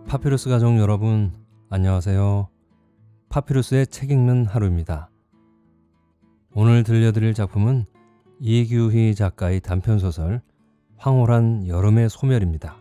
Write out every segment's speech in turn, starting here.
파피루스 가족 여러분, 안녕하세요. 파피루스의 책 읽는 하루입니다. 오늘 들려드릴 작품은 이규희 작가의 단편소설 황홀한 여름의 소멸입니다.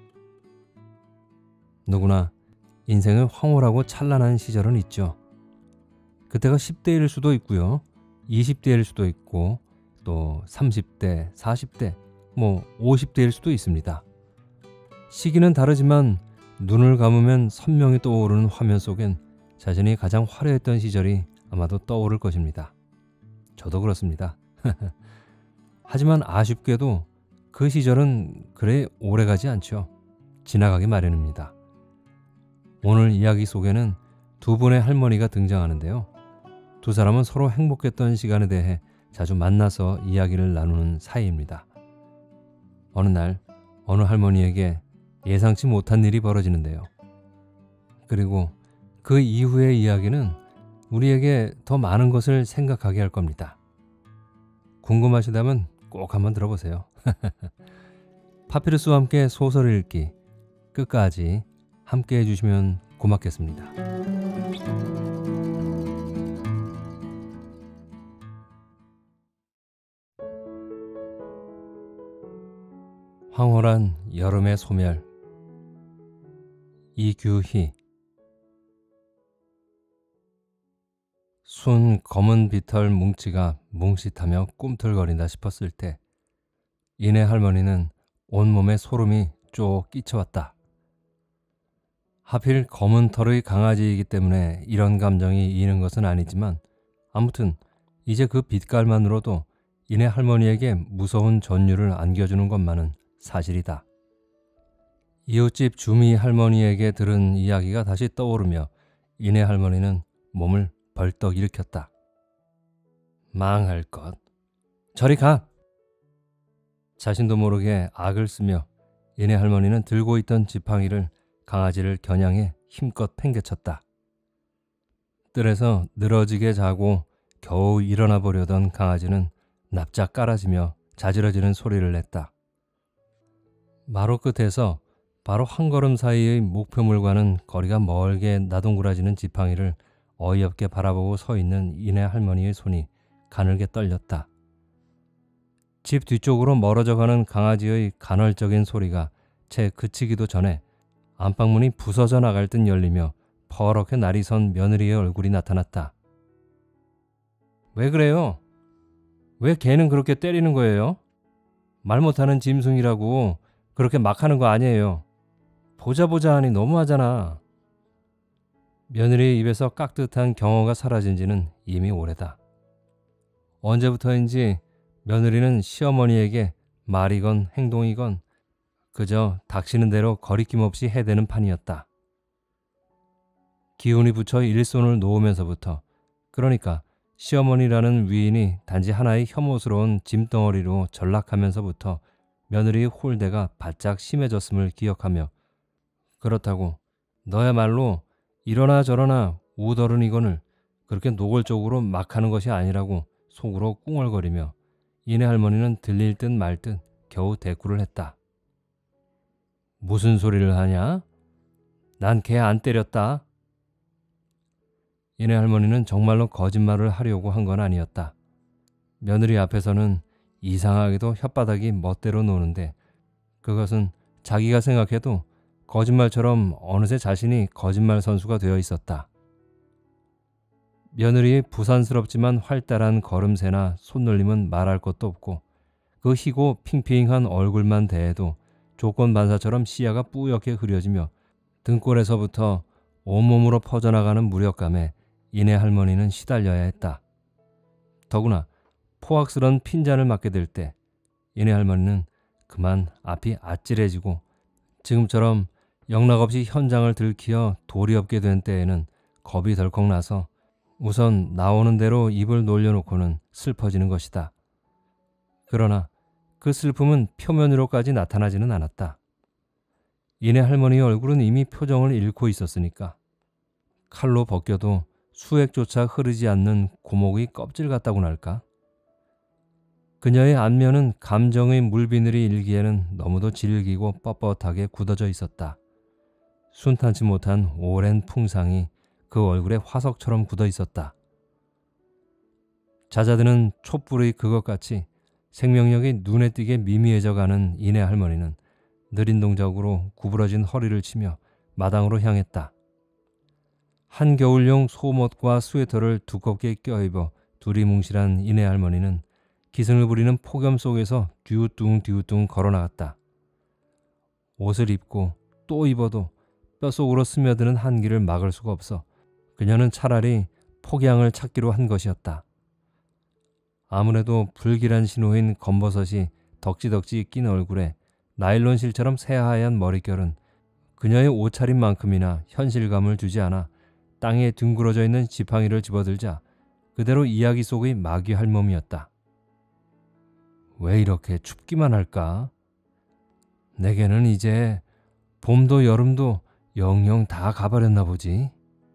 누구나 인생은 황홀하고 찬란한 시절은 있죠. 그때가 10대일 수도 있고요. 20대일 수도 있고 또 30대, 40대, 50대일 수도 있습니다. 시기는 다르지만 눈을 감으면 선명히 떠오르는 화면 속엔 자신이 가장 화려했던 시절이 아마도 떠오를 것입니다. 저도 그렇습니다. 하지만 아쉽게도 그 시절은 그래 오래가지 않죠. 지나가기 마련입니다. 오늘 이야기 속에는 두 분의 할머니가 등장하는데요. 두 사람은 서로 행복했던 시간에 대해 자주 만나서 이야기를 나누는 사이입니다. 어느 날 어느 할머니에게 예상치 못한 일이 벌어지는데요. 그리고 그 이후의 이야기는 우리에게 더 많은 것을 생각하게 할 겁니다. 궁금하시다면 꼭 한번 들어보세요. 파피루스와 함께 소설 읽기 끝까지 함께 해주시면 고맙겠습니다. 황홀한 여름의 소멸. 이규희. 순 검은 비털 뭉치가 뭉칫하며 꿈틀거린다 싶었을 때 이내 할머니는 온몸에 소름이 쭉 끼쳐왔다. 하필 검은 털의 강아지이기 때문에 이런 감정이 이는 것은 아니지만 아무튼 이제 그 빛깔만으로도 이내 할머니에게 무서운 전율을 안겨주는 것만은 사실이다. 이웃집 주미 할머니에게 들은 이야기가 다시 떠오르며 이내 할머니는 몸을 벌떡 일으켰다. 망할 것. 저리 가! 자신도 모르게 악을 쓰며 이내 할머니는 들고 있던 지팡이를 강아지를 겨냥해 힘껏 팽개쳤다. 뜰에서 늘어지게 자고 겨우 일어나 보려던 강아지는 납작 깔아지며 자지러지는 소리를 냈다. 마루 끝에서 바로 한 걸음 사이의 목표물과는 거리가 멀게 나동그라지는 지팡이를 어이없게 바라보고 서 있는 이내 할머니의 손이 가늘게 떨렸다. 집 뒤쪽으로 멀어져 가는 강아지의 간헐적인 소리가 채 그치기도 전에 안방문이 부서져 나갈 듯 열리며 퍼렇게 날이 선 며느리의 얼굴이 나타났다. 왜 그래요? 왜 걔는 그렇게 때리는 거예요? 말 못하는 짐승이라고 그렇게 막 하는 거 아니에요. 보자 하니 너무하잖아. 며느리의 입에서 깍듯한 경어가 사라진 지는 이미 오래다. 언제부터인지 며느리는 시어머니에게 말이건 행동이건 그저 닥치는 대로 거리낌 없이 해대는 판이었다. 기운이 붙여 일손을 놓으면서부터, 그러니까 시어머니라는 위인이 단지 하나의 혐오스러운 짐덩어리로 전락하면서부터 며느리의 홀대가 바짝 심해졌음을 기억하며, 그렇다고 너야말로 이러나 저러나 우더른이건을 그렇게 노골적으로 막 하는 것이 아니라고 속으로 꿍얼거리며 이내 할머니는 들릴 듯 말 듯 겨우 대꾸를 했다. 무슨 소리를 하냐? 난 걔 안 때렸다. 이내 할머니는 정말로 거짓말을 하려고 한 건 아니었다. 며느리 앞에서는 이상하게도 혓바닥이 멋대로 노는데 그것은 자기가 생각해도 거짓말처럼 어느새 자신이 거짓말 선수가 되어 있었다. 며느리의 부산스럽지만 활달한 걸음새나 손놀림은 말할 것도 없고 그 희고 핑핑한 얼굴만 대해도 조건반사처럼 시야가 뿌옇게 흐려지며 등골에서부터 온몸으로 퍼져나가는 무력감에 이내 할머니는 시달려야 했다. 더구나 포악스런 핀잔을 맞게 될 때 이내 할머니는 그만 앞이 아찔해지고 지금처럼 영락없이 현장을 들키어 돌이 없게 된 때에는 겁이 덜컥 나서 우선 나오는 대로 입을 놀려놓고는 슬퍼지는 것이다. 그러나 그 슬픔은 표면으로까지 나타나지는 않았다. 이내 할머니의 얼굴은 이미 표정을 잃고 있었으니까. 칼로 벗겨도 수액조차 흐르지 않는 고목의 껍질 같다고나 할까? 그녀의 안면은 감정의 물비늘이 일기에는 너무도 질기고 뻣뻣하게 굳어져 있었다. 순탄치 못한 오랜 풍상이 그 얼굴에 화석처럼 굳어 있었다. 잦아드는 촛불의 그것같이 생명력이 눈에 띄게 미미해져 가는 이내 할머니는 느린 동작으로 구부러진 허리를 치며 마당으로 향했다. 한겨울용 속옷과 스웨터를 두껍게 껴입어 두리뭉실한 이내 할머니는 기승을 부리는 폭염 속에서 뒤우뚱 걸어나갔다. 옷을 입고 또 입어도 뼛속으로 스며드는 한기를 막을 수가 없어 그녀는 차라리 폭양을 찾기로 한 것이었다. 아무래도 불길한 신호인 검버섯이 덕지덕지 낀 얼굴에 나일론 실처럼 새하얀 머릿결은 그녀의 옷차림만큼이나 현실감을 주지 않아 땅에 뒹굴어져 있는 지팡이를 집어들자 그대로 이야기 속의 마귀 할멈이었다. 왜 이렇게 춥기만 할까? 내게는 이제 봄도 여름도 영영 다 가버렸나 보지.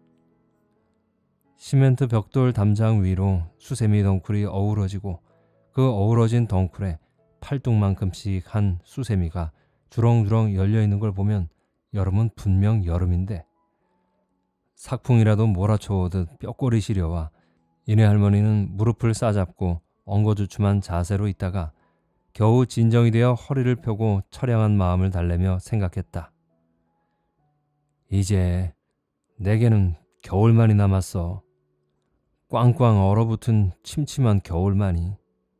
시멘트 벽돌 담장 위로 수세미 덩굴이 어우러지고 그 어우러진 덩굴에 팔뚝만큼씩 한 수세미가 주렁주렁 열려있는 걸 보면 여름은 분명 여름인데 삭풍이라도 몰아쳐오듯 뼈골이 시려와 이내 할머니는 무릎을 싸잡고 엉거주춤한 자세로 있다가 겨우 진정이 되어 허리를 펴고 처량한 마음을 달래며 생각했다. 이제 내게는 겨울만이 남았어. 꽝꽝 얼어붙은 침침한 겨울만이.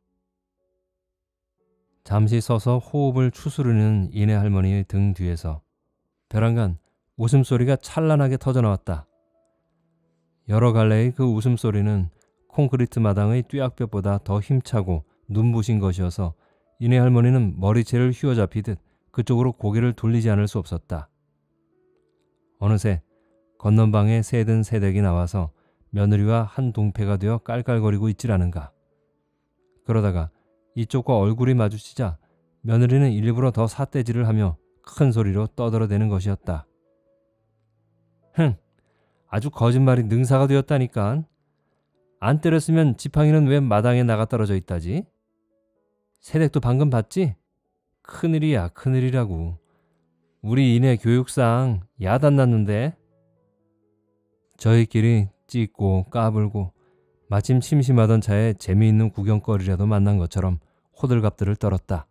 잠시 서서 호흡을 추스르는 이내 할머니의 등 뒤에서 벼랑간 웃음소리가 찬란하게 터져나왔다. 여러 갈래의 그 웃음소리는 콘크리트 마당의 뙤약볕보다 더 힘차고 눈부신 것이어서 이내 할머니는 머리채를 휘어잡히듯 그쪽으로 고개를 돌리지 않을 수 없었다. 어느새 건넌방에 새든 새댁이 나와서 며느리와 한 동패가 되어 깔깔거리고 있지라는가. 그러다가 이쪽과 얼굴이 마주치자 며느리는 일부러 더 삿대질을 하며 큰 소리로 떠들어대는 것이었다. 흥, 아주 거짓말이 능사가 되었다니까. 안 때렸으면 지팡이는 왜 마당에 나가 떨어져 있다지? 새댁도 방금 봤지? 큰일이야, 큰일이라고. 우리 이내 교육상 야단 났는데. 저희끼리 찢고 까불고 마침 심심하던 차에 재미있는 구경거리라도 만난 것처럼 호들갑들을 떨었다.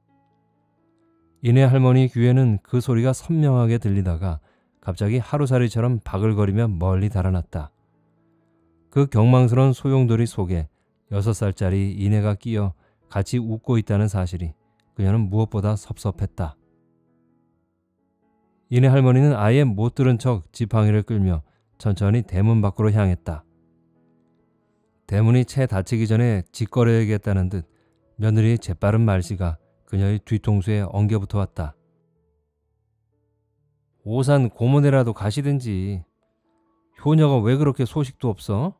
이내 할머니 귀에는 그 소리가 선명하게 들리다가 갑자기 하루살이처럼 바글거리며 멀리 달아났다. 그 경망스러운 소용돌이 속에 6살짜리 이내가 끼어 같이 웃고 있다는 사실이 그녀는 무엇보다 섭섭했다. 이내 할머니는 아예 못 들은 척 지팡이를 끌며 천천히 대문 밖으로 향했다. 대문이 채 닫히기 전에 짓거려야겠다는 듯 며느리의 재빠른 말씨가 그녀의 뒤통수에 엉겨붙어 왔다. 오산 고모네라도 가시든지. 효녀가 왜 그렇게 소식도 없어?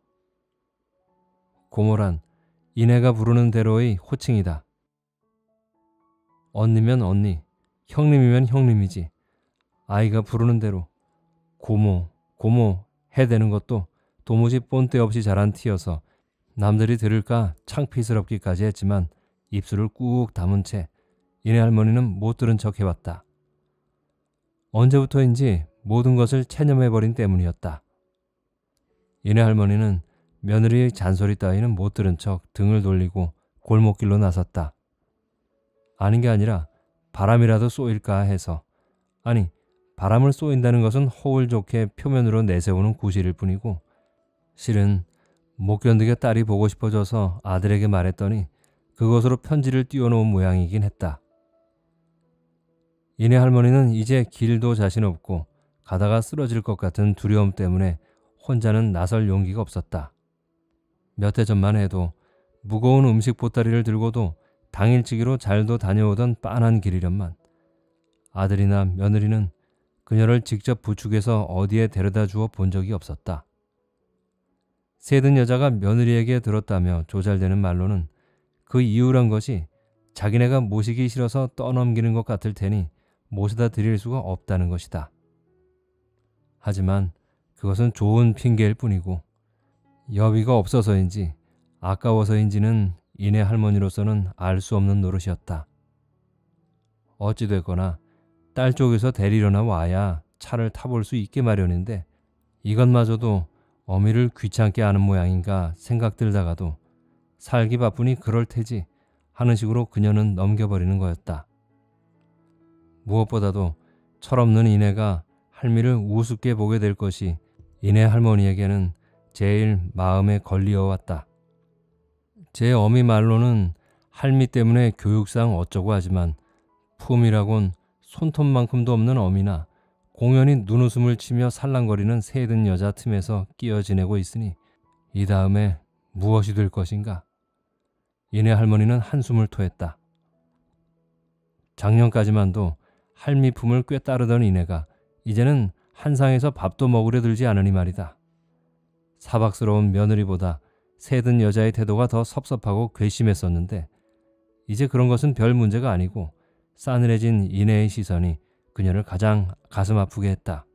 고모란 이내가 부르는 대로의 호칭이다. 언니면 언니, 형님이면 형님이지. 아이가 부르는 대로 고모, 고모 해대는 것도 도무지 본때 없이 자란 티여서 남들이 들을까 창피스럽기까지 했지만 입술을 꾹 다문 채 이내 할머니는 못 들은 척 해왔다. 언제부터인지 모든 것을 체념해버린 때문이었다. 이내 할머니는 며느리의 잔소리 따위는 못 들은 척 등을 돌리고 골목길로 나섰다. 아닌 게 아니라 바람이라도 쏘일까 해서. 아니, 바람을 쏘인다는 것은 허울 좋게 표면으로 내세우는 구실일 뿐이고 실은 못 견디게 딸이 보고 싶어져서 아들에게 말했더니 그것으로 편지를 띄워놓은 모양이긴 했다. 이내 할머니는 이제 길도 자신 없고 가다가 쓰러질 것 같은 두려움 때문에 혼자는 나설 용기가 없었다. 몇 해 전만 해도 무거운 음식 보따리를 들고도 당일치기로 잘도 다녀오던 빤한 길이련만 아들이나 며느리는 그녀를 직접 부축해서 어디에 데려다 주어 본 적이 없었다. 새든 여자가 며느리에게 들었다며 조잘되는 말로는 그 이유란 것이 자기네가 모시기 싫어서 떠넘기는 것 같을 테니 모셔다 드릴 수가 없다는 것이다. 하지만 그것은 좋은 핑계일 뿐이고 여비가 없어서인지 아까워서인지는 이내 할머니로서는 알 수 없는 노릇이었다. 어찌됐거나 딸 쪽에서 데리러나 와야 차를 타볼 수 있게 마련인데 이것마저도 어미를 귀찮게 하는 모양인가 생각 들다가도 살기 바쁘니 그럴 테지 하는 식으로 그녀는 넘겨버리는 거였다. 무엇보다도 철없는 이내가 할미를 우습게 보게 될 것이 이내 할머니에게는 제일 마음에 걸리어 왔다. 제 어미 말로는 할미 때문에 교육상 어쩌고 하지만 품이라곤 손톱만큼도 없는 어미나 공연히 눈웃음을 치며 살랑거리는 새든 여자 틈에서 끼어 지내고 있으니 이 다음에 무엇이 될 것인가? 이내 할머니는 한숨을 토했다. 작년까지만도 할미 품을 꽤 따르던 이내가 이제는 한상에서 밥도 먹으려 들지 않으니 말이다. 사박스러운 며느리보다 새든 여자의 태도가 더 섭섭하고 괘씸했었는데 이제 그런 것은 별 문제가 아니고 싸늘해진 이내의 시선이 그녀를 가장 가슴 아프게 했다.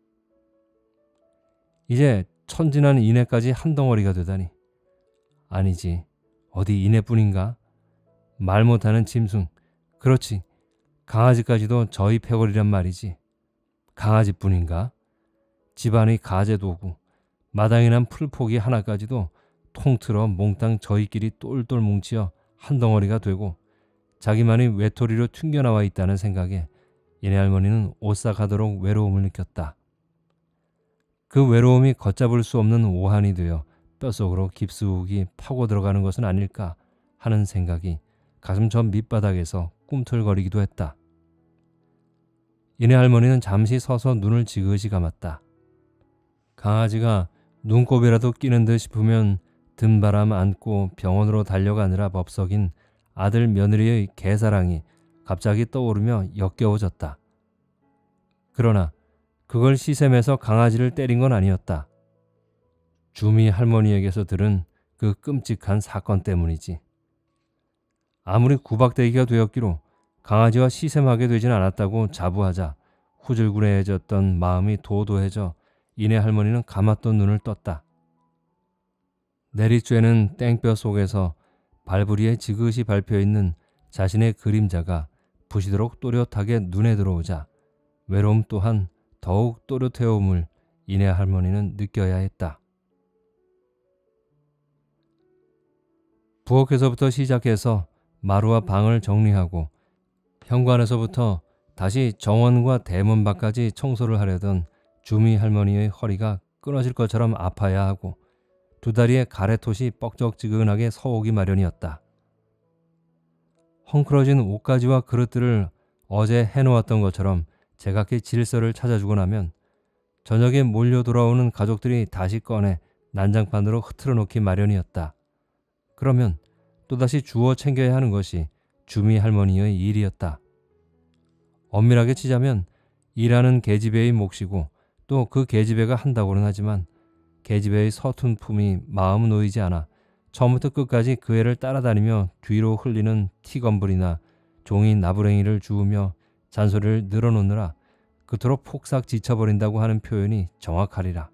이제 천진한 이내까지 한 덩어리가 되다니. 아니지, 어디 이내뿐인가? 말 못하는 짐승, 그렇지, 강아지까지도 저희 패거리란 말이지. 강아지뿐인가? 집안의 가재도구, 마당에 난 풀포기 하나까지도 통틀어 몽땅 저희끼리 똘똘 뭉치어 한 덩어리가 되고 자기만이 외톨이로 튕겨나와 있다는 생각에 이내 할머니는 오싹하도록 외로움을 느꼈다. 그 외로움이 걷잡을 수 없는 오한이 되어 뼛속으로 깊숙이 파고 들어가는 것은 아닐까 하는 생각이 가슴 저 밑바닥에서 꿈틀거리기도 했다. 이내 할머니는 잠시 서서 눈을 지그시 감았다. 강아지가 눈곱이라도 끼는 듯 싶으면 등바람 안고 병원으로 달려가느라 법석인 아들 며느리의 개사랑이 갑자기 떠오르며 역겨워졌다. 그러나 그걸 시샘에서 강아지를 때린 건 아니었다. 주미 할머니에게서 들은 그 끔찍한 사건 때문이지. 아무리 구박대기가 되었기로 강아지와 시샘하게 되진 않았다고 자부하자 후줄근해졌던 마음이 도도해져 이내 할머니는 감았던 눈을 떴다. 내리쬐는 땡볕 속에서 발부리에 지그시 밟혀있는 자신의 그림자가 부시도록 또렷하게 눈에 들어오자 외로움 또한 더욱 또렷해옴을 이내 할머니는 느껴야 했다. 부엌에서부터 시작해서 마루와 방을 정리하고 현관에서부터 다시 정원과 대문 밖까지 청소를 하려던 주미 할머니의 허리가 끊어질 것처럼 아파야 하고 두 다리에 가래톳이 뻑적지근하게 서오기 마련이었다. 헝클어진 옷가지와 그릇들을 어제 해놓았던 것처럼 제각기 질서를 찾아주고 나면 저녁에 몰려 돌아오는 가족들이 다시 꺼내 난장판으로 흐트러 놓기 마련이었다. 그러면 또다시 주워 챙겨야 하는 것이 주미 할머니의 일이었다. 엄밀하게 치자면 일하는 계집애의 몫이고 또 그 계집애가 한다고는 하지만 계집애의 서툰 품이 마음 놓이지 않아 처음부터 끝까지 그 애를 따라다니며 뒤로 흘리는 티건불이나 종이 나부랭이를 주우며 잔소리를 늘어놓느라 그토록 폭삭 지쳐버린다고 하는 표현이 정확하리라.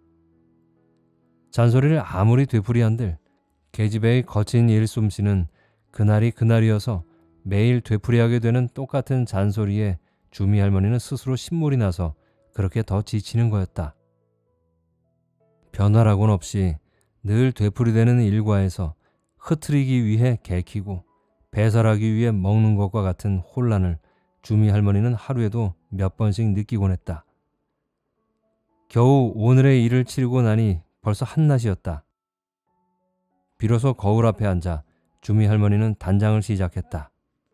잔소리를 아무리 되풀이한들 계집애의 거친 일솜씨는 그날이 그날이어서 매일 되풀이하게 되는 똑같은 잔소리에 주미 할머니는 스스로 신물이 나서 그렇게 더 지치는 거였다. 변화라고는 없이 늘 되풀이되는 일과에서 흐트리기 위해 개키고 배설하기 위해 먹는 것과 같은 혼란을 주미 할머니는 하루에도 몇 번씩 느끼곤 했다. 겨우 오늘의 일을 치르고 나니 벌써 한낮이었다. 비로소 거울 앞에 앉아 주미 할머니는 단장을 시작했다.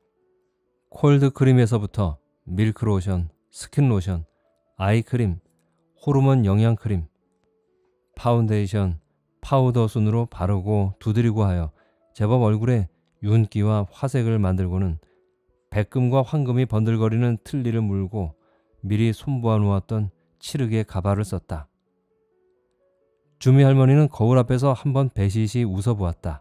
콜드크림에서부터 밀크로션, 스킨로션, 아이크림, 호르몬 영양크림, 파운데이션, 파우더 순으로 바르고 두드리고 하여 제법 얼굴에 윤기와 화색을 만들고는 백금과 황금이 번들거리는 틀니를 물고 미리 손보아 놓았던 칠흑의 가발을 썼다. 주미 할머니는 거울 앞에서 한번 배시시 웃어보았다.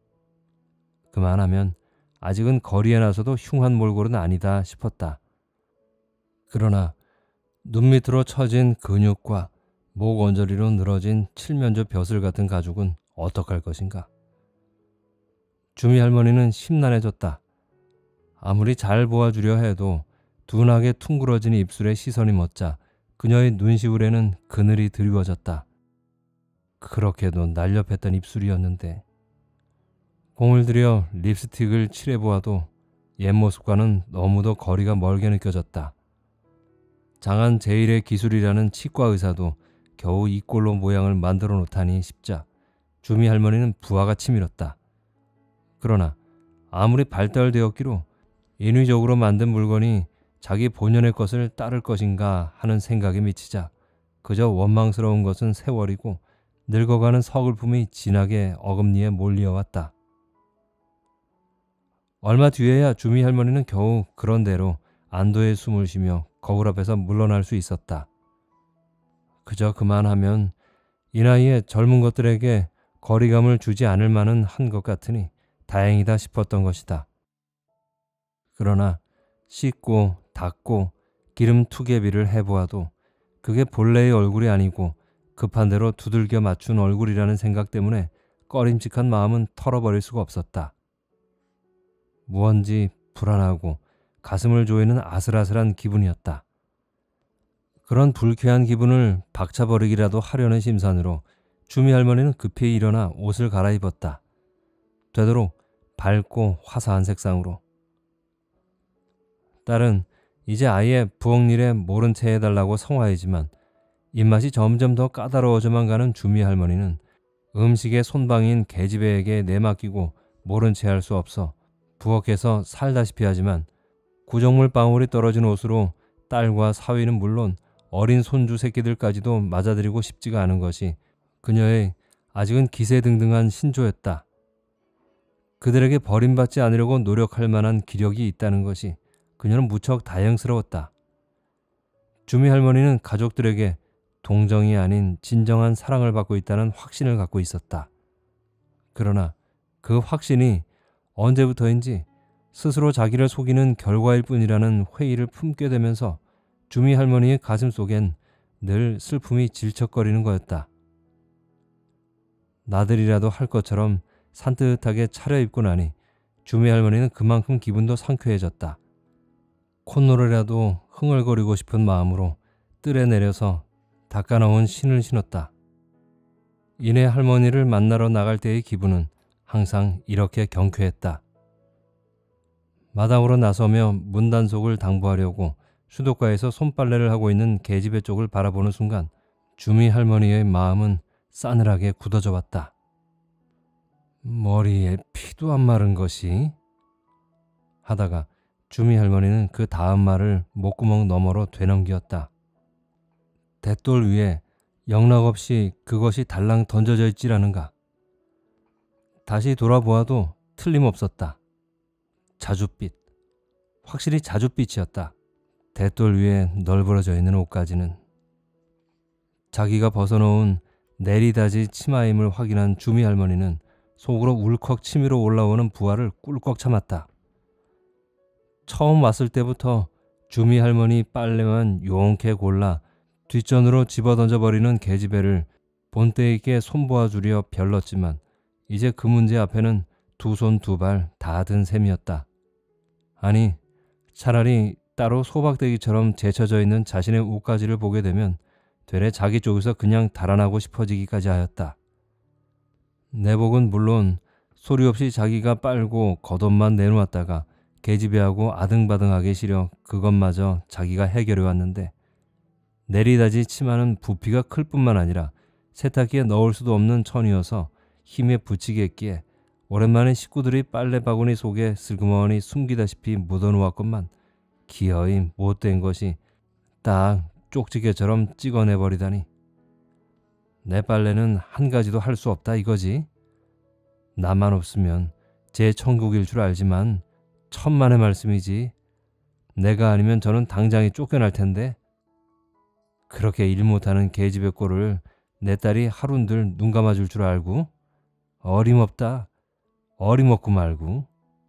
그만하면 아직은 거리에 나서도 흉한 몰골은 아니다 싶었다. 그러나 눈 밑으로 처진 근육과 목 언저리로 늘어진 칠면조 벼슬 같은 가죽은 어떡할 것인가. 주미 할머니는 심란해졌다. 아무리 잘 보아주려 해도 둔하게 퉁그러진 입술에 시선이 멎자 그녀의 눈시울에는 그늘이 드리워졌다. 그렇게도 날렵했던 입술이었는데 공을 들여 립스틱을 칠해보아도 옛 모습과는 너무도 거리가 멀게 느껴졌다. 장한 제일의 기술이라는 치과 의사도 겨우 이 꼴로 모양을 만들어 놓다니 싶자 주미 할머니는 부하가 치밀었다. 그러나 아무리 발달되었기로 인위적으로 만든 물건이 자기 본연의 것을 따를 것인가 하는 생각에 미치자 그저 원망스러운 것은 세월이고 늙어가는 서글픔이 진하게 어금니에 몰려왔다. 얼마 뒤에야 주미 할머니는 겨우 그런대로 안도의 숨을 쉬며 거울 앞에서 물러날 수 있었다. 그저 그만하면 이 나이에 젊은 것들에게 거리감을 주지 않을 만은 한 것 같으니 다행이다 싶었던 것이다. 그러나 씻고 닦고 기름 투개비를 해보아도 그게 본래의 얼굴이 아니고 급한 대로 두들겨 맞춘 얼굴이라는 생각 때문에 꺼림칙한 마음은 털어버릴 수가 없었다. 무언지 불안하고 가슴을 조이는 아슬아슬한 기분이었다. 그런 불쾌한 기분을 박차버리기라도 하려는 심산으로 주미 할머니는 급히 일어나 옷을 갈아입었다. 되도록 밝고 화사한 색상으로. 딸은 이제 아예 부엌 일에 모른 채 해달라고 성화이지만 입맛이 점점 더 까다로워져만 가는 주미 할머니는 음식의 손방인 계집애에게 내맡기고 모른 채 할 수 없어 부엌에서 살다시피 하지만 구정물 방울이 떨어진 옷으로 딸과 사위는 물론 어린 손주 새끼들까지도 맞아들이고 싶지가 않은 것이 그녀의 아직은 기세등등한 신조였다. 그들에게 버림받지 않으려고 노력할 만한 기력이 있다는 것이 그녀는 무척 다행스러웠다. 주미 할머니는 가족들에게 동정이 아닌 진정한 사랑을 받고 있다는 확신을 갖고 있었다. 그러나 그 확신이 언제부터인지 스스로 자기를 속이는 결과일 뿐이라는 회의를 품게 되면서 주미 할머니의 가슴 속엔 늘 슬픔이 질척거리는 거였다. 나들이라도 할 것처럼 산뜻하게 차려입고 나니 주미 할머니는 그만큼 기분도 상쾌해졌다. 콧노래라도 흥얼거리고 싶은 마음으로 뜰에 내려서 닦아놓은 신을 신었다. 이내 할머니를 만나러 나갈 때의 기분은 항상 이렇게 경쾌했다. 마당으로 나서며 문단속을 당부하려고 수도가에서 손빨래를 하고 있는 계집애 쪽을 바라보는 순간 주미 할머니의 마음은 싸늘하게 굳어져 왔다. 머리에 피도 안 마른 것이 하다가 주미 할머니는 그 다음 말을 목구멍 너머로 되넘겼다. 대돌 위에 영락없이 그것이 달랑 던져져 있지라는가. 다시 돌아보아도 틀림없었다. 자줏빛, 확실히 자줏빛이었다. 대돌 위에 널브러져 있는 옷가지는. 자기가 벗어놓은 내리다지 치마임을 확인한 주미 할머니는 속으로 울컥 치밀어 올라오는 부하를 꿀꺽 참았다. 처음 왔을 때부터 주미 할머니 빨래만 용케 골라 뒷전으로 집어던져버리는 계집애를 본때 있게 손보아 주려 별렀지만 이제 그 문제 앞에는 두 손 두 발 다 든 셈이었다. 아니, 차라리 따로 소박대기처럼 제쳐져 있는 자신의 옷가지를 보게 되면 되레 자기 쪽에서 그냥 달아나고 싶어지기까지 하였다. 내복은 물론 소리 없이 자기가 빨고 겉옷만 내놓았다가 계집애하고 아등바등하게 시려 그것마저 자기가 해결해 왔는데 내리다지 치마는 부피가 클 뿐만 아니라 세탁기에 넣을 수도 없는 천이어서 힘에 부치겠기에 오랜만에 식구들이 빨래 바구니 속에 슬그머니 숨기다시피 묻어놓았건만 기어이 못된 것이 딱 쪽지게처럼 찍어내버리다니. 내 빨래는 한 가지도 할 수 없다 이거지. 나만 없으면 제 천국일 줄 알지만 천만의 말씀이지. 내가 아니면 저는 당장에 쫓겨날 텐데. 그렇게 일 못하는 계집애 꼴을 내 딸이 하룬들 눈 감아줄 줄 알고. 어림없다. 어림없고 말고.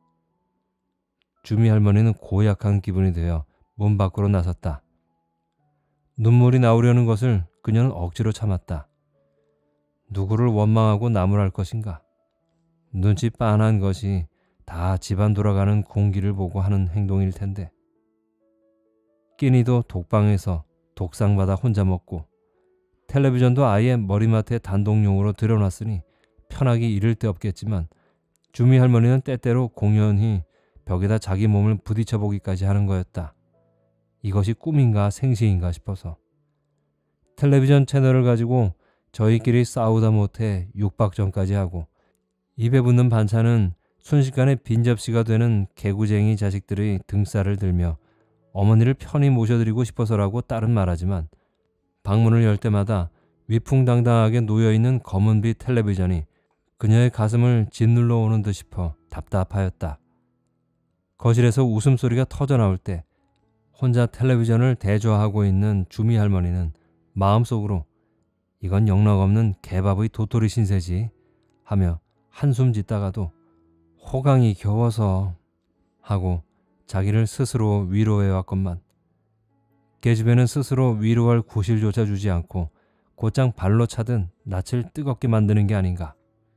주미 할머니는 고약한 기분이 되어 문 밖으로 나섰다. 눈물이 나오려는 것을 그녀는 억지로 참았다. 누구를 원망하고 나무랄 것인가. 눈치 빤한 것이 다 집안 돌아가는 공기를 보고 하는 행동일 텐데. 끼니도 독방에서 독상받아 혼자 먹고 텔레비전도 아예 머리맡에 단독용으로 들여놨으니 편하기 이를 데 없겠지만 주미 할머니는 때때로 공연히 벽에다 자기 몸을 부딪혀보기까지 하는 거였다. 이것이 꿈인가 생시인가 싶어서. 텔레비전 채널을 가지고 저희끼리 싸우다 못해 육박전까지 하고 입에 붙는 반찬은 순식간에 빈접시가 되는 개구쟁이 자식들의 등살을 들며 어머니를 편히 모셔드리고 싶어서라고 딸은 말하지만 방문을 열 때마다 위풍당당하게 놓여있는 검은빛 텔레비전이 그녀의 가슴을 짓눌러 오는 듯 싶어 답답하였다. 거실에서 웃음소리가 터져나올 때 혼자 텔레비전을 대조하고 있는 주미 할머니는 마음속으로 이건 영락없는 개밥의 도토리 신세지 하며 한숨 짓다가도 호강이 겨워서 하고 자기를 스스로 위로해왔건만 계집애는 스스로 위로할 구실조차 주지 않고 곧장 발로 차든 낯을 뜨겁게 만드는 게 아닌가.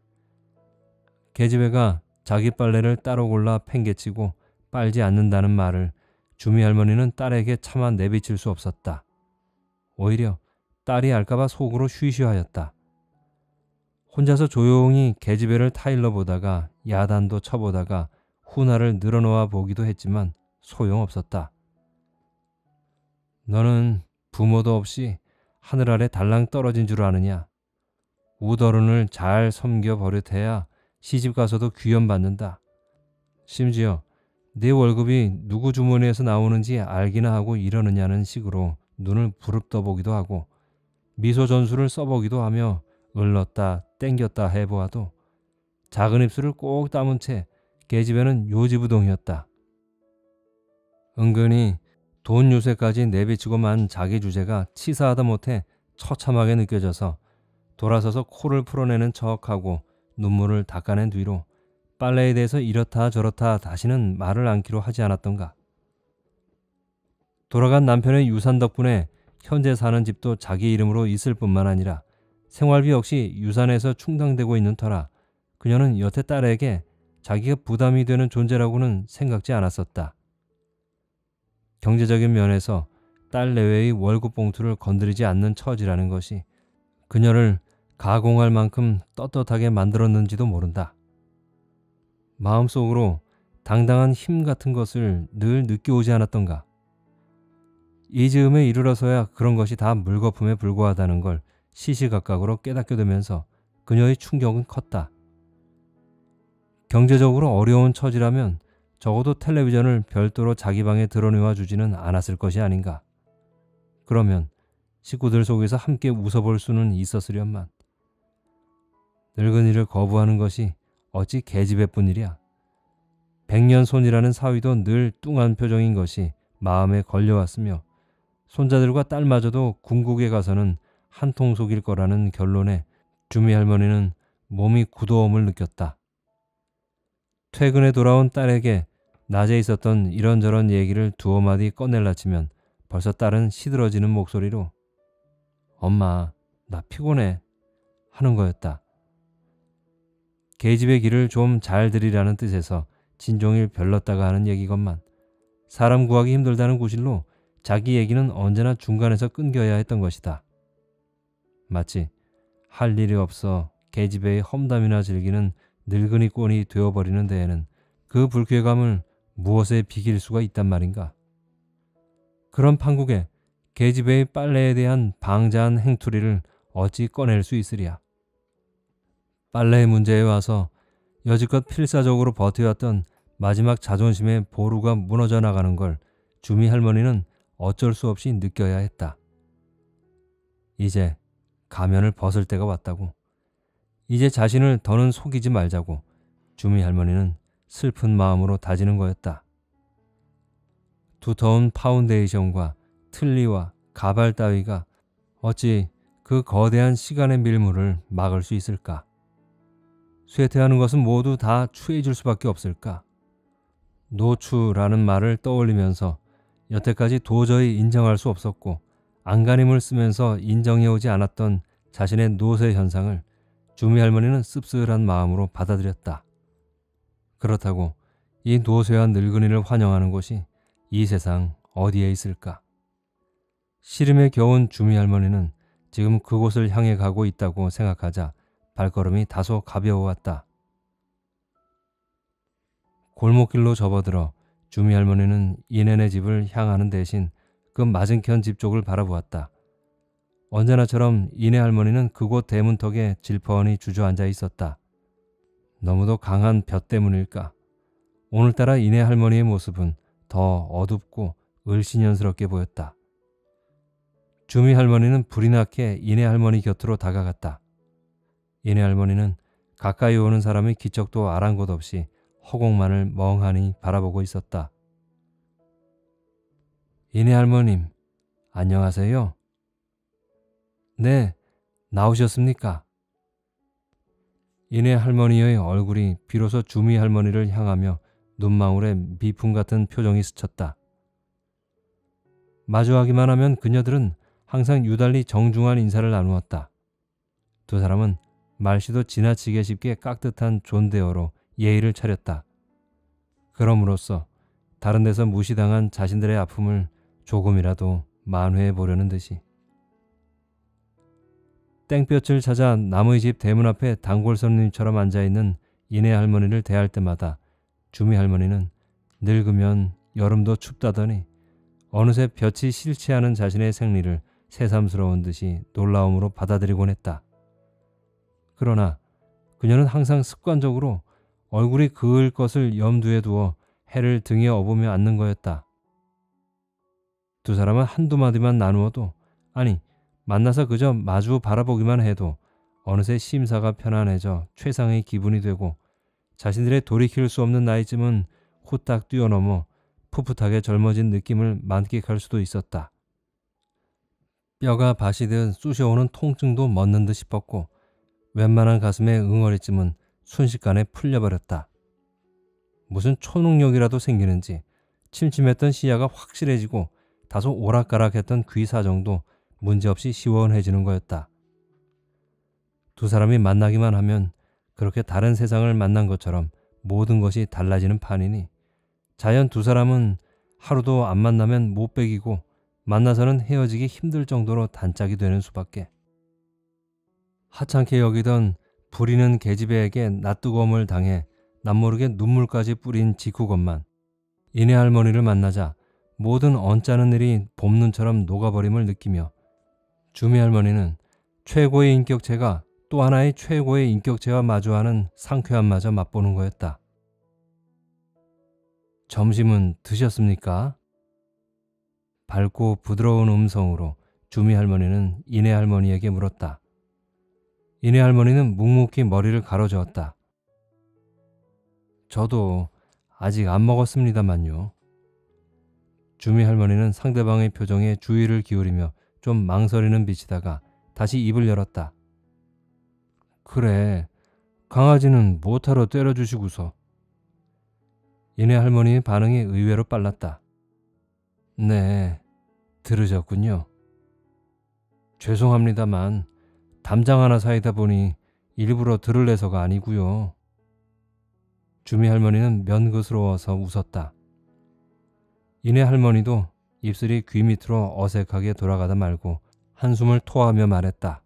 계집애가 자기 빨래를 따로 골라 팽개치고 빨지 않는다는 말을 주미 할머니는 딸에게 차마 내비칠 수 없었다. 오히려 딸이 알까봐 속으로 쉬쉬하였다. 혼자서 조용히 계집애를 타일러 보다가 야단도 쳐보다가 훈화를 늘어놓아 보기도 했지만 소용없었다. 너는 부모도 없이 하늘 아래 달랑 떨어진 줄 아느냐. 우더른을 잘 섬겨 버릇해야 시집가서도 귀염받는다. 심지어 네 월급이 누구 주머니에서 나오는지 알기나 하고 이러느냐는 식으로 눈을 부릅떠 보기도 하고 미소 전술을 써보기도 하며 을렀다 땡겼다 해보아도 작은 입술을 꼭 다문 채 계집애는 요지부동이었다. 은근히 돈 유세까지 내비치고만 자기 주제가 치사하다 못해 처참하게 느껴져서 돌아서서 코를 풀어내는 척하고 눈물을 닦아낸 뒤로 빨래에 대해서 이렇다 저렇다 다시는 말을 않기로 하지 않았던가. 돌아간 남편의 유산 덕분에 현재 사는 집도 자기 이름으로 있을 뿐만 아니라 생활비 역시 유산에서 충당되고 있는 터라 그녀는 여태 딸에게 자기가 부담이 되는 존재라고는 생각지 않았었다. 경제적인 면에서 딸 내외의 월급 봉투를 건드리지 않는 처지라는 것이 그녀를 가공할 만큼 떳떳하게 만들었는지도 모른다. 마음속으로 당당한 힘 같은 것을 늘 느껴오지 않았던가. 이 즈음에 이르러서야 그런 것이 다 물거품에 불과하다는 걸 시시각각으로 깨닫게 되면서 그녀의 충격은 컸다. 경제적으로 어려운 처지라면 적어도 텔레비전을 별도로 자기 방에 드러내와 주지는 않았을 것이 아닌가. 그러면 식구들 속에서 함께 웃어볼 수는 있었으련만. 늙은이를 거부하는 것이 어찌 계집애뿐 일이야. 백년손이라는 사위도 늘 뚱한 표정인 것이 마음에 걸려왔으며 손자들과 딸마저도 궁극에 가서는 한통속일 거라는 결론에 주미 할머니는 몸이 굳어옴을 느꼈다. 퇴근에 돌아온 딸에게 낮에 있었던 이런저런 얘기를 두어 마디 꺼낼라 치면 벌써 딸은 시들어지는 목소리로 엄마, 나 피곤해 하는 거였다. 계집의 길을 좀 잘 들이라는 뜻에서 진종일 별렀다가 하는 얘기건만 사람 구하기 힘들다는 구실로 자기 얘기는 언제나 중간에서 끊겨야 했던 것이다. 마치 할 일이 없어 계집애의 험담이나 즐기는 늙은이 꼴이 되어버리는 데에는 그 불쾌감을 무엇에 비길 수가 있단 말인가. 그런 판국에 계집애의 빨래에 대한 방자한 행투리를 어찌 꺼낼 수 있으랴. 빨래의 문제에 와서 여지껏 필사적으로 버텨왔던 마지막 자존심의 보루가 무너져 나가는 걸 주미 할머니는 어쩔 수 없이 느껴야 했다. 이제 가면을 벗을 때가 왔다고. 이제 자신을 더는 속이지 말자고 주미 할머니는 슬픈 마음으로 다지는 거였다. 두터운 파운데이션과 틀니와 가발 따위가 어찌 그 거대한 시간의 밀물을 막을 수 있을까? 쇠퇴하는 것은 모두 다 추해질 수밖에 없을까? 노추라는 말을 떠올리면서 여태까지 도저히 인정할 수 없었고 안간힘을 쓰면서 인정해오지 않았던 자신의 노쇠 현상을 주미 할머니는 씁쓸한 마음으로 받아들였다. 그렇다고 이 노쇠한 늙은이를 환영하는 곳이 이 세상 어디에 있을까? 시름에 겨운 주미 할머니는 지금 그곳을 향해 가고 있다고 생각하자 발걸음이 다소 가벼워왔다. 골목길로 접어들어 주미 할머니는 이내네 집을 향하는 대신 그 맞은편 집 쪽을 바라보았다. 언제나처럼 이내 할머니는 그곳 대문턱에 질펀히 주저앉아 있었다. 너무도 강한 볕 때문일까? 오늘따라 이내 할머니의 모습은 더 어둡고 을씨년스럽게 보였다. 주미 할머니는 불이 나게 이내 할머니 곁으로 다가갔다. 이내 할머니는 가까이 오는 사람의 기척도 아랑곳 없이 허공만을 멍하니 바라보고 있었다. 이내 할머님, 안녕하세요. 네, 나오셨습니까? 이내 할머니의 얼굴이 비로소 주미 할머니를 향하며 눈망울에 미풍 같은 표정이 스쳤다. 마주하기만 하면 그녀들은 항상 유달리 정중한 인사를 나누었다. 두 사람은 말씨도 지나치게 쉽게 깍듯한 존대어로 예의를 차렸다. 그럼으로써 다른 데서 무시당한 자신들의 아픔을 조금이라도 만회해 보려는 듯이. 땡볕을 찾아 남의 집 대문 앞에 단골 손님처럼 앉아있는 이내 할머니를 대할 때마다 주미 할머니는 늙으면 여름도 춥다더니 어느새 볕이 싫지 않은 자신의 생리를 새삼스러운 듯이 놀라움으로 받아들이곤 했다. 그러나 그녀는 항상 습관적으로 얼굴이 그을 것을 염두에 두어 해를 등에 업으며 앉는 거였다. 두 사람은 한두 마디만 나누어도, 아니 만나서 그저 마주 바라보기만 해도 어느새 심사가 편안해져 최상의 기분이 되고 자신들의 돌이킬 수 없는 나이쯤은 후딱 뛰어넘어 풋풋하게 젊어진 느낌을 만끽할 수도 있었다. 뼈가 바시듯 쑤셔오는 통증도 멎는 듯 싶었고 웬만한 가슴의 응어리쯤은 순식간에 풀려버렸다. 무슨 초능력이라도 생기는지 침침했던 시야가 확실해지고 다소 오락가락했던 귀 사정도 문제없이 시원해지는 거였다. 두 사람이 만나기만 하면 그렇게 다른 세상을 만난 것처럼 모든 것이 달라지는 판이니 자연 두 사람은 하루도 안 만나면 못 베기고 만나서는 헤어지기 힘들 정도로 단짝이 되는 수밖에. 하찮게 여기던 부리는 계집애에게 낯뜨거움을 당해 남모르게 눈물까지 뿌린 직후것만 이내 할머니를 만나자 모든 언짢은 일이 봄눈처럼 녹아버림을 느끼며 주미 할머니는 최고의 인격체가 또 하나의 최고의 인격체와 마주하는 상쾌함마저 맛보는 거였다. 점심은 드셨습니까? 밝고 부드러운 음성으로 주미 할머니는 이내 할머니에게 물었다. 이내 할머니는 묵묵히 머리를 가로저었다. 저도 아직 안 먹었습니다만요. 주미 할머니는 상대방의 표정에 주의를 기울이며 좀 망설이는 빛이다가 다시 입을 열었다. 그래, 강아지는 못하러 때려주시고서. 이내 할머니의 반응이 의외로 빨랐다. 네, 들으셨군요. 죄송합니다만 담장 하나 사이다 보니 일부러 들을래서가 아니고요. 주미 할머니는 면그스러워서 웃었다. 이내 할머니도 입술이 귀 밑으로 어색하게 돌아가다 말고 한숨을 토하며 말했다.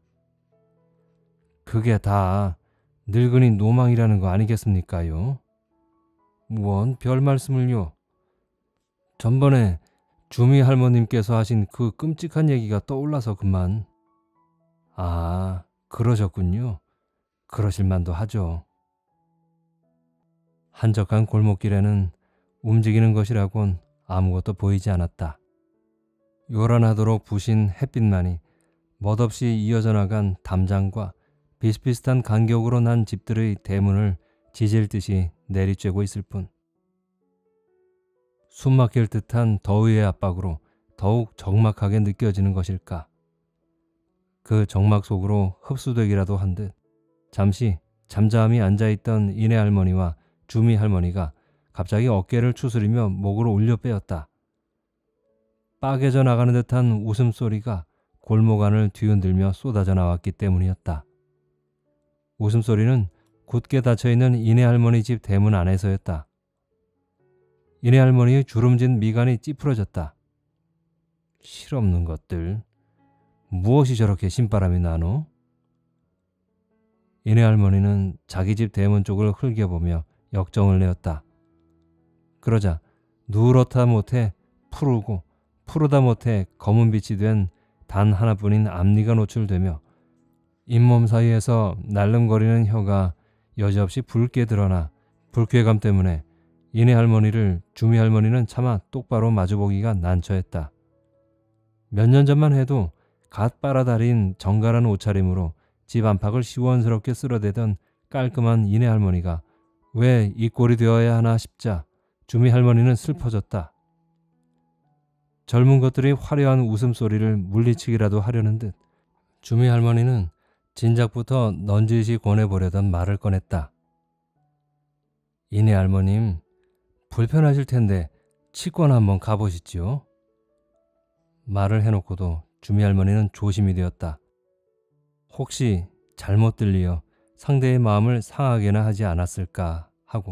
그게 다 늙은이 노망이라는 거 아니겠습니까요? 뭔 별 말씀을요. 전번에 주미 할머님께서 하신 그 끔찍한 얘기가 떠올라서 그만. 아, 그러셨군요. 그러실 만도 하죠. 한적한 골목길에는 움직이는 것이라곤 아무것도 보이지 않았다. 요란하도록 부신 햇빛만이 멋없이 이어져 나간 담장과 비슷비슷한 간격으로 난 집들의 대문을 지질 듯이 내리쬐고 있을 뿐. 숨막힐 듯한 더위의 압박으로 더욱 적막하게 느껴지는 것일까. 그 적막 속으로 흡수되기라도 한 듯 잠시 잠잠히 앉아있던 이내 할머니와 주미 할머니가 갑자기 어깨를 추스리며 목을 올려 빼었다. 빠개져 나가는 듯한 웃음소리가 골목 안을 뒤흔들며 쏟아져 나왔기 때문이었다. 웃음소리는 굳게 닫혀있는 이내 할머니 집 대문 안에서였다. 이내 할머니의 주름진 미간이 찌푸러졌다. 실없는 것들. 무엇이 저렇게 신바람이 나노? 이내 할머니는 자기 집 대문 쪽을 흘겨보며 역정을 내었다. 그러자 누렇다 못해 푸르고 푸르다 못해 검은 빛이 된 단 하나뿐인 앞니가 노출되며 잇몸 사이에서 날름거리는 혀가 여지없이 붉게 드러나 불쾌감 때문에 이내 할머니를 주미 할머니는 차마 똑바로 마주보기가 난처했다. 몇 년 전만 해도 갓 빨아달인 정갈한 옷차림으로 집 안팎을 시원스럽게 쓸어대던 깔끔한 이내 할머니가 왜 이 꼴이 되어야 하나 싶자 주미 할머니는 슬퍼졌다. 젊은 것들이 화려한 웃음소리를 물리치기라도 하려는 듯 주미 할머니는 진작부터 넌지시 권해보려던 말을 꺼냈다. 이내 할머님, 불편하실 텐데 치권 한번 가보시지요. 말을 해놓고도 주미 할머니는 조심이 되었다. 혹시 잘못 들리어 상대의 마음을 상하게나 하지 않았을까 하고.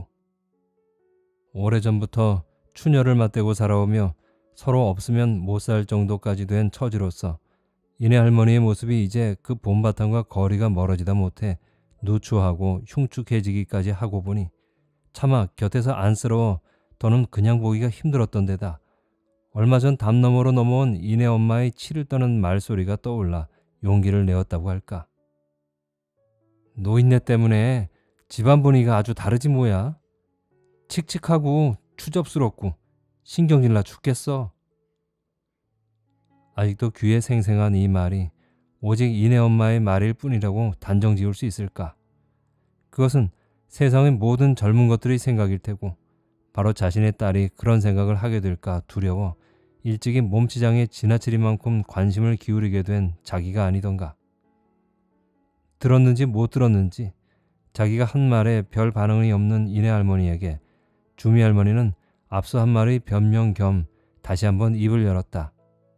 오래전부터 추녀를 맞대고 살아오며 서로 없으면 못 살 정도까지 된 처지로서 이내 할머니의 모습이 이제 그 봄바탕과 거리가 멀어지다 못해 누추하고 흉측해지기까지 하고 보니 차마 곁에서 안쓰러워 더는 그냥 보기가 힘들었던 데다 얼마 전 담 너머로 넘어온 이내 엄마의 치를 떠는 말소리가 떠올라 용기를 내었다고 할까. 노인네 때문에 집안 분위기가 아주 다르지 뭐야. 칙칙하고 추접스럽고 신경질 나 죽겠어. 아직도 귀에 생생한 이 말이 오직 이내 엄마의 말일 뿐이라고 단정 지을 수 있을까. 그것은 세상의 모든 젊은 것들의 생각일 테고 바로 자신의 딸이 그런 생각을 하게 될까 두려워 일찍이 몸치장에 지나치리만큼 관심을 기울이게 된 자기가 아니던가. 들었는지 못 들었는지 자기가 한 말에 별 반응이 없는 이내 할머니에게 주미 할머니는 앞서 한 말의 변명 겸 다시 한번 입을 열었다.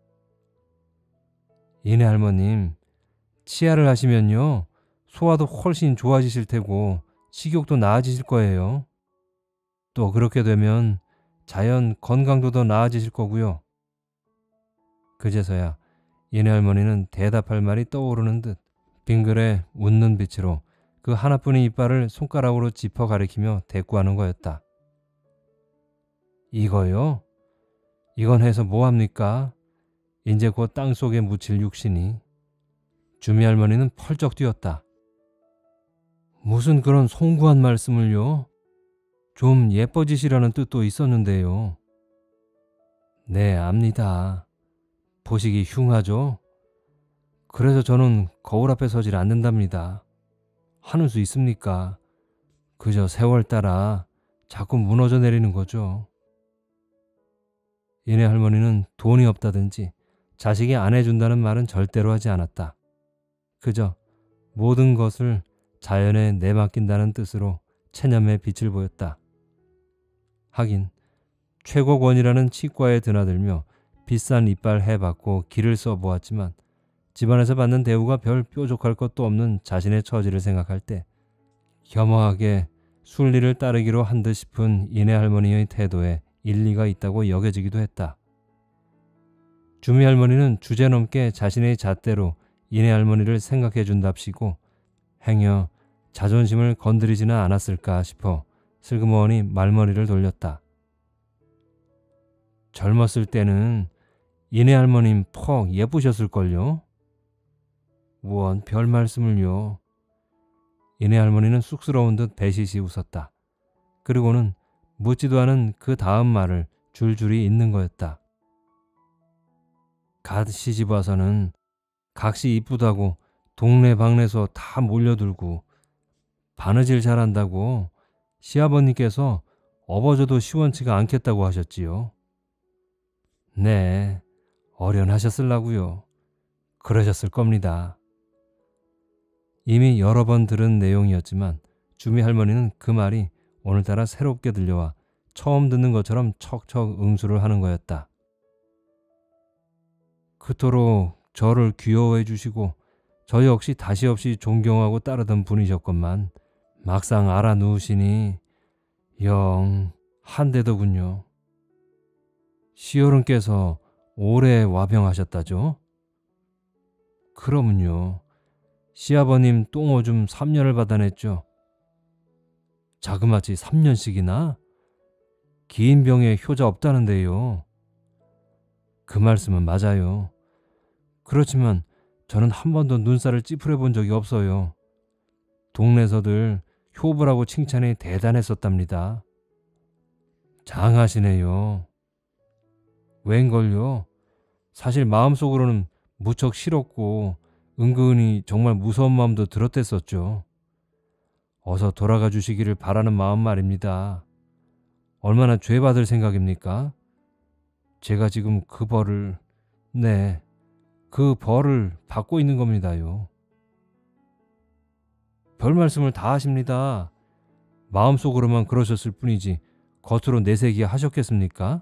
이내 할머님, 치아를 하시면요 소화도 훨씬 좋아지실 테고 식욕도 나아지실 거예요. 또 그렇게 되면 자연 건강도 더 나아지실 거고요. 그제서야 이내 할머니는 대답할 말이 떠오르는 듯 빙그레 웃는 빛으로 그 하나뿐인 이빨을 손가락으로 짚어 가리키며 대꾸하는 거였다. 이거요? 이건 해서 뭐합니까? 이제 곧 땅속에 묻힐 육신이. 주미 할머니는 펄쩍 뛰었다. 무슨 그런 송구한 말씀을요? 좀 예뻐지시라는 뜻도 있었는데요. 네, 압니다. 보시기 흉하죠? 그래서 저는 거울 앞에 서질 않는답니다. 하는 수 있습니까? 그저 세월 따라 자꾸 무너져 내리는 거죠. 이내 할머니는 돈이 없다든지 자식이 안 해준다는 말은 절대로 하지 않았다. 그저 모든 것을 자연에 내맡긴다는 뜻으로 체념의 빛을 보였다. 하긴 최고권이라는 치과에 드나들며 비싼 이빨 해봤고 길을 써보았지만 집안에서 받는 대우가 별 뾰족할 것도 없는 자신의 처지를 생각할 때 겸허하게 순리를 따르기로 한 듯 싶은 이내 할머니의 태도에 일리가 있다고 여겨지기도 했다. 주미 할머니는 주제넘게 자신의 잣대로 이내 할머니를 생각해 준답시고 행여 자존심을 건드리지는 않았을까 싶어 슬그머니 말머리를 돌렸다. 젊었을 때는 이내 할머님 퍽 예쁘셨을걸요? 무언 별 말씀을요. 이내 할머니는 쑥스러운 듯 배시시 웃었다. 그리고는 묻지도 않은 그 다음 말을 줄줄이 잇는 거였다. 갓 시집 와서는 각시 이쁘다고 동네 방네서 다 몰려들고 바느질 잘한다고 시아버님께서 업어줘도 시원치가 않겠다고 하셨지요. 네, 어련하셨을라고요. 그러셨을 겁니다. 이미 여러 번 들은 내용이었지만 주미 할머니는 그 말이 오늘따라 새롭게 들려와 처음 듣는 것처럼 척척 응수를 하는 거였다. 그토록 저를 귀여워해 주시고 저 역시 다시 없이 존경하고 따르던 분이셨건만 막상 알아누우시니 영 한대더군요. 시어른께서 올해 와병하셨다죠? 그러면요. 시아버님 똥오줌 3년을 받아냈죠. 자그마치 3년씩이나? 긴 병에 효자 없다는데요. 그 말씀은 맞아요. 그렇지만 저는 한 번도 눈살을 찌푸려 본 적이 없어요. 동네에서들 효부라고 칭찬이 대단했었답니다. 장하시네요. 웬걸요? 사실 마음속으로는 무척 싫었고 은근히 정말 무서운 마음도 들었댔었죠. 어서 돌아가 주시기를 바라는 마음 말입니다. 얼마나 죄받을 생각입니까? 제가 지금 그 벌을, 네, 그 벌을 받고 있는 겁니다요. 별 말씀을 다 하십니다. 마음속으로만 그러셨을 뿐이지 겉으로 내세기야 하셨겠습니까?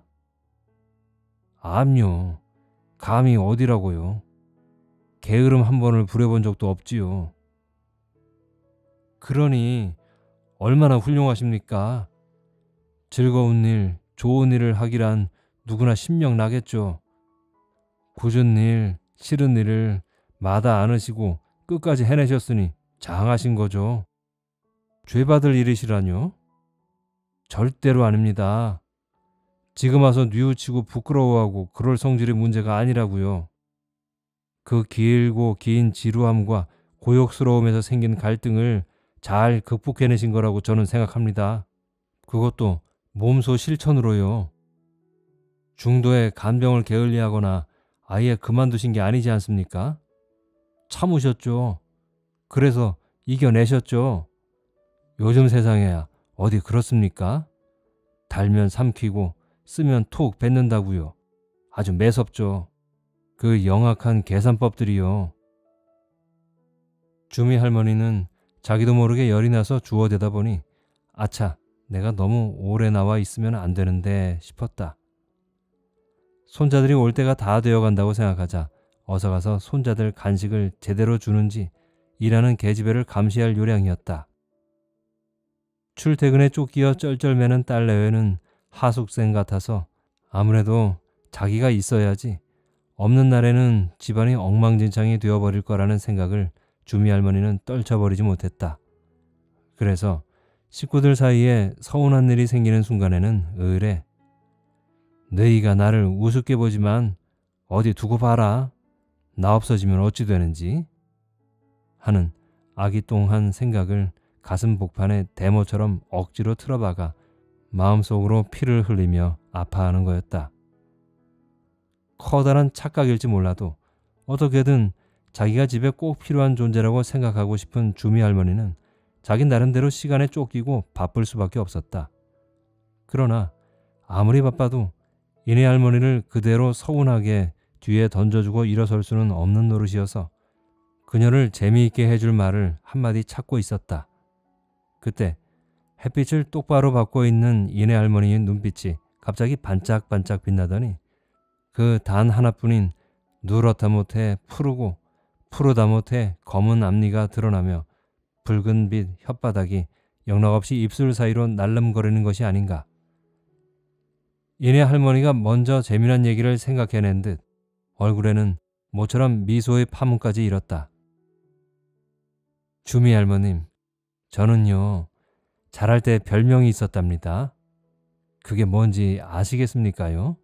암요. 감히 어디라고요. 게으름 한 번을 부려본 적도 없지요. 그러니 얼마나 훌륭하십니까? 즐거운 일, 좋은 일을 하기란 누구나 신명 나겠죠. 굳은 일, 싫은 일을 마다 않으시고 끝까지 해내셨으니 장하신 거죠. 죄받을 일이시라뇨? 절대로 아닙니다. 지금 와서 뉘우치고 부끄러워하고 그럴 성질의 문제가 아니라고요. 그 길고 긴 지루함과 고역스러움에서 생긴 갈등을 잘 극복해내신 거라고 저는 생각합니다. 그것도 몸소 실천으로요. 중도에 간병을 게을리하거나 아예 그만두신 게 아니지 않습니까? 참으셨죠. 그래서 이겨내셨죠. 요즘 세상에야 어디 그렇습니까? 달면 삼키고 쓰면 톡 뱉는다고요. 아주 매섭죠. 그 영악한 계산법들이요. 주미 할머니는 자기도 모르게 열이 나서 주워대다 보니 아차, 내가 너무 오래 나와 있으면 안 되는데 싶었다. 손자들이 올 때가 다 되어간다고 생각하자 어서 가서 손자들 간식을 제대로 주는지 일하는 계집애를 감시할 요량이었다. 출퇴근에 쫓기어 쩔쩔매는 딸내외는 하숙생 같아서 아무래도 자기가 있어야지 없는 날에는 집안이 엉망진창이 되어버릴 거라는 생각을 주미 할머니는 떨쳐버리지 못했다. 그래서 식구들 사이에 서운한 일이 생기는 순간에는 의뢰, 너희가 나를 우습게 보지만 어디 두고 봐라. 나 없어지면 어찌 되는지 하는 아기똥한 생각을 가슴 복판에 대모처럼 억지로 틀어박아 마음속으로 피를 흘리며 아파하는 거였다. 커다란 착각일지 몰라도 어떻게든 자기가 집에 꼭 필요한 존재라고 생각하고 싶은 주미 할머니는 자기 나름대로 시간에 쫓기고 바쁠 수밖에 없었다. 그러나 아무리 바빠도 이네 할머니를 그대로 서운하게 뒤에 던져주고 일어설 수는 없는 노릇이어서 그녀를 재미있게 해줄 말을 한마디 찾고 있었다. 그때 햇빛을 똑바로 받고 있는 이네 할머니의 눈빛이 갑자기 반짝반짝 빛나더니 그 단 하나뿐인 누렇다 못해 푸르고 푸르다 못해 검은 앞니가 드러나며 붉은 빛 혓바닥이 영락없이 입술 사이로 날름거리는 것이 아닌가. 이네 할머니가 먼저 재미난 얘기를 생각해낸 듯 얼굴에는 모처럼 미소의 파문까지 일었다. 주미 할머님, 저는요 자랄 때 별명이 있었답니다. 그게 뭔지 아시겠습니까요?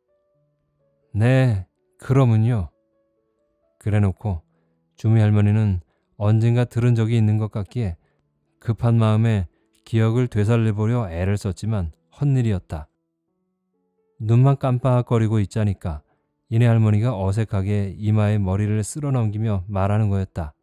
네, 그러면요. 그래놓고 주미 할머니는 언젠가 들은 적이 있는 것 같기에 급한 마음에 기억을 되살려보려 애를 썼지만 헛일이었다. 눈만 깜빡거리고 있자니까 이네 할머니가 어색하게 이마에 머리를 쓸어 넘기며 말하는 거였다.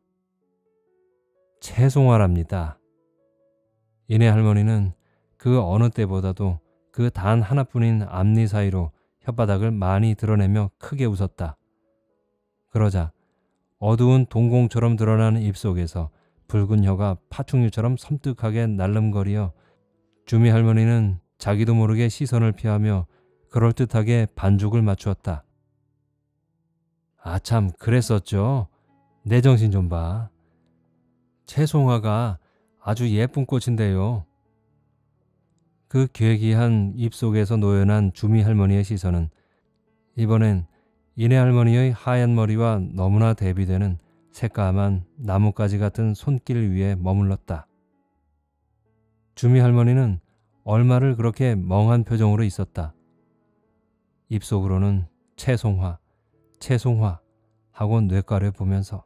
채송화랍니다. 이네 할머니는 그 어느 때보다도 그 단 하나뿐인 앞니 사이로 혓바닥을 많이 드러내며 크게 웃었다. 그러자 어두운 동공처럼 드러나는 입속에서 붉은 혀가 파충류처럼 섬뜩하게 날름거리어 주미 할머니는 자기도 모르게 시선을 피하며 그럴듯하게 반죽을 맞추었다. 아참 그랬었죠. 내 정신 좀 봐. 채송화가 아주 예쁜 꽃인데요. 그 괴기한 입속에서 노연한 주미 할머니의 시선은 이번엔 이내 할머니의 하얀 머리와 너무나 대비되는 새까만 나뭇가지 같은 손길 위에 머물렀다. 주미 할머니는 얼마를 그렇게 멍한 표정으로 있었다. 입속으로는 채송화, 채송화 하고 뇌가를 보면서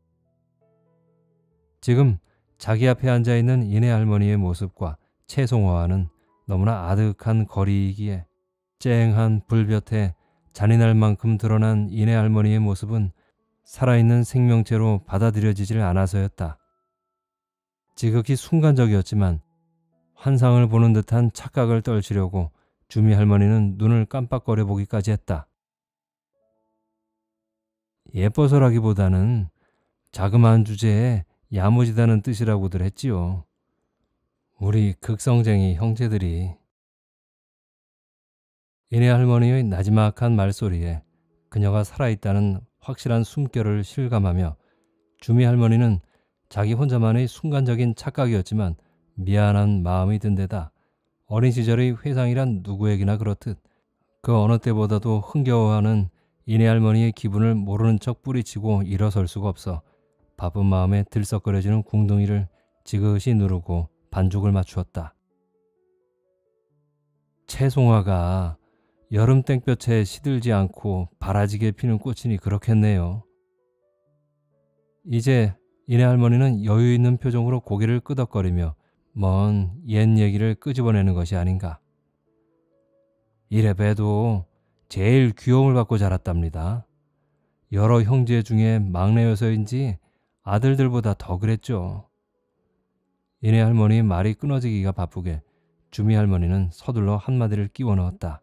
지금 자기 앞에 앉아있는 이내 할머니의 모습과 채송화와는 너무나 아득한 거리이기에 쨍한 불볕에 잔인할 만큼 드러난 이내 할머니의 모습은 살아있는 생명체로 받아들여지질 않아서였다. 지극히 순간적이었지만 환상을 보는 듯한 착각을 떨치려고 주미 할머니는 눈을 깜빡거려 보기까지 했다. 예뻐서라기보다는 자그마한 주제에 야무지다는 뜻이라고들 했지요. 우리 극성쟁이 형제들이. 이내 할머니의 나지막한 말소리에 그녀가 살아있다는 확실한 숨결을 실감하며 주미 할머니는 자기 혼자만의 순간적인 착각이었지만 미안한 마음이 든 데다 어린 시절의 회상이란 누구에게나 그렇듯 그 어느 때보다도 흥겨워하는 이내 할머니의 기분을 모르는 척 뿌리치고 일어설 수가 없어 바쁜 마음에 들썩거려지는 궁둥이를 지그시 누르고 반죽을 맞추었다. 채송화가 여름 땡볕에 시들지 않고 바라지게 피는 꽃이니 그렇겠네요. 이제 이내 할머니는 여유 있는 표정으로 고개를 끄덕거리며 먼 옛 얘기를 끄집어내는 것이 아닌가. 이래 봬도 제일 귀여움을 받고 자랐답니다. 여러 형제 중에 막내여서인지 아들들보다 더 그랬죠. 이내 할머니 말이 끊어지기가 바쁘게 주미 할머니는 서둘러 한마디를 끼워 넣었다.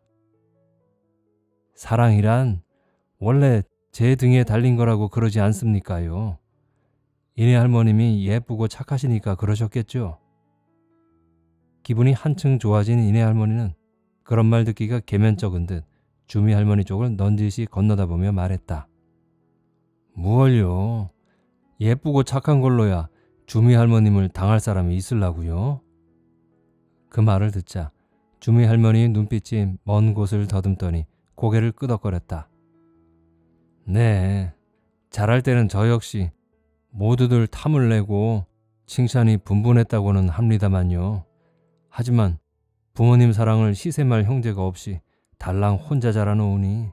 사랑이란 원래 제 등에 달린 거라고 그러지 않습니까요? 이내 할머님이 예쁘고 착하시니까 그러셨겠죠. 기분이 한층 좋아진 이내 할머니는 그런 말 듣기가 개면쩍은 듯 주미 할머니 쪽을 넌지시 건너다보며 말했다. 무얼요? 예쁘고 착한 걸로야 주미 할머님을 당할 사람이 있으려고요? 그 말을 듣자 주미 할머니의 눈빛이 먼 곳을 더듬더니 고개를 끄덕거렸다. 네, 잘할 때는 저 역시 모두들 탐을 내고 칭찬이 분분했다고는 합니다만요. 하지만 부모님 사랑을 시샘할 형제가 없이 달랑 혼자 자라놓으니.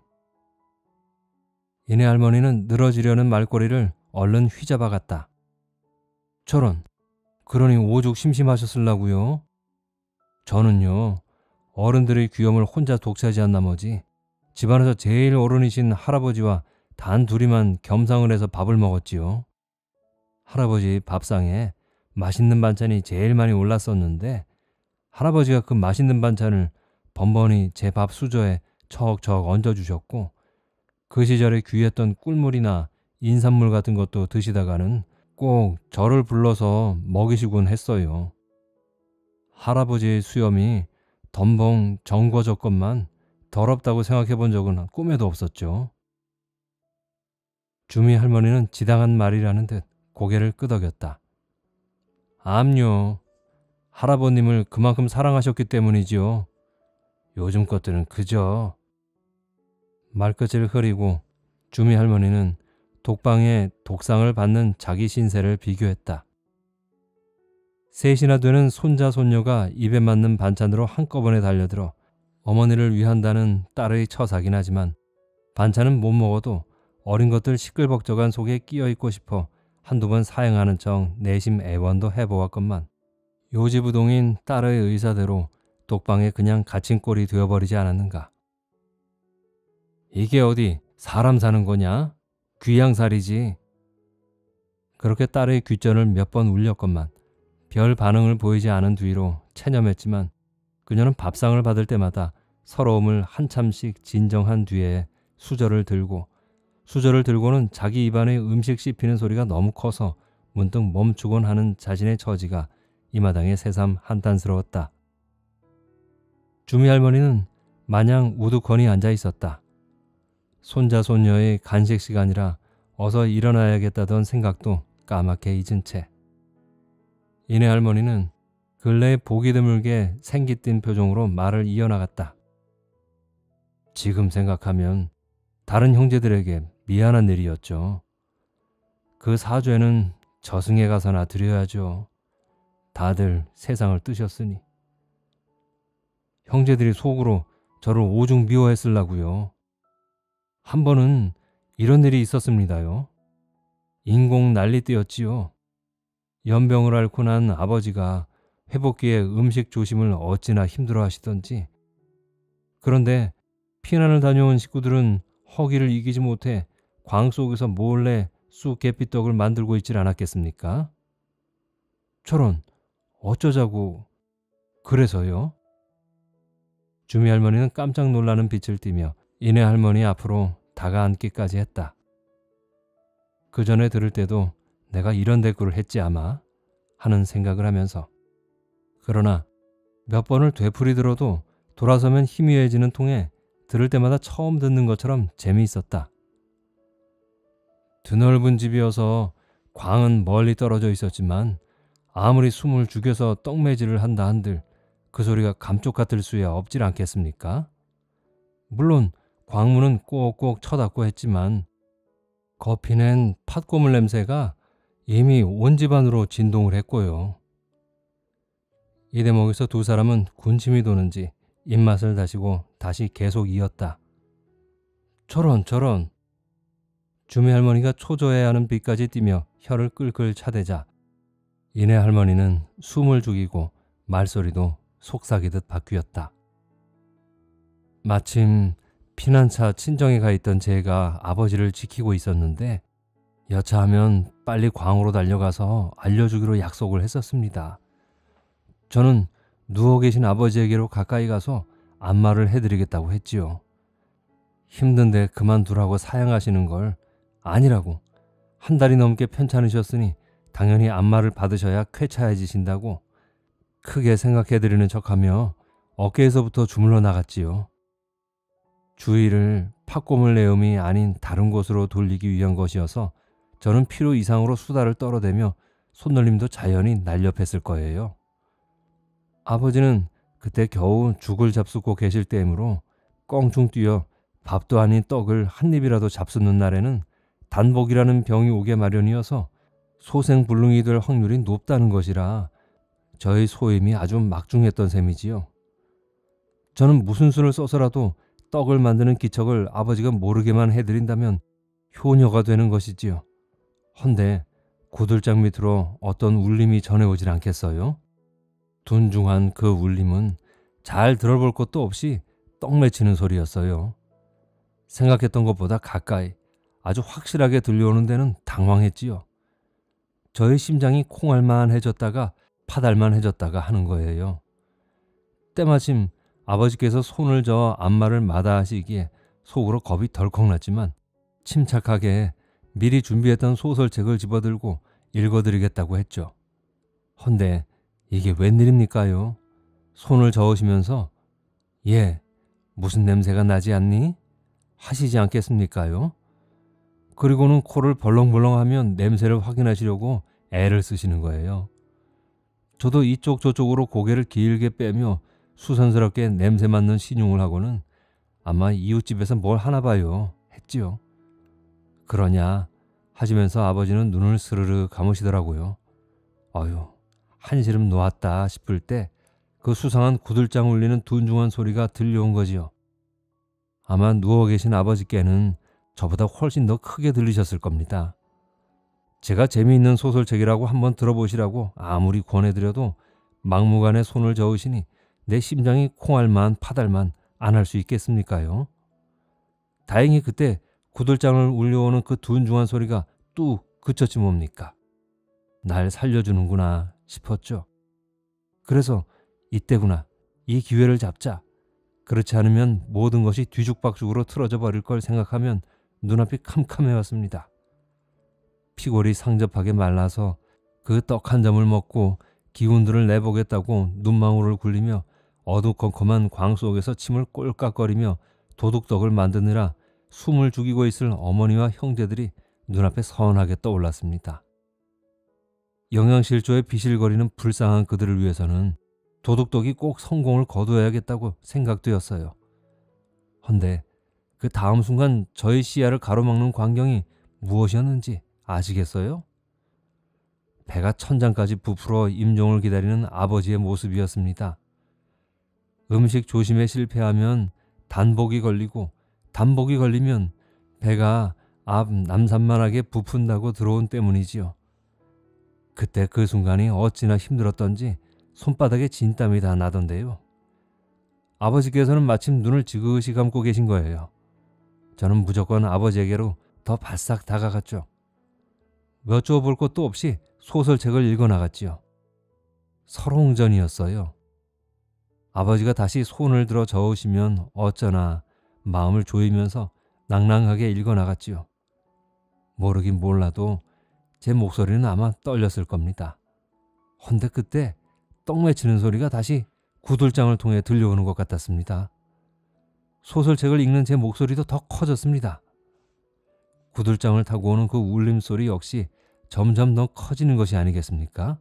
이내 할머니는 늘어지려는 말꼬리를 얼른 휘잡아갔다. 저런, 그러니 오죽 심심하셨을라고요? 저는요, 어른들의 귀염을 혼자 독차지한 나머지 집안에서 제일 어른이신 할아버지와 단 둘이만 겸상을 해서 밥을 먹었지요. 할아버지 밥상에 맛있는 반찬이 제일 많이 올랐었는데 할아버지가 그 맛있는 반찬을 번번이 제 밥 수저에 척척 얹어주셨고 그 시절에 귀했던 꿀물이나 인삼물 같은 것도 드시다가는 꼭 저를 불러서 먹이시곤 했어요. 할아버지의 수염이 덤벙 정궈졌건만 더럽다고 생각해 본 적은 꿈에도 없었죠. 주미 할머니는 지당한 말이라는 듯 고개를 끄덕였다. 암요. 할아버님을 그만큼 사랑하셨기 때문이지요. 요즘 것들은 그저. 말끝을 흐리고 주미 할머니는 독방에 독상을 받는 자기 신세를 비교했다. 셋이나 되는 손자 손녀가 입에 맞는 반찬으로 한꺼번에 달려들어 어머니를 위한다는 딸의 처사긴 하지만 반찬은 못 먹어도 어린 것들 시끌벅적한 속에 끼어있고 싶어 한두 번 사양하는 척 내심 애원도 해보았건만 요지부동인 딸의 의사대로 독방에 그냥 갇힌 꼴이 되어버리지 않았는가. 이게 어디 사람 사는 거냐? 귀양살이지. 그렇게 딸의 귓전을 몇 번 울렸건만 별 반응을 보이지 않은 뒤로 체념했지만 그녀는 밥상을 받을 때마다 서러움을 한참씩 진정한 뒤에 수저를 들고는 자기 입안에 음식 씹히는 소리가 너무 커서 문득 멈추곤 하는 자신의 처지가 이 마당에 새삼 한탄스러웠다. 주미 할머니는 마냥 우두커니 앉아 있었다. 손자 손녀의 간식 시간이라 어서 일어나야겠다던 생각도 까맣게 잊은 채. 이내 할머니는 근래에 보기 드물게 생기 띈 표정으로 말을 이어나갔다. 지금 생각하면 다른 형제들에게 미안한 일이었죠. 그 사죄는 저승에 가서나 드려야죠. 다들 세상을 뜨셨으니. 형제들이 속으로 저를 오죽 미워했을라고요. 한 번은 이런 일이 있었습니다요. 인공 난리때였지요. 연병을 앓고 난 아버지가 회복기에 음식 조심을 어찌나 힘들어 하시던지. 그런데 피난을 다녀온 식구들은 허기를 이기지 못해 광 속에서 몰래 쑥 계피떡을 만들고 있질 않았겠습니까? 저런, 어쩌자고. 그래서요. 주미 할머니는 깜짝 놀라는 빛을 띠며 이내 할머니 앞으로 다가앉기까지 했다. 그 전에 들을 때도 내가 이런 대꾸를 했지 아마 하는 생각을 하면서. 그러나 몇 번을 되풀이들어도 돌아서면 희미해지는 통에 들을 때마다 처음 듣는 것처럼 재미있었다. 드넓은 집이어서 광은 멀리 떨어져 있었지만 아무리 숨을 죽여서 떡매질을 한다 한들 그 소리가 감쪽 같을 수야 없질 않겠습니까? 물론 광문은 꼭꼭 쳐닫고 했지만 거피낸 팥고물 냄새가 이미 온 집안으로 진동을 했고요. 이 대목에서 두 사람은 군침이 도는지 입맛을 다시고 다시 계속 이었다. 저런. 주미 할머니가 초조해하는 빛까지 띠며 혀를 끌끌 차대자 이내 할머니는 숨을 죽이고 말소리도 속삭이듯 바뀌었다. 마침 피난차 친정에 가 있던 제가 아버지를 지키고 있었는데 여차하면 빨리 광으로 달려가서 알려주기로 약속을 했었습니다. 저는 누워 계신 아버지에게로 가까이 가서 안마를 해드리겠다고 했지요. 힘든데 그만두라고 사양하시는 걸 아니라고, 한 달이 넘게 편찮으셨으니 당연히 안마를 받으셔야 쾌차해지신다고 크게 생각해드리는 척하며 어깨에서부터 주물러 나갔지요. 주의를 팥고물 내음이 아닌 다른 곳으로 돌리기 위한 것이어서 저는 필요 이상으로 수다를 떨어대며 손놀림도 자연히 날렵했을 거예요. 아버지는 그때 겨우 죽을 잡수고 계실 때이므로 껑충 뛰어 밥도 아닌 떡을 한 입이라도 잡수는 날에는 단복이라는 병이 오게 마련이어서 소생불능이 될 확률이 높다는 것이라 저의 소임이 아주 막중했던 셈이지요. 저는 무슨 수를 써서라도 떡을 만드는 기척을 아버지가 모르게만 해드린다면 효녀가 되는 것이지요. 헌데 구들장 밑으로 어떤 울림이 전해오질 않겠어요? 둔중한 그 울림은 잘 들어볼 것도 없이 떡 맺히는 소리였어요. 생각했던 것보다 가까이 아주 확실하게 들려오는 데는 당황했지요. 저의 심장이 콩알만해졌다가 파달만해졌다가 하는 거예요. 때마침 아버지께서 손을 저어 안마를 마다하시기에 속으로 겁이 덜컥 났지만 침착하게 미리 준비했던 소설책을 집어들고 읽어드리겠다고 했죠. 헌데 이게 웬일입니까요? 손을 저으시면서 예, 무슨 냄새가 나지 않니? 하시지 않겠습니까요? 그리고는 코를 벌렁벌렁하면 냄새를 확인하시려고 애를 쓰시는 거예요. 저도 이쪽 저쪽으로 고개를 길게 빼며 수선스럽게 냄새 맡는 신용을 하고는 아마 이웃집에서 뭘 하나 봐요 했지요. 그러냐 하시면서 아버지는 눈을 스르르 감으시더라고요. 어휴, 한시름 놓았다 싶을 때 그 수상한 구들장 울리는 둔중한 소리가 들려온 거지요. 아마 누워 계신 아버지께는 저보다 훨씬 더 크게 들리셨을 겁니다. 제가 재미있는 소설책이라고 한번 들어보시라고 아무리 권해드려도 막무가내 손을 저으시니 내 심장이 콩알만 파달만 안 할 수 있겠습니까요? 다행히 그때 구들장을 울려오는 그 둔중한 소리가 뚝 그쳤지 뭡니까? 날 살려주는구나 싶었죠. 그래서 이때구나, 이 기회를 잡자. 그렇지 않으면 모든 것이 뒤죽박죽으로 틀어져 버릴 걸 생각하면 눈앞이 캄캄해 왔습니다. 피골이 상접하게 말라서 그 떡 한 점을 먹고 기운들을 내보겠다고 눈망울을 굴리며 어두컴컴한 광 속에서 침을 꼴깍거리며 도둑떡을 만드느라 숨을 죽이고 있을 어머니와 형제들이 눈앞에 선하게 떠올랐습니다. 영양실조에 비실거리는 불쌍한 그들을 위해서는 도둑떡이 꼭 성공을 거두어야겠다고 생각되었어요. 헌데 그 다음 순간 저의 시야를 가로막는 광경이 무엇이었는지 아시겠어요? 배가 천장까지 부풀어 임종을 기다리는 아버지의 모습이었습니다. 음식 조심에 실패하면 단복이 걸리고, 단복이 걸리면 배가 앞 남산만하게 부푼다고 들어온 때문이지요. 그때 그 순간이 어찌나 힘들었던지 손바닥에 진땀이 다 나던데요. 아버지께서는 마침 눈을 지그시 감고 계신 거예요. 저는 무조건 아버지에게로 더 바싹 다가갔죠. 여쭈어볼 것도 없이 소설책을 읽어나갔지요. 설홍전이었어요. 아버지가 다시 손을 들어 저으시면 어쩌나 마음을 조이면서 낭낭하게 읽어나갔지요. 모르긴 몰라도 제 목소리는 아마 떨렸을 겁니다. 헌데 그때 떡 맺히는 소리가 다시 구들장을 통해 들려오는 것 같았습니다. 소설책을 읽는 제 목소리도 더 커졌습니다. 구들장을 타고 오는 그 울림소리 역시 점점 더 커지는 것이 아니겠습니까?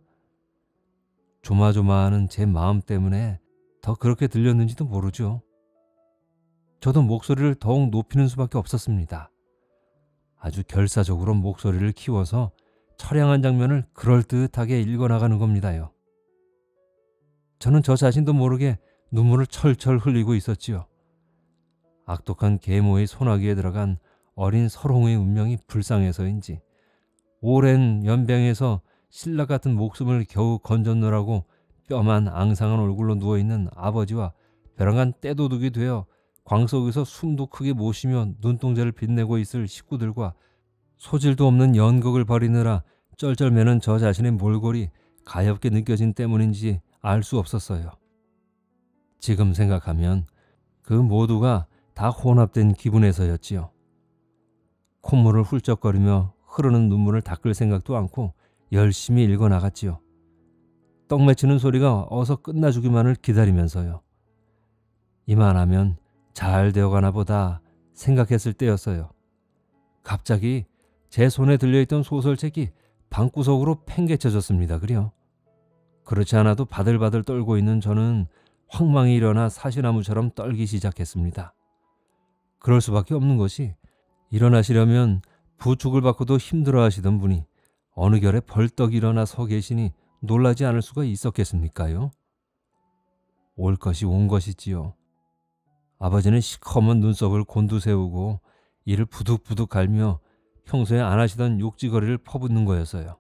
조마조마하는 제 마음 때문에 더 그렇게 들렸는지도 모르죠. 저도 목소리를 더욱 높이는 수밖에 없었습니다. 아주 결사적으로 목소리를 키워서 처량한 장면을 그럴듯하게 읽어나가는 겁니다요. 저는 저 자신도 모르게 눈물을 철철 흘리고 있었지요. 악독한 계모의 소나기에 들어간 어린 설홍의 운명이 불쌍해서인지 오랜 연병에서 신라 같은 목숨을 겨우 건졌노라고 뼈만 앙상한 얼굴로 누워있는 아버지와 벼랑간 떼도둑이 되어 광 속에서 숨도 크게 못 쉬며 눈동자를 빛내고 있을 식구들과 소질도 없는 연극을 벌이느라 쩔쩔매는 저 자신의 몰골이 가엾게 느껴진 때문인지 알 수 없었어요. 지금 생각하면 그 모두가 다 혼합된 기분에서였지요. 콧물을 훌쩍거리며 흐르는 눈물을 닦을 생각도 않고 열심히 읽어나갔지요. 떡 맺히는 소리가 어서 끝나주기만을 기다리면서요. 이만하면 잘 되어가나 보다 생각했을 때였어요. 갑자기 제 손에 들려있던 소설책이 방구석으로 팽개쳐졌습니다. 그려. 그렇지 않아도 바들바들 떨고 있는 저는 황망히 일어나 사시나무처럼 떨기 시작했습니다. 그럴 수밖에 없는 것이 일어나시려면 부축을 받고도 힘들어하시던 분이 어느 결에 벌떡 일어나 서 계시니 놀라지 않을 수가 있었겠습니까요? 올 것이 온 것이지요. 아버지는 시커먼 눈썹을 곤두세우고 이를 부득부득 갈며 평소에 안 하시던 욕지거리를 퍼붓는 거였어요.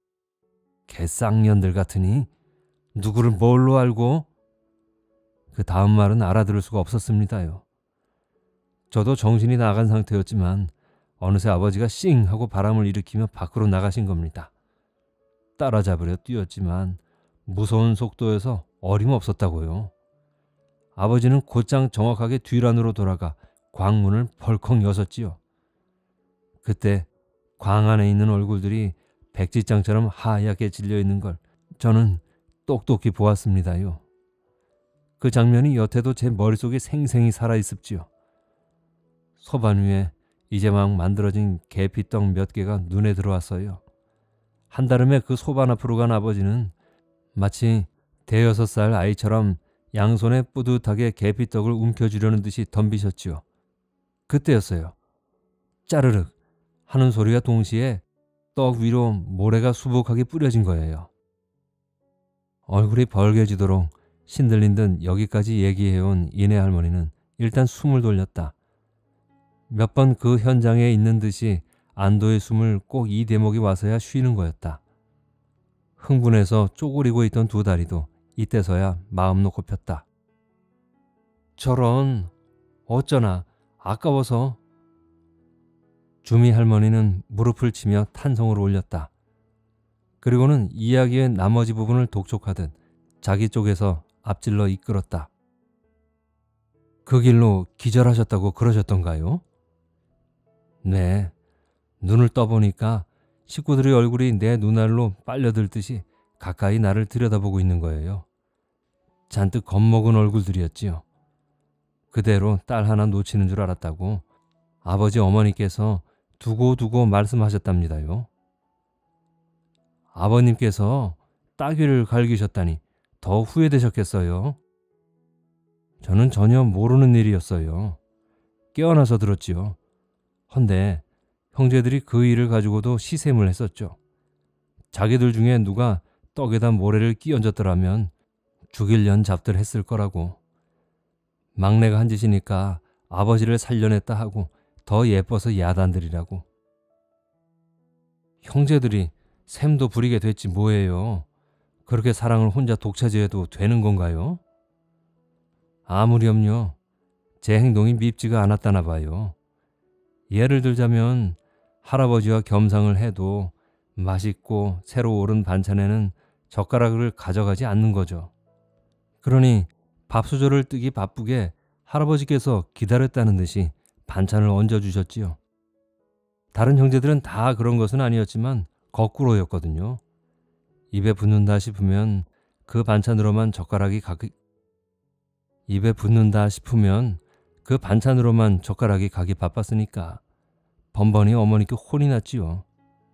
개쌍년들 같으니 누구를 뭘로 알고? 그 다음 말은 알아들을 수가 없었습니다요. 저도 정신이 나간 상태였지만 어느새 아버지가 싱 하고 바람을 일으키며 밖으로 나가신 겁니다. 따라잡으려 뛰었지만 무서운 속도여서 어림없었다고요. 아버지는 곧장 정확하게 뒤란으로 돌아가 광문을 벌컥 여섰지요. 그때 광 안에 있는 얼굴들이 백지장처럼 하얗게 질려있는 걸 저는 똑똑히 보았습니다요. 그 장면이 여태도 제 머릿속에 생생히 살아있습지요. 소반 위에 이제 막 만들어진 계피떡 몇 개가 눈에 들어왔어요. 한달음에 그 소반 앞으로 간 아버지는 마치 대여섯 살 아이처럼 양손에 뿌듯하게 계피떡을 움켜쥐려는 듯이 덤비셨지요. 그때였어요. 짜르륵 하는 소리가 동시에 떡 위로 모래가 수북하게 뿌려진 거예요. 얼굴이 벌개지도록 신들린 듯 여기까지 얘기해온 이내 할머니는 일단 숨을 돌렸다. 몇 번 그 현장에 있는 듯이 안도의 숨을 꼭 이 대목이 와서야 쉬는 거였다. 흥분해서 쪼그리고 있던 두 다리도 이때서야 마음 놓고 폈다. 저런 어쩌나 아까워서. 주미 할머니는 무릎을 치며 탄성을 올렸다. 그리고는 이야기의 나머지 부분을 독촉하듯 자기 쪽에서 앞질러 이끌었다. 그 길로 기절하셨다고 그러셨던가요? 네. 눈을 떠보니까 식구들의 얼굴이 내 눈알로 빨려들듯이 가까이 나를 들여다보고 있는 거예요. 잔뜩 겁먹은 얼굴들이었지요. 그대로 딸 하나 놓치는 줄 알았다고 아버지 어머니께서 두고두고 말씀하셨답니다요. 아버님께서 따귀를 갈기셨다니 더 후회되셨겠어요. 저는 전혀 모르는 일이었어요. 깨어나서 들었지요. 헌데 형제들이 그 일을 가지고도 시샘을 했었죠. 자기들 중에 누가 떡에다 모래를 끼얹었더라면 죽일 년 잡들 했을 거라고. 막내가 한 짓이니까 아버지를 살려냈다 하고 더 예뻐서 야단들이라고. 형제들이 샘도 부리게 됐지 뭐예요. 그렇게 사랑을 혼자 독차지해도 되는 건가요? 아무렴요. 제 행동이 밉지가 않았다나 봐요. 예를 들자면 할아버지와 겸상을 해도 맛있고 새로 오른 반찬에는 젓가락을 가져가지 않는 거죠. 그러니 밥수저를 뜨기 바쁘게 할아버지께서 기다렸다는 듯이 반찬을 얹어주셨지요. 다른 형제들은 다 그런 것은 아니었지만 거꾸로였거든요. 입에 붙는다 싶으면 그 반찬으로만 젓가락이 가기 바빴으니까 번번이 어머니께 혼이 났지요.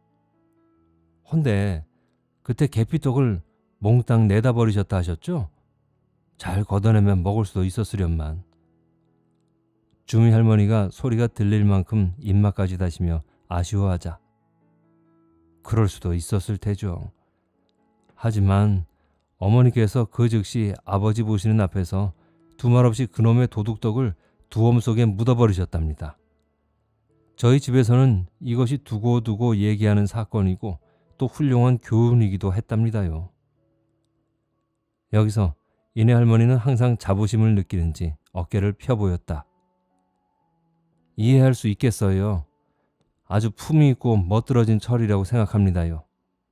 헌데 그때 계피떡을 몽땅 내다 버리셨다 하셨죠? 잘 걷어내면 먹을 수도 있었으련만. 주미 할머니가 소리가 들릴 만큼 입맛까지 다시며 아쉬워하자 그럴 수도 있었을 테죠. 하지만 어머니께서 그 즉시 아버지 보시는 앞에서 두말 없이 그놈의 도둑떡을 두엄 속에 묻어버리셨답니다. 저희 집에서는 이것이 두고두고 얘기하는 사건이고 또 훌륭한 교훈이기도 했답니다요. 여기서 이내 할머니는 항상 자부심을 느끼는지 어깨를 펴 보였다. 이해할 수 있겠어요. 아주 품이 있고 멋들어진 철이라고 생각합니다요.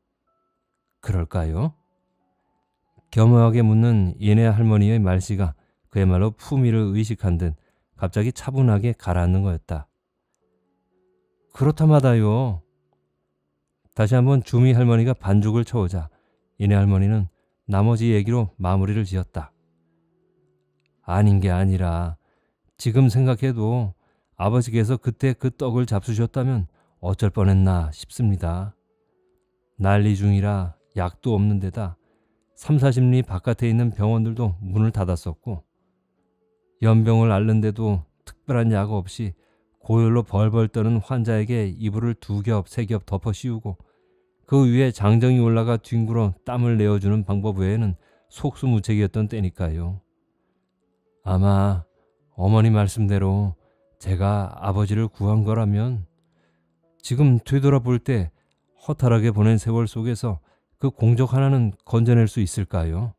그럴까요? 겸허하게 묻는 이내 할머니의 말씨가 그야말로 품위를 의식한 듯 갑자기 차분하게 가라앉는 거였다. 그렇다마다요. 다시 한번 주미 할머니가 반죽을 쳐오자 이내 할머니는 나머지 얘기로 마무리를 지었다. 아닌 게 아니라 지금 생각해도 아버지께서 그때 그 떡을 잡수셨다면 어쩔 뻔했나 싶습니다. 난리 중이라 약도 없는 데다 30-40리 바깥에 있는 병원들도 문을 닫았었고 연병을 앓는데도 특별한 약 없이 고열로 벌벌 떠는 환자에게 이불을 2겹, 3겹 덮어 씌우고 그 위에 장정이 올라가 뒹굴어 땀을 내어주는 방법 외에는 속수무책이었던 때니까요. 아마 어머니 말씀대로 제가 아버지를 구한 거라면 지금 되돌아볼 때 허탈하게 보낸 세월 속에서 그 공적 하나는 건져낼 수 있을까요?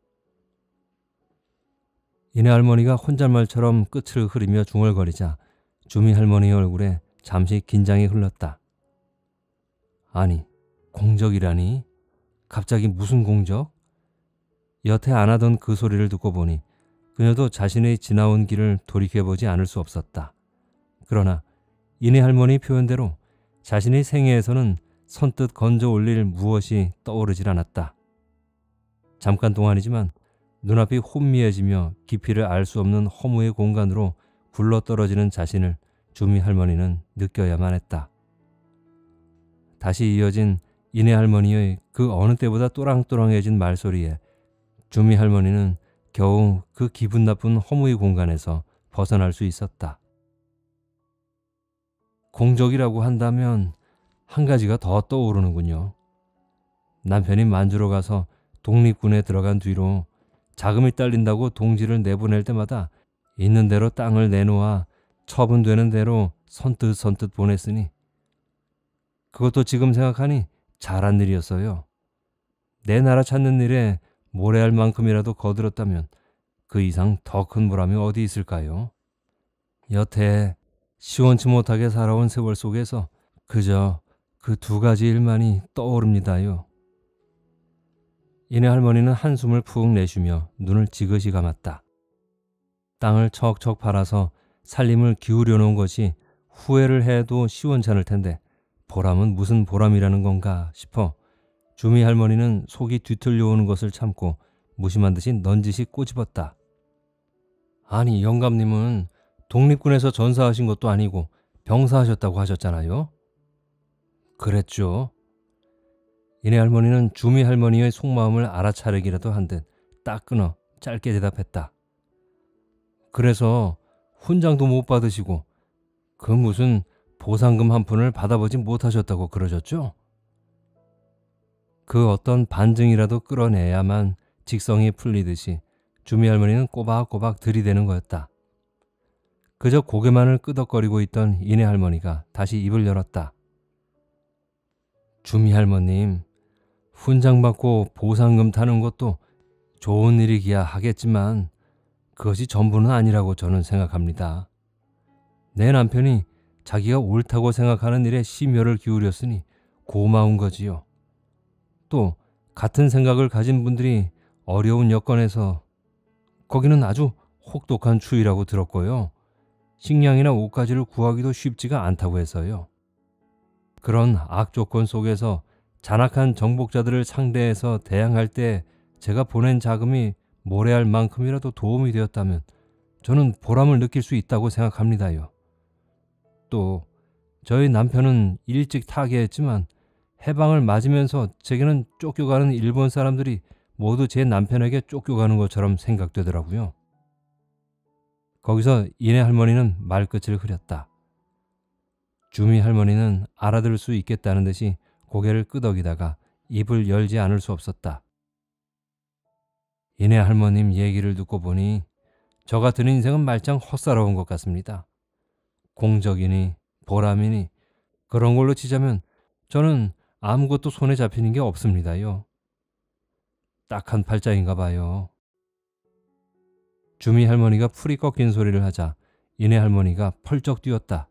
이내 할머니가 혼잣말처럼 끝을 흐리며 중얼거리자 주미 할머니의 얼굴에 잠시 긴장이 흘렀다. 아니, 공적이라니? 갑자기 무슨 공적? 여태 안 하던 그 소리를 듣고 보니 그녀도 자신의 지나온 길을 돌이켜보지 않을 수 없었다. 그러나 이내 할머니 표현대로 자신의 생애에서는 선뜻 건져 올릴 무엇이 떠오르질 않았다. 잠깐 동안이지만 눈앞이 혼미해지며 깊이를 알 수 없는 허무의 공간으로 굴러떨어지는 자신을 주미 할머니는 느껴야만 했다. 다시 이어진 이내 할머니의 그 어느 때보다 또랑또랑해진 말소리에 주미 할머니는 겨우 그 기분 나쁜 허무의 공간에서 벗어날 수 있었다. 공적이라고 한다면 한 가지가 더 떠오르는군요. 남편이 만주로 가서 독립군에 들어간 뒤로 자금이 딸린다고 동지를 내보낼 때마다 있는 대로 땅을 내놓아 처분되는 대로 선뜻 보냈으니 그것도 지금 생각하니 잘한 일이었어요. 내 나라 찾는 일에 모래알 만큼이라도 거들었다면 그 이상 더 큰 보람이 어디 있을까요? 여태 시원치 못하게 살아온 세월 속에서 그저 그 2가지 일만이 떠오릅니다요. 이내 할머니는 한숨을 푹 내쉬며 눈을 지그시 감았다. 땅을 척척 팔아서 살림을 기울여 놓은 것이 후회를 해도 시원찮을 텐데 보람은 무슨 보람이라는 건가 싶어 주미 할머니는 속이 뒤틀려오는 것을 참고 무심한 듯이 넌지시 꼬집었다. 아니, 영감님은 독립군에서 전사하신 것도 아니고 병사하셨다고 하셨잖아요. 그랬죠. 이내 할머니는 주미 할머니의 속마음을 알아차리기라도 한 듯 딱 끊어 짧게 대답했다. 그래서 훈장도 못 받으시고 그 무슨 보상금 한 푼을 받아보지 못하셨다고 그러셨죠? 그 어떤 반증이라도 끌어내야만 직성이 풀리듯이 주미 할머니는 꼬박꼬박 들이대는 거였다. 그저 고개만을 끄덕거리고 있던 이내 할머니가 다시 입을 열었다. 주미 할머님, 훈장 받고 보상금 타는 것도 좋은 일이기야 하겠지만 그것이 전부는 아니라고 저는 생각합니다. 내 남편이 자기가 옳다고 생각하는 일에 심혈을 기울였으니 고마운 거지요. 또 같은 생각을 가진 분들이 어려운 여건에서, 거기는 아주 혹독한 추위라고 들었고요. 식량이나 옷가지를 구하기도 쉽지가 않다고 해서요. 그런 악조건 속에서 잔악한 정복자들을 상대해서 대항할 때 제가 보낸 자금이 모래알 만큼이라도 도움이 되었다면 저는 보람을 느낄 수 있다고 생각합니다요. 또 저희 남편은 일찍 타계했지만 해방을 맞으면서 제게는 쫓겨가는 일본 사람들이 모두 제 남편에게 쫓겨가는 것처럼 생각되더라고요. 거기서 이내 할머니는 말끝을 흐렸다. 주미 할머니는 알아들을 수 있겠다는 듯이 고개를 끄덕이다가 입을 열지 않을 수 없었다. 이내 할머님 얘기를 듣고 보니 저 같은 인생은 말짱 헛살아온 것 같습니다. 공적이니 보람이니 그런 걸로 치자면 저는 아무것도 손에 잡히는 게 없습니다요. 딱한 팔자인가 봐요. 주미 할머니가 풀이 꺾인 소리를 하자 이내 할머니가 펄쩍 뛰었다.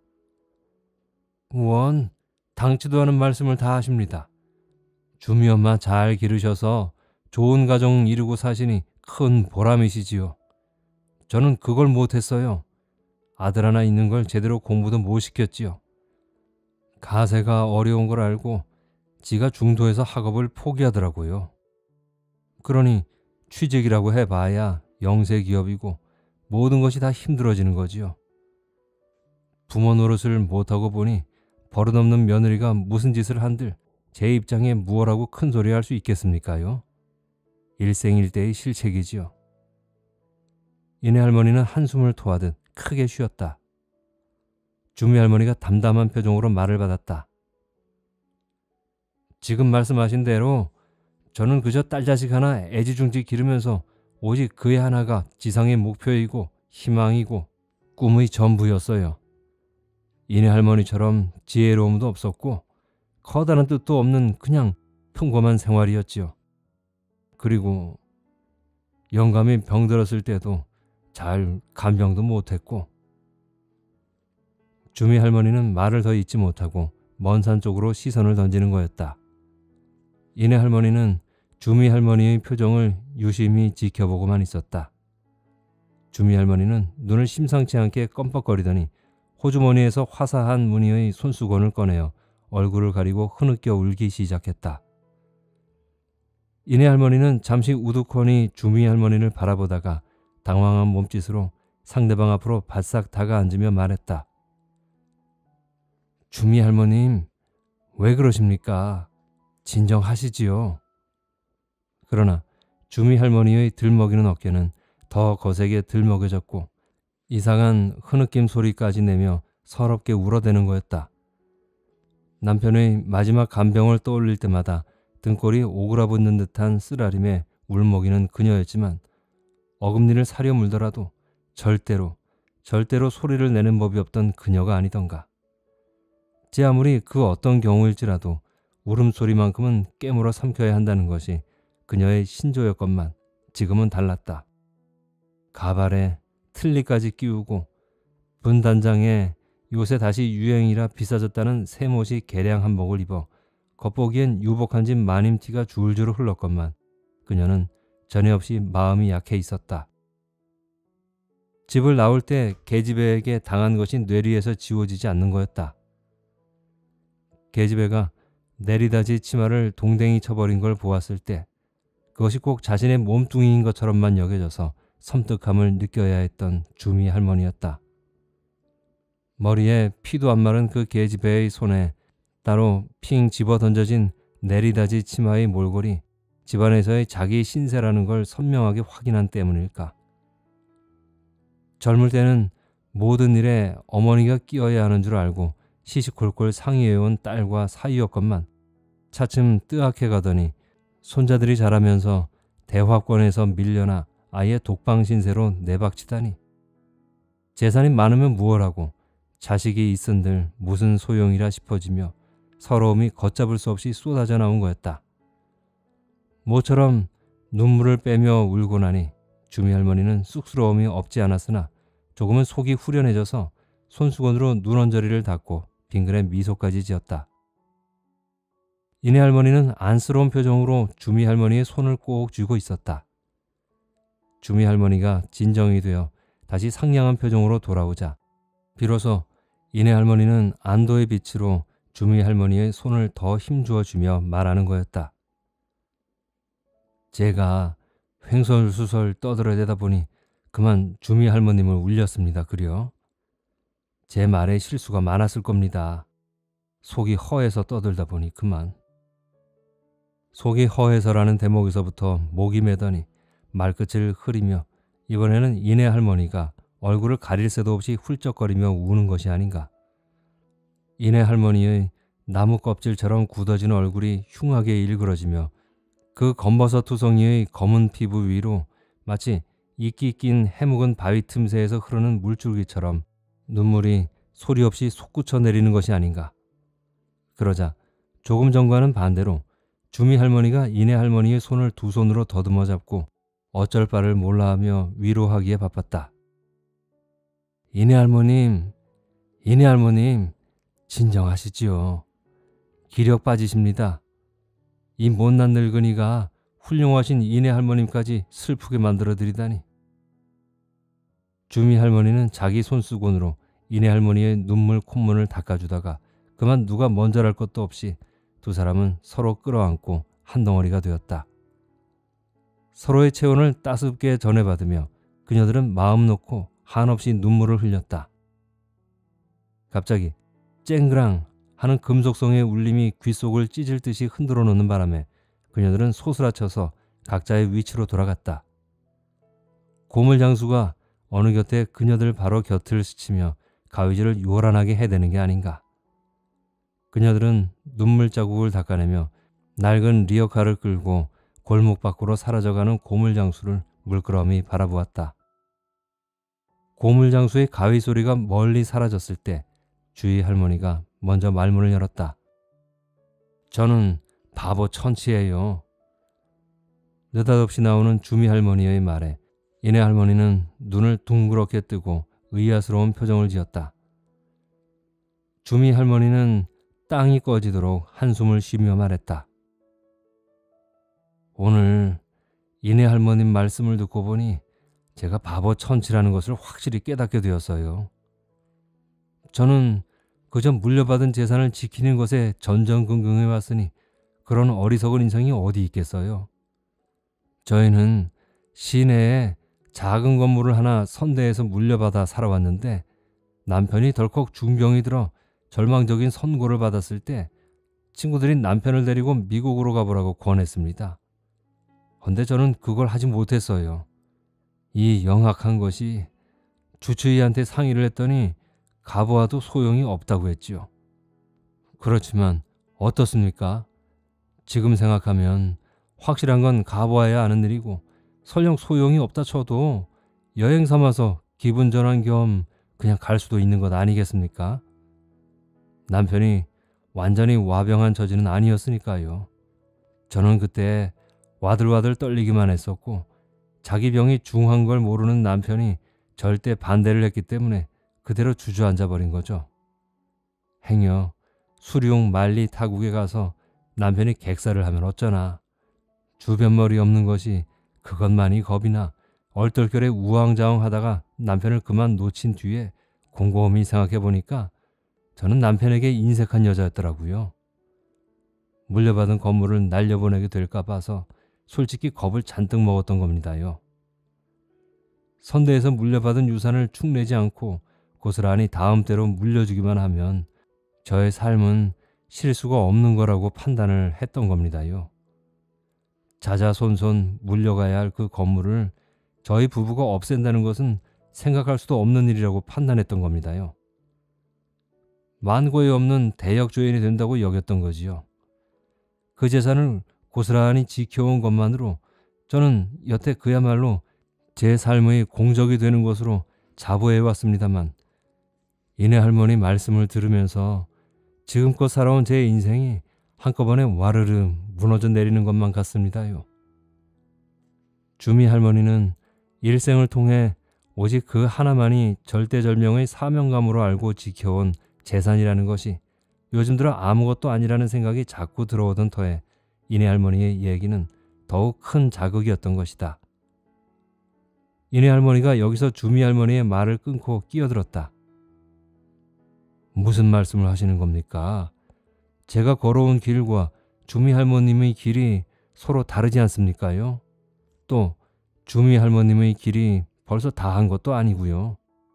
원, 당치도 않은 말씀을 다 하십니다. 주미 엄마 잘 기르셔서 좋은 가정 이루고 사시니 큰 보람이시지요. 저는 그걸 못했어요. 아들 하나 있는 걸 제대로 공부도 못 시켰지요. 가세가 어려운 걸 알고 지가 중도에서 학업을 포기하더라고요. 그러니 취직이라고 해봐야 영세 기업이고 모든 것이 다 힘들어지는 거지요. 부모 노릇을 못하고 보니 버릇없는 며느리가 무슨 짓을 한들 제 입장에 무엇라고 큰 소리 할 수 있겠습니까요? 일생일대의 실책이지요. 이내 할머니는 한숨을 토하듯 크게 쉬었다. 주미 할머니가 담담한 표정으로 말을 받았다. 지금 말씀하신 대로 저는 그저 딸 자식 하나 애지중지 기르면서 오직 그의 하나가 지상의 목표이고 희망이고 꿈의 전부였어요. 이내 할머니처럼 지혜로움도 없었고 커다란 뜻도 없는 그냥 평범한 생활이었지요. 그리고 영감이 병들었을 때도 잘 간병도 못했고. 주미 할머니는 말을 더 잇지 못하고 먼 산 쪽으로 시선을 던지는 거였다. 이내 할머니는 주미 할머니의 표정을 유심히 지켜보고만 있었다. 주미 할머니는 눈을 심상치 않게 껌뻑거리더니 호주머니에서 화사한 무늬의 손수건을 꺼내어 얼굴을 가리고 흐느껴 울기 시작했다. 이내 할머니는 잠시 우두커니 주미 할머니를 바라보다가 당황한 몸짓으로 상대방 앞으로 바싹 다가앉으며 말했다. 주미 할머님, 왜 그러십니까? 진정하시지요. 그러나 주미 할머니의 들먹이는 어깨는 더 거세게 들먹여졌고 이상한 흐느낌 소리까지 내며 서럽게 울어대는 거였다. 남편의 마지막 간병을 떠올릴 때마다 등골이 오그라붙는 듯한 쓰라림에 울먹이는 그녀였지만 어금니를 사려 물더라도 절대로 소리를 내는 법이 없던 그녀가 아니던가. 제 아무리 그 어떤 경우일지라도 울음소리만큼은 깨물어 삼켜야 한다는 것이 그녀의 신조였건만 지금은 달랐다. 가발에 틀니까지 끼우고 분단장에 요새 다시 유행이라 비싸졌다는 새못이 개량 한복을 입어 겉보기엔 유복한 집 마님티가 줄줄 흘렀건만 그녀는 전에 없이 마음이 약해 있었다. 집을 나올 때 계집애에게 당한 것이 뇌리에서 지워지지 않는 거였다. 계집애가 내리다지 치마를 동댕이 쳐버린 걸 보았을 때 그것이 꼭 자신의 몸뚱이인 것처럼만 여겨져서 섬뜩함을 느껴야 했던 주미 할머니였다. 머리에 피도 안 마른 그 계집애의 손에 따로 핑 집어 던져진 내리다지 치마의 몰골이 집안에서의 자기 신세라는 걸 선명하게 확인한 때문일까. 젊을 때는 모든 일에 어머니가 끼어야 하는 줄 알고 시시콜콜 상의해온 딸과 사이였건만 차츰 뜨악해 가더니 손자들이 자라면서 대화권에서 밀려나 아예 독방신세로 내박치다니. 재산이 많으면 무엇하고 자식이 있은들 무슨 소용이라 싶어지며 서러움이 걷잡을 수 없이 쏟아져 나온 거였다. 모처럼 눈물을 빼며 울고 나니 주미 할머니는 쑥스러움이 없지 않았으나 조금은 속이 후련해져서 손수건으로 눈언저리를 닦고 빙그레 미소까지 지었다. 이내 할머니는 안쓰러운 표정으로 주미 할머니의 손을 꼭 쥐고 있었다. 주미 할머니가 진정이 되어 다시 상냥한 표정으로 돌아오자 비로소 이내 할머니는 안도의 빛으로 주미 할머니의 손을 더 힘주어 주며 말하는 거였다. 제가 횡설수설 떠들어대다 보니 그만 주미 할머님을 울렸습니다. 그려. 제 말에 실수가 많았을 겁니다. 속이 허해서 떠들다 보니 그만. 속이 허해서라는 대목에서부터 목이 메더니 말끝을 흐리며 이번에는 이내 할머니가 얼굴을 가릴 새도 없이 훌쩍거리며 우는 것이 아닌가. 이내 할머니의 나무 껍질처럼 굳어진 얼굴이 흉하게 일그러지며 그 검버섯 투성이의 검은 피부 위로 마치 이끼 낀 해묵은 바위 틈새에서 흐르는 물줄기처럼 눈물이 소리 없이 솟구쳐 내리는 것이 아닌가. 그러자 조금 전과는 반대로 주미 할머니가 이내 할머니의 손을 두 손으로 더듬어 잡고 어쩔 바를 몰라하며 위로하기에 바빴다. 이내 할머님, 이내 할머님, 진정하시지요. 기력 빠지십니다. 이 못난 늙은이가 훌륭하신 이내 할머님까지 슬프게 만들어드리다니. 주미 할머니는 자기 손수건으로 이내 할머니의 눈물 콧물을 닦아주다가 그만 누가 먼저랄 것도 없이 두 사람은 서로 끌어안고 한 덩어리가 되었다. 서로의 체온을 따숩게 전해받으며 그녀들은 마음 놓고 한없이 눈물을 흘렸다. 갑자기 쨍그랑 하는 금속성의 울림이 귓속을 찢을 듯이 흔들어 놓는 바람에 그녀들은 소스라쳐서 각자의 위치로 돌아갔다. 고물장수가 어느 곁에 그녀들 바로 곁을 스치며 가위질을 요란하게 해대는 게 아닌가. 그녀들은 눈물 자국을 닦아내며 낡은 리어카를 끌고 골목 밖으로 사라져가는 고물장수를 물끄러미 바라보았다. 고물장수의 가위 소리가 멀리 사라졌을 때 주희 할머니가 먼저 말문을 열었다. 저는 바보 천치예요. 느닷없이 나오는 주미 할머니의 말에 이내 할머니는 눈을 둥그렇게 뜨고 의아스러운 표정을 지었다. 주미 할머니는 땅이 꺼지도록 한숨을 쉬며 말했다. 오늘 이내 할머님 말씀을 듣고 보니 제가 바보 천치라는 것을 확실히 깨닫게 되었어요. 저는 그저 물려받은 재산을 지키는 것에 전전긍긍해 왔으니 그런 어리석은 인생이 어디 있겠어요. 저희는 시내에 작은 건물을 하나 선대에서 물려받아 살아왔는데 남편이 덜컥 중병이 들어 절망적인 선고를 받았을 때 친구들이 남편을 데리고 미국으로 가보라고 권했습니다. 근데 저는 그걸 하지 못했어요. 이 영악한 것이 주치의한테 상의를 했더니 가보아도 소용이 없다고 했지요. 그렇지만 어떻습니까? 지금 생각하면 확실한 건 가보아야 아는 일이고 설령 소용이 없다 쳐도 여행 삼아서 기분 전환 겸 그냥 갈 수도 있는 것 아니겠습니까? 남편이 완전히 와병한 처지는 아니었으니까요. 저는 그때 와들와들 떨리기만 했었고 자기 병이 중한 걸 모르는 남편이 절대 반대를 했기 때문에 그대로 주저앉아 버린 거죠. 행여 수룡 만리 타국에 가서 남편이 객사를 하면 어쩌나. 주변머리 없는 것이 그것만이 겁이나 얼떨결에 우왕좌왕하다가 남편을 그만 놓친 뒤에 곰곰이 생각해 보니까 저는 남편에게 인색한 여자였더라고요. 물려받은 건물을 날려보내게 될까 봐서 솔직히 겁을 잔뜩 먹었던 겁니다요. 선대에서 물려받은 유산을 축내지 않고 고스란히 다음 대로 물려주기만 하면 저의 삶은 실수가 없는 거라고 판단을 했던 겁니다요. 자자손손 물려가야 할 그 건물을 저희 부부가 없앤다는 것은 생각할 수도 없는 일이라고 판단했던 겁니다요. 만고에 없는 대역죄인이 된다고 여겼던 거지요. 그 재산을 고스란히 지켜온 것만으로 저는 여태 그야말로 제 삶의 공적이 되는 것으로 자부해 왔습니다만, 이내 할머니 말씀을 들으면서 지금껏 살아온 제 인생이 한꺼번에 와르르 무너져 내리는 것만 같습니다요. 주미 할머니는 일생을 통해 오직 그 하나만이 절대절명의 사명감으로 알고 지켜온 재산이라는 것이 요즘 들어 아무것도 아니라는 생각이 자꾸 들어오던 터에 이내 할머니의 얘기는 더욱 큰 자극이었던 것이다. 이내 할머니가 여기서 주미 할머니의 말을 끊고 끼어들었다. 무슨 말씀을 하시는 겁니까? 제가 걸어온 길과 주미 할머님의 길이 서로 다르지 않습니까요? 또 주미 할머님의 길이 벌써 다 한 것도 아니고요.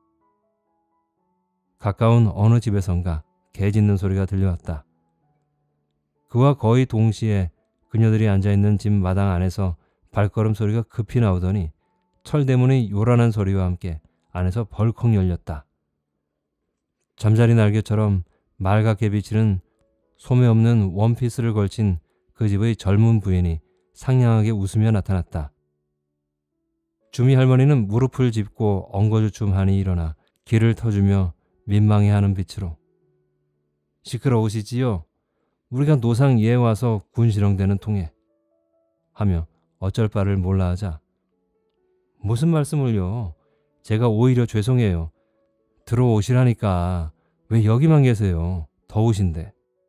가까운 어느 집에선가 개 짖는 소리가 들려왔다. 그와 거의 동시에 그녀들이 앉아있는 집 마당 안에서 발걸음 소리가 급히 나오더니 철대문의 요란한 소리와 함께 안에서 벌컥 열렸다. 잠자리 날개처럼 말갛게 비치는 소매 없는 원피스를 걸친 그 집의 젊은 부인이 상냥하게 웃으며 나타났다. 주미 할머니는 무릎을 짚고 엉거주춤하니 일어나 길을 터주며 민망해하는 빛으로 시끄러우시지요? 우리가 노상리에 와서 군시렁대는 통에 하며 어쩔 바를 몰라 하자 무슨 말씀을요? 제가 오히려 죄송해요. 들어오시라니까 왜 여기만 계세요? 더우신데.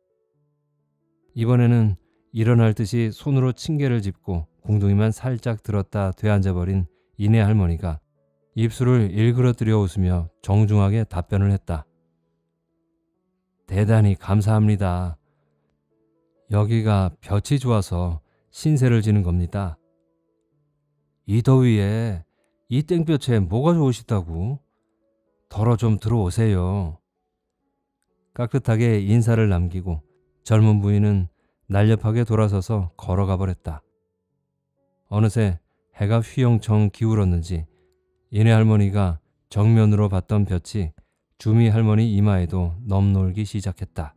이번에는 일어날 듯이 손으로 층계를 짚고 궁둥이만 살짝 들었다 되앉아버린 이내 할머니가 입술을 일그러뜨려 웃으며 정중하게 답변을 했다. 대단히 감사합니다. 여기가 볕이 좋아서 신세를 지는 겁니다. 이 더위에 이 땡볕에 뭐가 좋으시다고? 덜어 좀 들어오세요. 깍듯하게 인사를 남기고 젊은 부인은 날렵하게 돌아서서 걸어가 버렸다. 어느새 해가 휘영청 기울었는지 이내 할머니가 정면으로 봤던 볕이 주미 할머니 이마에도 넘놀기 시작했다.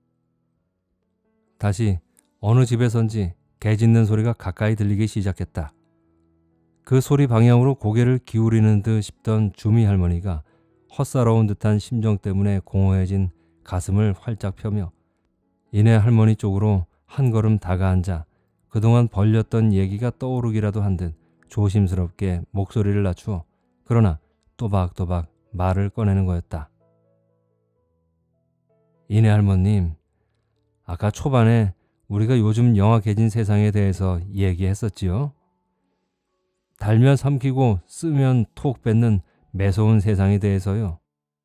다시 어느 집에선지 개 짖는 소리가 가까이 들리기 시작했다. 그 소리 방향으로 고개를 기울이는 듯 싶던 주미 할머니가 헛살아온 듯한 심정 때문에 공허해진 가슴을 활짝 펴며 이내 할머니 쪽으로 한 걸음 다가앉아 그동안 벌렸던 얘기가 떠오르기라도 한 듯 조심스럽게 목소리를 낮추어 그러나 또박또박 말을 꺼내는 거였다. 이내 할머님, 아까 초반에 우리가 요즘 영악해진 세상에 대해서 얘기했었지요. 달면 삼키고 쓰면 톡 뱉는 매서운 세상에 대해서요.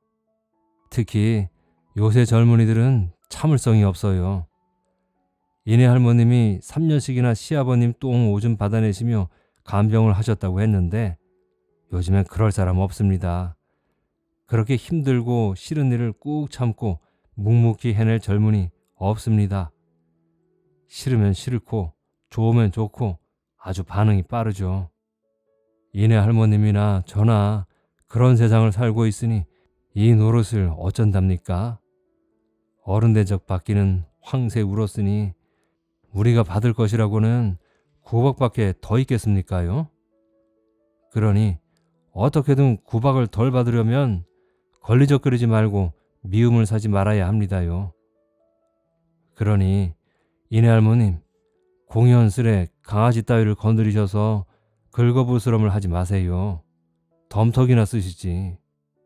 특히 요새 젊은이들은 참을성이 없어요. 이내 할머님이 3년씩이나 시아버님 똥 오줌 받아내시며 간병을 하셨다고 했는데 요즘엔 그럴 사람 없습니다. 그렇게 힘들고 싫은 일을 꾹 참고 묵묵히 해낼 젊은이 없습니다. 싫으면 싫고 좋으면 좋고 아주 반응이 빠르죠. 이내 할머님이나 저나 그런 세상을 살고 있으니 이 노릇을 어쩐답니까? 어른 대접 받기는 황새 울었으니 우리가 받을 것이라고는 구박밖에 더 있겠습니까요? 그러니 어떻게든 구박을 덜 받으려면 걸리적거리지 말고 미움을 사지 말아야 합니다요. 그러니 이내 할머님, 공연스레 강아지 따위를 건드리셔서 긁어부스럼을 하지 마세요. 덤터기나 쓰시지.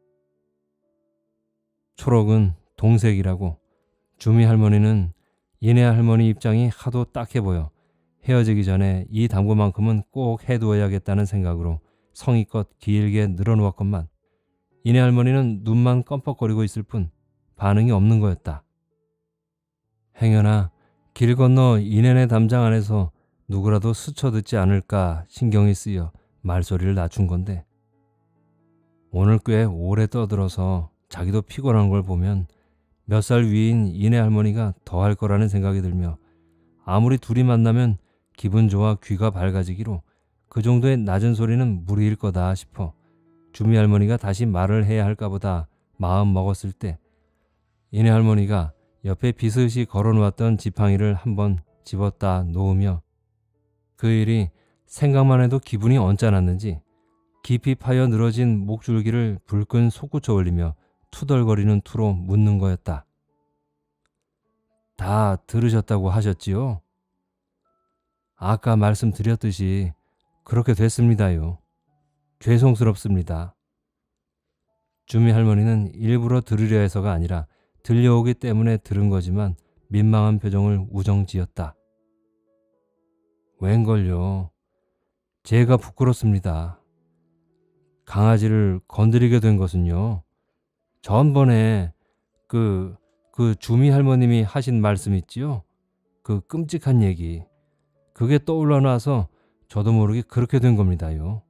초록은 동색이라고 주미 할머니는 이내 할머니 입장이 하도 딱해 보여 헤어지기 전에 이 당부만큼은 꼭 해두어야겠다는 생각으로 성의껏 길게 늘어놓았건만 이내 할머니는 눈만 껌뻑거리고 있을 뿐 반응이 없는 거였다. 행여나 길 건너 이내네 담장 안에서 누구라도 스쳐듣지 않을까 신경이 쓰여 말소리를 낮춘 건데 오늘 꽤 오래 떠들어서 자기도 피곤한 걸 보면 몇 살 위인 이내 할머니가 더 할 거라는 생각이 들며 아무리 둘이 만나면 기분 좋아 귀가 밝아지기로 그 정도의 낮은 소리는 무리일 거다 싶어 주미 할머니가 다시 말을 해야 할까 보다 마음 먹었을 때 이내 할머니가 옆에 비스시 걸어놓았던 지팡이를 한번 집었다 놓으며 그 일이 생각만 해도 기분이 언짢았는지 깊이 파여 늘어진 목줄기를 불끈 솟구쳐 올리며 투덜거리는 투로 묻는 거였다. 다 들으셨다고 하셨지요? 아까 말씀드렸듯이 그렇게 됐습니다요. 죄송스럽습니다. 주미 할머니는 일부러 들으려 해서가 아니라 들려오기 때문에 들은 거지만 민망한 표정을 우정지었다. 웬걸요. 제가 부끄럽습니다. 강아지를 건드리게 된 것은요. 전번에 그 주미 할머님이 하신 말씀 있지요? 그 끔찍한 얘기. 그게 떠올라놔서 저도 모르게 그렇게 된 겁니다요.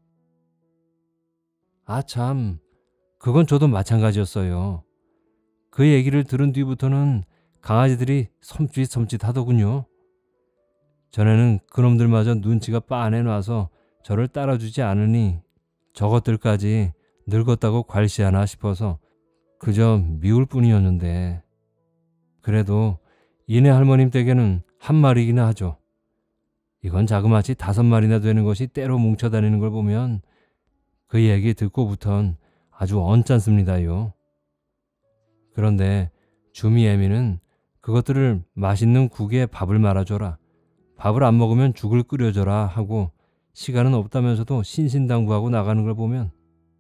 아 참, 그건 저도 마찬가지였어요. 그 얘기를 들은 뒤부터는 강아지들이 섬찟섬찟 하더군요. 전에는 그놈들마저 눈치가 빤해놔서 저를 따라주지 않으니 저것들까지 늙었다고 괄시하나 싶어서 그저 미울 뿐이었는데 그래도 이내 할머님 댁에는 한 마리이나 하죠. 이건 자그마치 5마리나 되는 것이 때로 뭉쳐다니는 걸 보면 그 얘기 듣고부턴 아주 언짢습니다요. 그런데 주미 애미는 그것들을 맛있는 국에 밥을 말아줘라, 밥을 안 먹으면 죽을 끓여줘라 하고 시간은 없다면서도 신신당부하고 나가는 걸 보면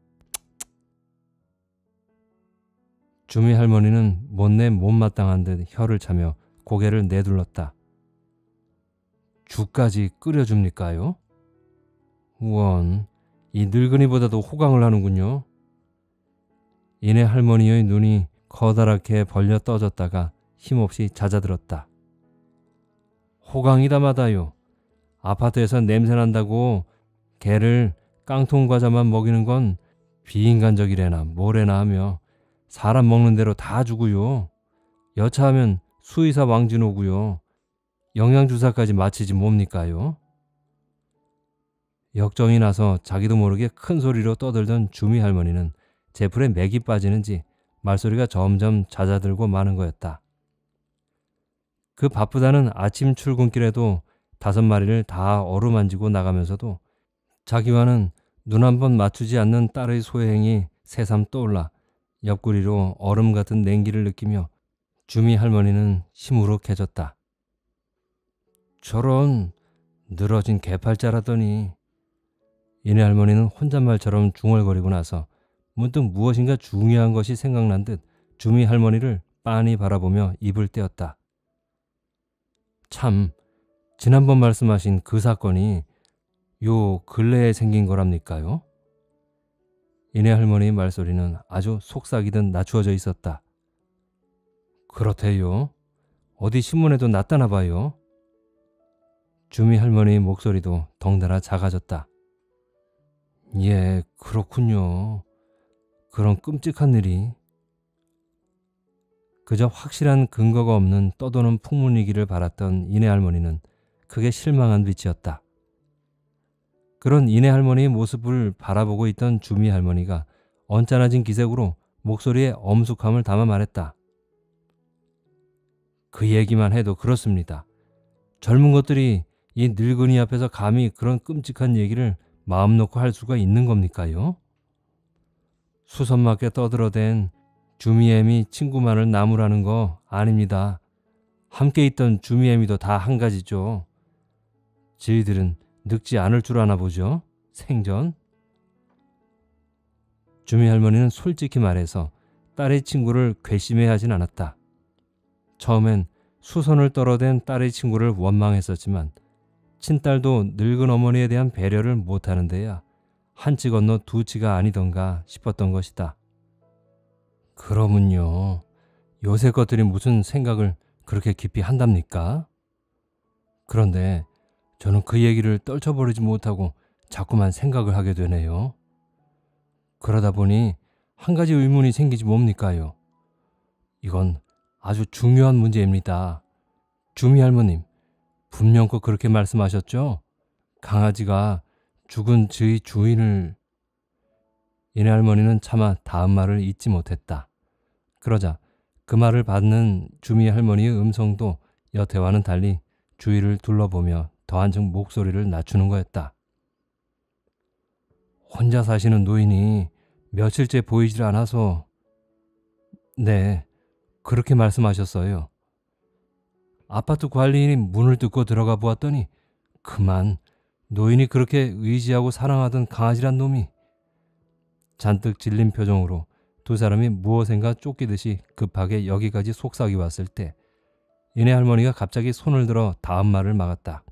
주미 할머니는 못내 못마땅한 듯 혀를 차며 고개를 내둘렀다. 죽까지 끓여줍니까요? 우원, 이 늙은이보다도 호강을 하는군요. 이내 할머니의 눈이 커다랗게 벌려 떠졌다가 힘없이 잦아들었다. 호강이다마다요. 아파트에서 냄새난다고 개를 깡통과자만 먹이는 건 비인간적이래나 뭐래나 하며 사람 먹는 대로 다 주고요. 여차하면 수의사 왕진 오고요. 영양주사까지 마치지 뭡니까요? 역정이 나서 자기도 모르게 큰 소리로 떠들던 주미 할머니는 제풀에 맥이 빠지는지 말소리가 점점 잦아들고 마는 거였다. 그 바쁘다는 아침 출근길에도 5마리를 다 어루만지고 나가면서도 자기와는 눈 한 번 맞추지 않는 딸의 소행이 새삼 떠올라 옆구리로 얼음 같은 냉기를 느끼며 주미 할머니는 시무룩해졌다. 저런 늘어진 개팔자라더니. 이내 할머니는 혼잣말처럼 중얼거리고 나서 문득 무엇인가 중요한 것이 생각난 듯 주미 할머니를 빤히 바라보며 입을 떼었다. 참, 지난번 말씀하신 그 사건이 요 근래에 생긴 거랍니까요? 이내 할머니의 말소리는 아주 속삭이듯 낮추어져 있었다. 그렇대요. 어디 신문에도 났다나 봐요. 주미 할머니의 목소리도 덩달아 작아졌다. 예, 그렇군요. 그런 끔찍한 일이. 그저 확실한 근거가 없는 떠도는 풍문이기를 바랐던 이내 할머니는 크게 실망한 빛이었다. 그런 이내 할머니의 모습을 바라보고 있던 주미 할머니가 언짢아진 기색으로 목소리에 엄숙함을 담아 말했다. 그 얘기만 해도 그렇습니다. 젊은 것들이 이 늙은이 앞에서 감히 그런 끔찍한 얘기를 마음 놓고 할 수가 있는 겁니까요? 수선맞게 떠들어댄 주미애미 친구만을 나무라는 거 아닙니다. 함께 있던 주미애미도 다 한 가지죠. 저희들은 늙지 않을 줄 아나 보죠. 생전. 주미 할머니는 솔직히 말해서 딸의 친구를 괘씸해하진 않았다. 처음엔 수선을 떨어댄 딸의 친구를 원망했었지만 친딸도 늙은 어머니에 대한 배려를 못하는 데야 한치 건너 두치가 아니던가 싶었던 것이다. 그러면요, 요새 것들이 무슨 생각을 그렇게 깊이 한답니까? 그런데 저는 그 얘기를 떨쳐버리지 못하고 자꾸만 생각을 하게 되네요. 그러다 보니 한 가지 의문이 생기지 뭡니까요? 이건 아주 중요한 문제입니다. 주미 할머님, 분명코 그렇게 말씀하셨죠? 강아지가 죽은 저희 주인을... 이내 할머니는 차마 다음 말을 잊지 못했다. 그러자 그 말을 받는 주미 할머니의 음성도 여태와는 달리 주위를 둘러보며 더한층 목소리를 낮추는 거였다. 혼자 사시는 노인이 며칠째 보이질 않아서. 네, 그렇게 말씀하셨어요. 아파트 관리인이 문을 뚫고 들어가 보았더니 그만 노인이 그렇게 의지하고 사랑하던 강아지란 놈이. 잔뜩 질린 표정으로 두 사람이 무엇인가 쫓기듯이 급하게 여기까지 속삭이 왔을 때 이내 할머니가 갑자기 손을 들어 다음 말을 막았다.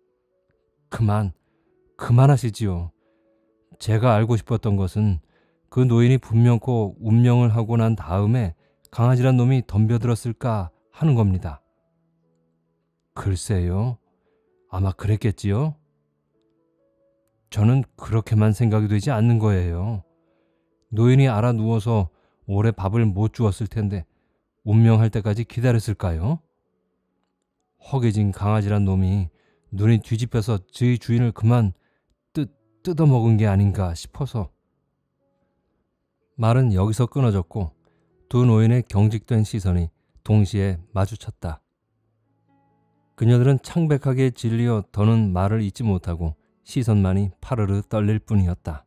그만하시지요. 제가 알고 싶었던 것은 그 노인이 분명코 운명을 하고 난 다음에 강아지란 놈이 덤벼들었을까 하는 겁니다. 글쎄요. 아마 그랬겠지요. 저는 그렇게만 생각이 되지 않는 거예요. 노인이 알아 누워서 오래 밥을 못 주었을 텐데 운명할 때까지 기다렸을까요? 허기진 강아지란 놈이 눈이 뒤집혀서 저희 주인을 그만 뜯어먹은 게 아닌가 싶어서. 말은 여기서 끊어졌고 두 노인의 경직된 시선이 동시에 마주쳤다. 그녀들은 창백하게 질리어 더는 말을 잇지 못하고 시선만이 파르르 떨릴 뿐이었다.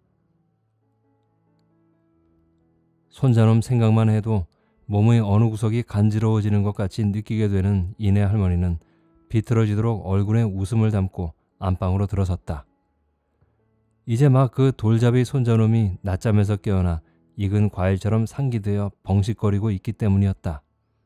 손자놈 생각만 해도 몸의 어느 구석이 간지러워지는 것 같이 느끼게 되는 이내 할머니는 비틀어지도록 얼굴에 웃음을 담고 안방으로 들어섰다. 이제 막 그 돌잡이 손자놈이 낮잠에서 깨어나 익은 과일처럼 상기되어 벙식거리고 있기 때문이었다.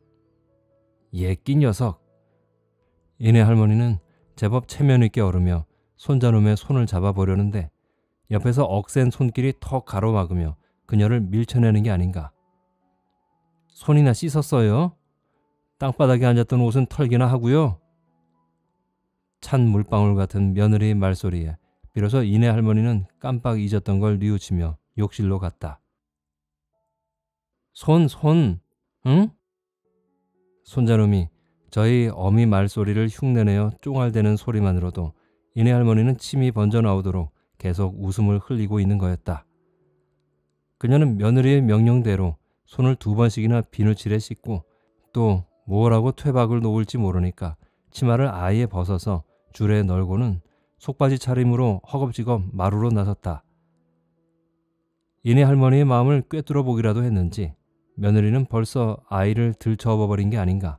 예끼 녀석. 이내 할머니는 제법 체면 있게 얼으며 손자놈의 손을 잡아보려는데 옆에서 억센 손길이 턱 가로막으며 그녀를 밀쳐내는 게 아닌가. 손이나 씻었어요? 땅바닥에 앉았던 옷은 털기나 하고요. 찬 물방울 같은 며느리의 말소리에 비로소 이내 할머니는 깜빡 잊었던 걸 뉘우치며 욕실로 갔다. 응? 손자놈이 저희 어미 말소리를 흉내내어 쫑알대는 소리만으로도 이내 할머니는 침이 번져 나오도록 계속 웃음을 흘리고 있는 거였다. 그녀는 며느리의 명령대로 손을 2번씩이나 비누칠에 씻고 또 뭐라고 퇴박을 놓을지 모르니까 치마를 아예 벗어서 줄에 널고는 속바지 차림으로 허겁지겁 마루로 나섰다. 이내 할머니의 마음을 꿰뚫어 보기라도 했는지 며느리는 벌써 아이를 들쳐업어버린 게 아닌가.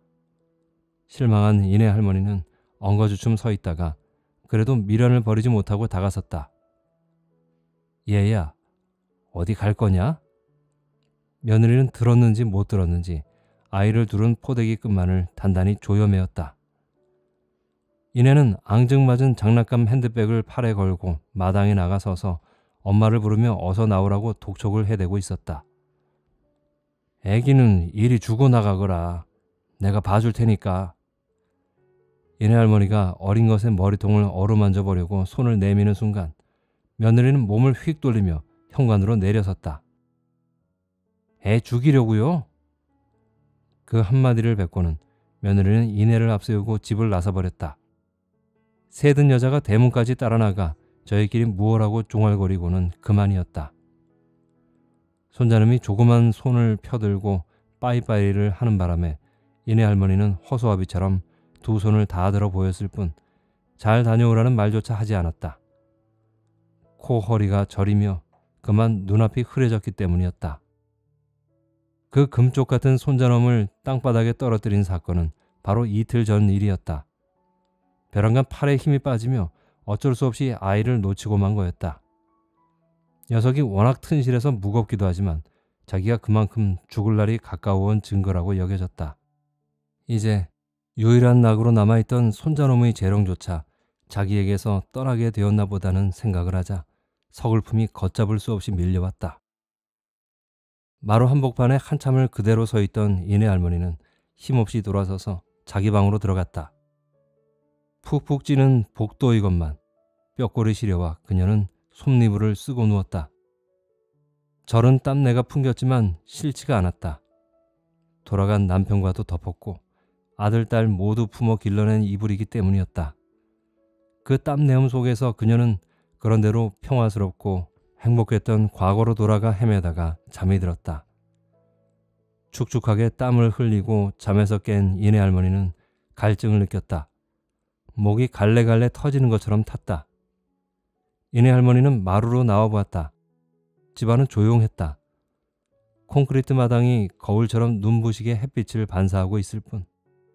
실망한 이내 할머니는 엉거주춤 서 있다가 그래도 미련을 버리지 못하고 다가섰다. 얘야, 어디 갈 거냐? 며느리는 들었는지 못 들었는지 아이를 두른 포대기 끝만을 단단히 조여매었다. 이내는 앙증맞은 장난감 핸드백을 팔에 걸고 마당에 나가서서 엄마를 부르며 어서 나오라고 독촉을 해대고 있었다. 애기는 이리 주고 나가거라. 내가 봐줄 테니까. 이내 할머니가 어린 것의 머리통을 어루만져 보려고 손을 내미는 순간 며느리는 몸을 휙 돌리며 현관으로 내려섰다. 애 죽이려고요? 그 한마디를 뱉고는 며느리는 이내를 앞세우고 집을 나서버렸다. 새든 여자가 대문까지 따라 나가 저희끼리 무엇하고 종알거리고는 그만이었다. 손자놈이 조그만 손을 펴들고 빠이빠이를 하는 바람에 이내 할머니는 허수아비처럼 두 손을 다 들어 보였을 뿐 잘 다녀오라는 말조차 하지 않았다. 코 허리가 저리며 그만 눈앞이 흐려졌기 때문이었다. 그 금쪽 같은 손자놈을 땅바닥에 떨어뜨린 사건은 바로 이틀 전 일이었다. 벼랑간 팔에 힘이 빠지며 어쩔 수 없이 아이를 놓치고 만 거였다. 녀석이 워낙 튼실해서 무겁기도 하지만 자기가 그만큼 죽을 날이 가까워온 증거라고 여겨졌다. 이제 유일한 낙으로 남아있던 손자놈의 재롱조차 자기에게서 떠나게 되었나 보다는 생각을 하자 서글픔이 걷잡을 수 없이 밀려왔다. 마루 한복판에 한참을 그대로 서 있던 이내 할머니는 힘없이 돌아서서 자기 방으로 들어갔다. 푹푹 찌는 복도 이것만 뼈골이 시려와 그녀는 솜니부를 쓰고 누웠다. 절은 땀내가 풍겼지만 싫지가 않았다. 돌아간 남편과도 덮었고 아들, 딸 모두 품어 길러낸 이불이기 때문이었다. 그 땀내음 속에서 그녀는 그런대로 평화스럽고 행복했던 과거로 돌아가 헤매다가 잠이 들었다. 축축하게 땀을 흘리고 잠에서 깬 이내 할머니는 갈증을 느꼈다. 목이 갈래갈래 터지는 것처럼 탔다. 이내 할머니는 마루로 나와보았다. 집안은 조용했다. 콘크리트 마당이 거울처럼 눈부시게 햇빛을 반사하고 있을 뿐.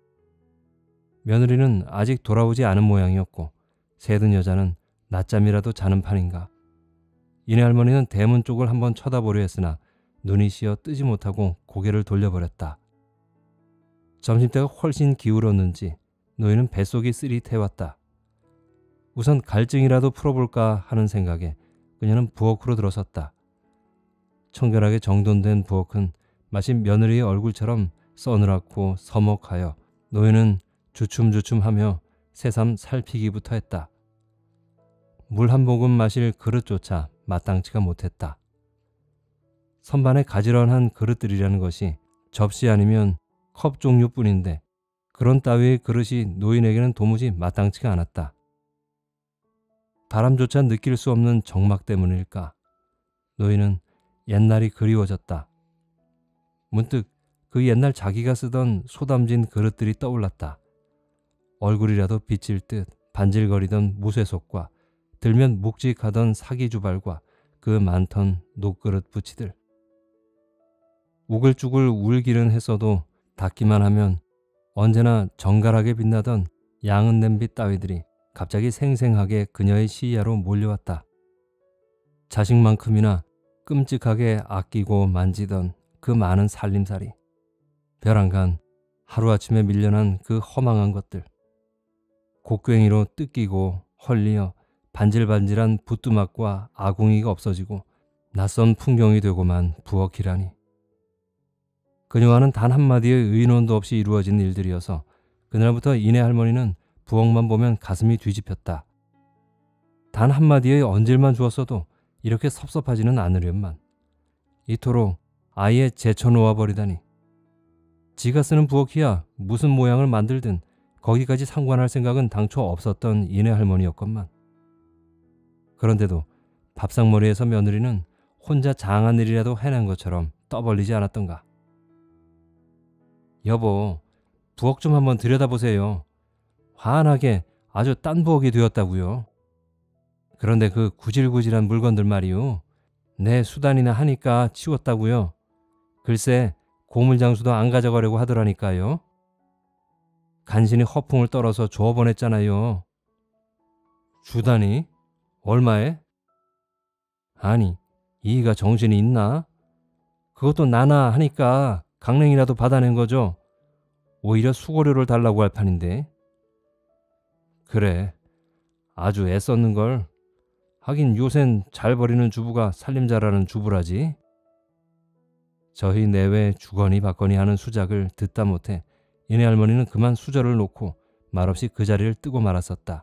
며느리는 아직 돌아오지 않은 모양이었고 새든 여자는 낮잠이라도 자는 판인가. 이내 할머니는 대문 쪽을 한번 쳐다보려 했으나 눈이 씌어 뜨지 못하고 고개를 돌려버렸다. 점심때가 훨씬 기울었는지 노인은 뱃속이 쓰릿해왔다. 우선 갈증이라도 풀어볼까 하는 생각에 그녀는 부엌으로 들어섰다. 청결하게 정돈된 부엌은 마치 며느리의 얼굴처럼 서늘하고 서먹하여 노인은 주춤주춤하며 새삼 살피기부터 했다. 물 한 모금 마실 그릇조차 마땅치가 못했다. 선반에 가지런한 그릇들이라는 것이 접시 아니면 컵 종류뿐인데 그런 따위의 그릇이 노인에게는 도무지 마땅치가 않았다. 바람조차 느낄 수 없는 정막 때문일까? 노인은 옛날이 그리워졌다. 문득 그 옛날 자기가 쓰던 소담진 그릇들이 떠올랐다. 얼굴이라도 비칠 듯 반질거리던 무쇠속과 들면 묵직하던 사기주발과 그 많던 녹그릇 부치들. 우글쭈글 울기는 했어도 닫기만 하면 언제나 정갈하게 빛나던 양은 냄비 따위들이 갑자기 생생하게 그녀의 시야로 몰려왔다. 자식만큼이나 끔찍하게 아끼고 만지던 그 많은 살림살이, 벼랑간 하루아침에 밀려난 그 허망한 것들, 곡괭이로 뜯기고 헐리어 반질반질한 부뚜막과 아궁이가 없어지고 낯선 풍경이 되고만 부엌이라니. 그녀와는 단 한마디의 의논도 없이 이루어진 일들이어서 그날부터 이내 할머니는 부엌만 보면 가슴이 뒤집혔다. 단 한마디의 언질만 주었어도 이렇게 섭섭하지는 않으련만 이토록 아예 제쳐놓아 버리다니. 지가 쓰는 부엌이야 무슨 모양을 만들든 거기까지 상관할 생각은 당초 없었던 이내 할머니였건만. 그런데도 밥상머리에서 며느리는 혼자 장한 일이라도 해낸 것처럼 떠벌리지 않았던가. 여보, 부엌 좀 한번 들여다보세요. 환하게 아주 딴 부엌이 되었다고요. 그런데 그 구질구질한 물건들 말이요. 내 수단이나 하니까 치웠다고요. 글쎄 고물장수도 안 가져가려고 하더라니까요. 간신히 허풍을 떨어서 줘보냈잖아요. 주다니? 얼마에? 아니, 이가 정신이 있나? 그것도 나나 하니까 강냉이라도 받아낸 거죠. 오히려 수고료를 달라고 할 판인데. 그래, 아주 애썼는걸. 하긴 요샌 잘 버리는 주부가 살림 잘하는 주부라지. 저희 내외 주거니 받거니 하는 수작을 듣다 못해 이내 할머니는 그만 수저를 놓고 말없이 그 자리를 뜨고 말았었다.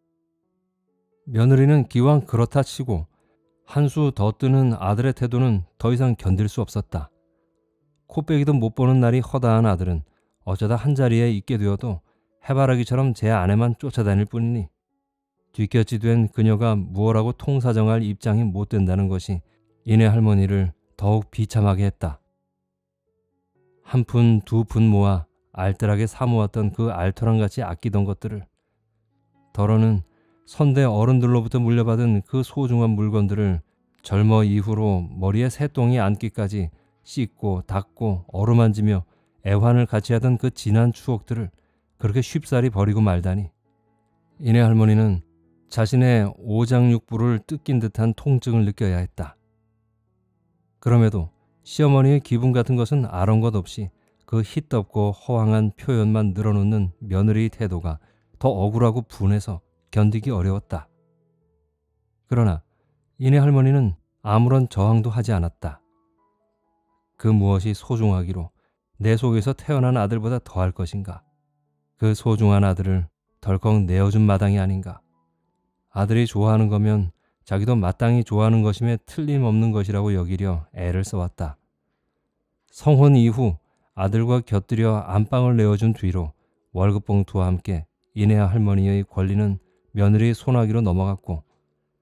며느리는 기왕 그렇다 치고 한 수 더 뜨는 아들의 태도는 더 이상 견딜 수 없었다. 코빼기도 못 보는 날이 허다한 아들은 어쩌다 한자리에 있게 되어도 해바라기처럼 제 아내만 쫓아다닐 뿐이니 뒷곁이 된 그녀가 무엇라고 통사정할 입장이 못 된다는 것이 이내 할머니를 더욱 비참하게 했다. 한 푼 두 푼 모아 알뜰하게 사모았던 그 알토란같이 아끼던 것들을, 더러는 선대 어른들로부터 물려받은 그 소중한 물건들을 젊어 이후로 머리에 새똥이 앉기까지 씻고 닦고 어루만지며 애환을 같이 하던 그 지난 추억들을 그렇게 쉽사리 버리고 말다니. 이내 할머니는 자신의 오장육부를 뜯긴 듯한 통증을 느껴야 했다. 그럼에도 시어머니의 기분 같은 것은 아랑곳없이 그 희떡고 허황한 표현만 늘어놓는 며느리의 태도가 더 억울하고 분해서 견디기 어려웠다. 그러나 이내 할머니는 아무런 저항도 하지 않았다. 그 무엇이 소중하기로 내 속에서 태어난 아들보다 더할 것인가. 그 소중한 아들을 덜컥 내어준 마당이 아닌가. 아들이 좋아하는 거면 자기도 마땅히 좋아하는 것임에 틀림없는 것이라고 여기려 애를 써왔다. 성혼 이후 아들과 곁들여 안방을 내어준 뒤로 월급 봉투와 함께 이내 할머니의 권리는 며느리의 손아귀로 넘어갔고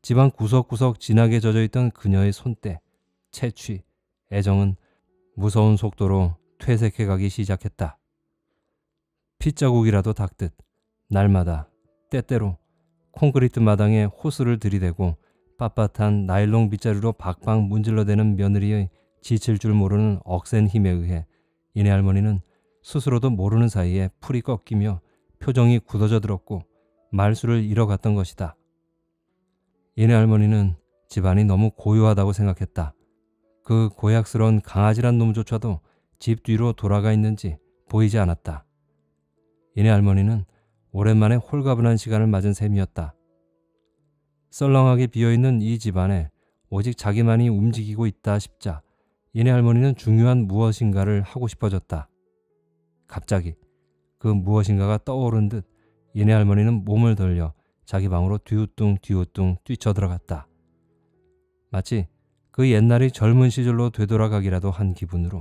집안 구석구석 진하게 젖어있던 그녀의 손때, 채취, 애정은 무서운 속도로 퇴색해가기 시작했다. 핏자국이라도 닦듯 날마다 때때로 콘크리트 마당에 호스를 들이대고 빳빳한 나일론 빗자루로 박박 문질러대는 며느리의 지칠 줄 모르는 억센 힘에 의해 이내 할머니는 스스로도 모르는 사이에 풀이 꺾이며 표정이 굳어져 들었고 말수를 잃어갔던 것이다. 이내 할머니는 집안이 너무 고요하다고 생각했다. 그 고약스러운 강아지란 놈조차도 집 뒤로 돌아가 있는지 보이지 않았다. 이내 할머니는 오랜만에 홀가분한 시간을 맞은 셈이었다. 썰렁하게 비어있는 이 집안에 오직 자기만이 움직이고 있다 싶자 이내 할머니는 중요한 무엇인가를 하고 싶어졌다. 갑자기 그 무엇인가가 떠오른 듯 이내 할머니는 몸을 돌려 자기 방으로 뒤우뚱 뛰쳐들어갔다. 마치 그 옛날이 젊은 시절로 되돌아가기라도 한 기분으로.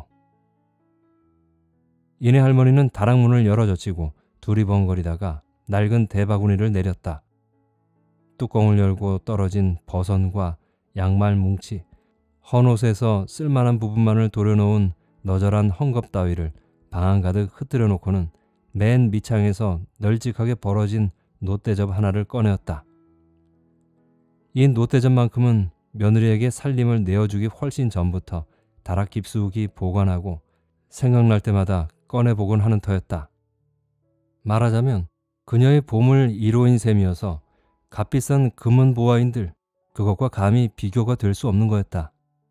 이내 할머니는 다락문을 열어젖히고 두리번거리다가 낡은 대바구니를 내렸다. 뚜껑을 열고 떨어진 버선과 양말 뭉치, 헌옷에서 쓸만한 부분만을 도려놓은 너절한 헝겊 따위를 방 가득 흩뜨려 놓고는 맨 밑창에서 널찍하게 벌어진 놋대접 하나를 꺼내었다. 이 놋대접만큼은 며느리에게 살림을 내어주기 훨씬 전부터 다락 깊숙이 보관하고 생각날 때마다 꺼내보곤 하는 터였다. 말하자면 그녀의 보물 1호인 셈이어서 값비싼 금은 보화인들 그것과 감히 비교가 될 수 없는 거였다.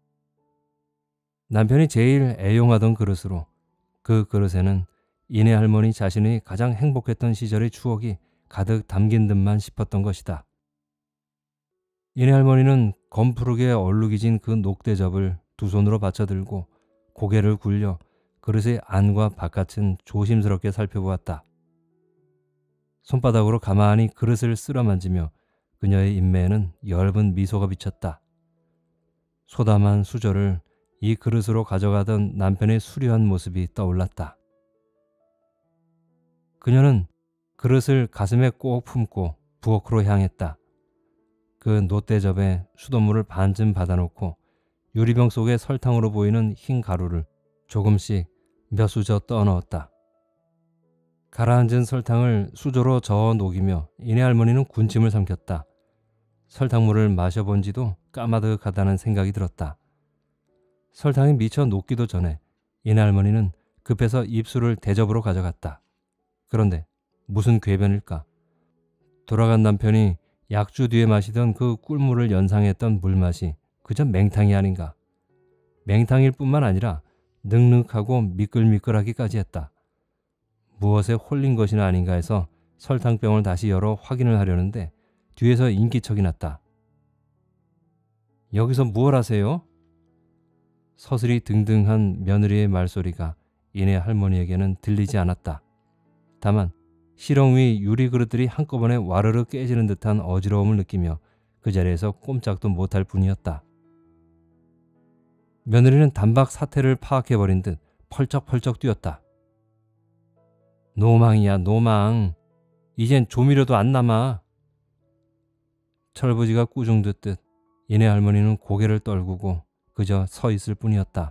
남편이 제일 애용하던 그릇으로 그 그릇에는 이내 할머니 자신의 가장 행복했던 시절의 추억이 가득 담긴 듯만 싶었던 것이다. 이내 할머니는 검푸르게 얼룩이진 그 녹대접을 두 손으로 받쳐들고 고개를 굴려 그릇의 안과 바깥은 조심스럽게 살펴보았다. 손바닥으로 가만히 그릇을 쓸어만지며 그녀의 인매에는 엷은 미소가 비쳤다. 소담한 수저를 이 그릇으로 가져가던 남편의 수려한 모습이 떠올랐다. 그녀는 그릇을 가슴에 꼭 품고 부엌으로 향했다. 그 놋대접에 수돗물을 반쯤 받아놓고 유리병 속에 설탕으로 보이는 흰 가루를 조금씩 몇 수저 떠넣었다. 가라앉은 설탕을 수저로 저어 녹이며 이내 할머니는 군침을 삼켰다. 설탕물을 마셔본 지도 까마득하다는 생각이 들었다. 설탕이 미쳐 녹기도 전에 이내 할머니는 급해서 입술을 대접으로 가져갔다. 그런데 무슨 궤변일까? 돌아간 남편이 약주 뒤에 마시던 그 꿀물을 연상했던 물맛이 그저 맹탕이 아닌가. 맹탕일 뿐만 아니라 눅눅하고 미끌미끌하기까지 했다. 무엇에 홀린 것이나 아닌가 해서 설탕병을 다시 열어 확인을 하려는데 뒤에서 인기척이 났다. 여기서 무얼 하세요? 서슬이 등등한 며느리의 말소리가 이내 할머니에게는 들리지 않았다. 다만 시렁 위 유리 그릇들이 한꺼번에 와르르 깨지는 듯한 어지러움을 느끼며 그 자리에서 꼼짝도 못할 뿐이었다. 며느리는 단박 사태를 파악해버린 듯 펄쩍펄쩍 뛰었다. 노망이야 노망. 이젠 조미료도 안 남아. 철부지가 꾸중 듣듯 이내 할머니는 고개를 떨구고 그저 서 있을 뿐이었다.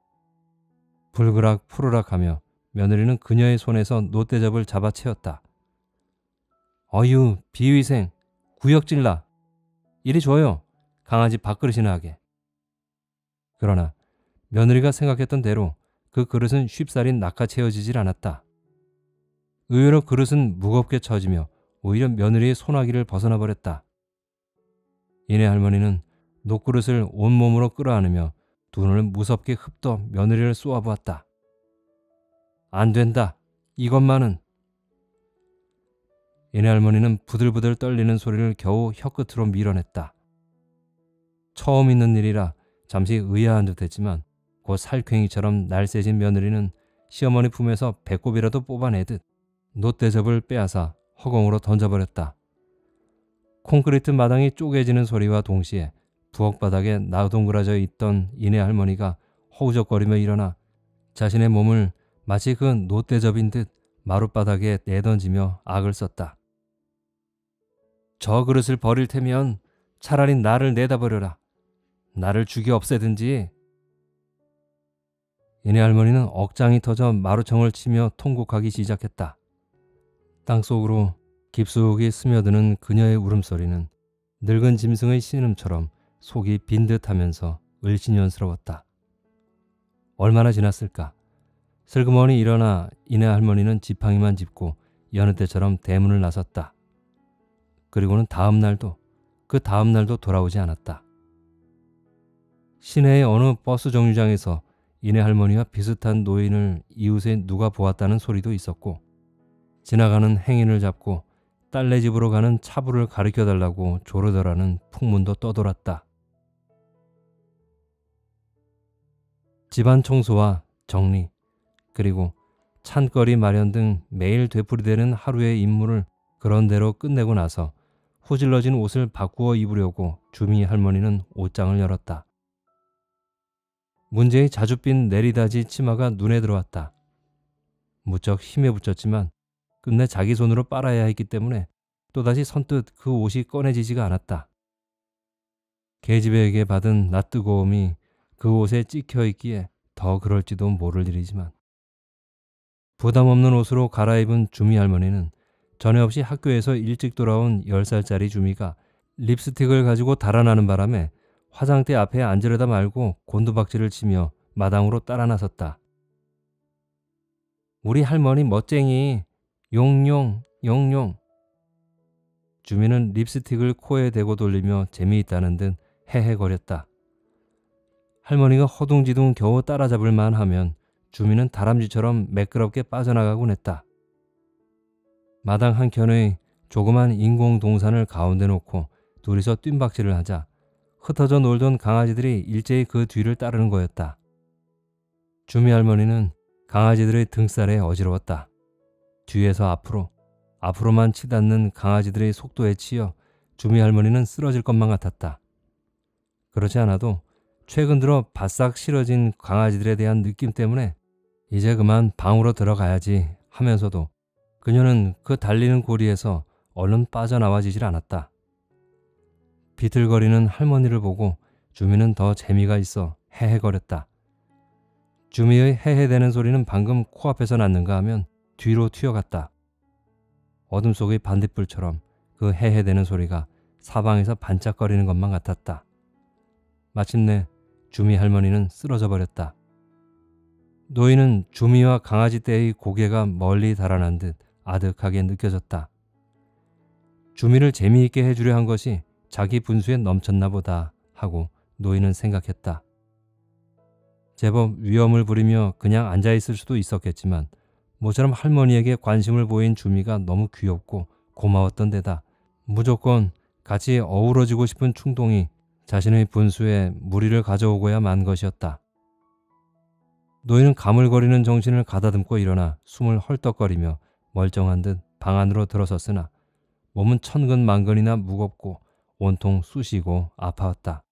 불그락 푸르락하며 며느리는 그녀의 손에서 놋대접을 잡아채웠다. 어휴 비위생 구역질나. 이리 줘요. 강아지 밥그릇이나 하게. 그러나 며느리가 생각했던 대로 그 그릇은 쉽사리 낚아채어지질 않았다. 의외로 그릇은 무겁게 처지며 오히려 며느리의 손아귀를 벗어나 버렸다. 이내 할머니는 녹그릇을 온몸으로 끌어안으며 두 눈을 무섭게 흡떠 며느리를 쏘아보았다. 안 된다. 이것만은. 이내 할머니는 부들부들 떨리는 소리를 겨우 혀끝으로 밀어냈다. 처음 있는 일이라 잠시 의아한 듯했지만 곧 살쾡이처럼 날쌔진 며느리는 시어머니 품에서 배꼽이라도 뽑아내듯 놋대접을 빼앗아 허공으로 던져버렸다. 콘크리트 마당이 쪼개지는 소리와 동시에 부엌 바닥에 나동그라져 있던 이내 할머니가 허우적거리며 일어나 자신의 몸을 마치 그 놋대접인 듯 마룻바닥에 내던지며 악을 썼다. 저 그릇을 버릴 테면 차라리 나를 내다버려라. 나를 죽여 없애든지. 이내 할머니는 억장이 터져 마루청을 치며 통곡하기 시작했다. 땅속으로 깊숙이 스며드는 그녀의 울음소리는 늙은 짐승의 신음처럼 속이 빈 듯하면서 을신연스러웠다. 얼마나 지났을까? 슬그머니 일어나 이내 할머니는 지팡이만 짚고 여느 때처럼 대문을 나섰다. 그리고는 그 다음 날도 돌아오지 않았다. 시내의 어느 버스 정류장에서 이내 할머니와 비슷한 노인을 이웃에 누가 보았다는 소리도 있었고, 지나가는 행인을 잡고 딸네 집으로 가는 차부를 가르쳐달라고 조르더라는 풍문도 떠돌았다. 집안 청소와 정리, 그리고 찬거리 마련 등 매일 되풀이되는 하루의 임무를 그런대로 끝내고 나서 후질러진 옷을 바꾸어 입으려고 주미 할머니는 옷장을 열었다. 문제의 자줏빛 내리다지 치마가 눈에 들어왔다. 무척 힘에 붙였지만 끝내 자기 손으로 빨아야 했기 때문에 또다시 선뜻 그 옷이 꺼내지지가 않았다. 계집애에게 받은 낯뜨거움이 그 옷에 찍혀 있기에 더 그럴지도 모를 일이지만, 부담 없는 옷으로 갈아입은 주미 할머니는 전에 없이 학교에서 일찍 돌아온 10살짜리 주미가 립스틱을 가지고 달아나는 바람에 화장대 앞에 앉으려다 말고 곤두박질을 치며 마당으로 따라 나섰다. 우리 할머니 멋쟁이, 용용, 용용. 주미는 립스틱을 코에 대고 돌리며 재미있다는 듯 헤헤거렸다. 할머니가 허둥지둥 겨우 따라잡을 만하면 주미는 다람쥐처럼 매끄럽게 빠져나가곤 했다. 마당 한켠의 조그만 인공 동산을 가운데 놓고 둘이서 뜀박질을 하자 흩어져 놀던 강아지들이 일제히 그 뒤를 따르는 거였다. 주미 할머니는 강아지들의 등살에 어지러웠다. 뒤에서 앞으로만 치닫는 강아지들의 속도에 치여 주미 할머니는 쓰러질 것만 같았다. 그렇지 않아도 최근 들어 바싹 싫어진 강아지들에 대한 느낌 때문에 이제 그만 방으로 들어가야지 하면서도 그녀는 그 달리는 고리에서 얼른 빠져나와지질 않았다. 비틀거리는 할머니를 보고 주미는 더 재미가 있어 헤헤거렸다. 주미의 헤헤대는 소리는 방금 코앞에서 났는가 하면 뒤로 튀어갔다. 어둠 속의 반딧불처럼 그 헤헤대는 소리가 사방에서 반짝거리는 것만 같았다. 마침내 주미 할머니는 쓰러져 버렸다. 노인은 주미와 강아지 떼의 고개가 멀리 달아난 듯 아득하게 느껴졌다. 주미를 재미있게 해주려 한 것이 자기 분수에 넘쳤나 보다 하고 노인은 생각했다. 제법 위험을 부리며 그냥 앉아있을 수도 있었겠지만 모처럼 할머니에게 관심을 보인 주미가 너무 귀엽고 고마웠던 데다 무조건 같이 어우러지고 싶은 충동이 자신의 분수에 무리를 가져오고야 만 것이었다. 노인은 가물거리는 정신을 가다듬고 일어나 숨을 헐떡거리며 멀쩡한 듯 방 안으로 들어섰으나 몸은 천근만근이나 무겁고 온통 쑤시고 아파왔다.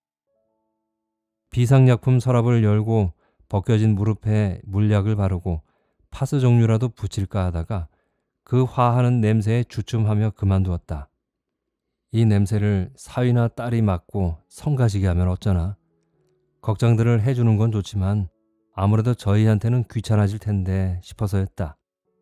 비상약품 서랍을 열고 벗겨진 무릎에 물약을 바르고 파스 종류라도 붙일까 하다가 그 화하는 냄새에 주춤하며 그만두었다. 이 냄새를 사위나 딸이 맡고 성가시게 하면 어쩌나. 걱정들을 해주는 건 좋지만 아무래도 저희한테는 귀찮아질 텐데 싶어서였다.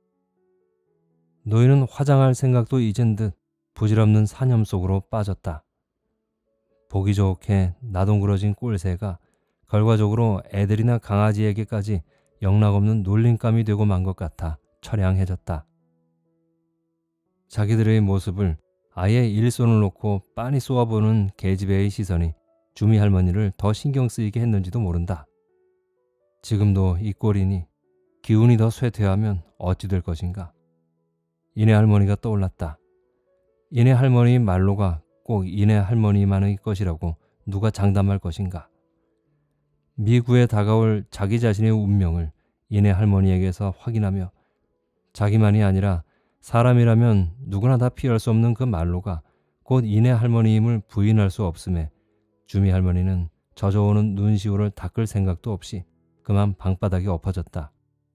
노인은 화장할 생각도 잊은 듯 부질없는 사념 속으로 빠졌다. 보기 좋게 나동그러진 꼴새가 결과적으로 애들이나 강아지에게까지 영락없는 놀림감이 되고 만 것 같아 처량해졌다. 자기들의 모습을 아예 일손을 놓고 빤히 쏘아보는 계집애의 시선이 주미 할머니를 더 신경 쓰이게 했는지도 모른다. 지금도 이 꼴이니 기운이 더 쇠퇴하면 어찌 될 것인가. 이내 할머니가 떠올랐다. 이내 할머니의 말로가 꼭 이내 할머니만의 것이라고 누가 장담할 것인가. 미구에 다가올 자기 자신의 운명을 이내 할머니에게서 확인하며 자기만이 아니라 사람이라면 누구나 다 피할 수 없는 그 말로가 곧 이내 할머니임을 부인할 수 없음에 주미 할머니는 젖어오는 눈시울을 닦을 생각도 없이 그만 방바닥에 엎어졌다.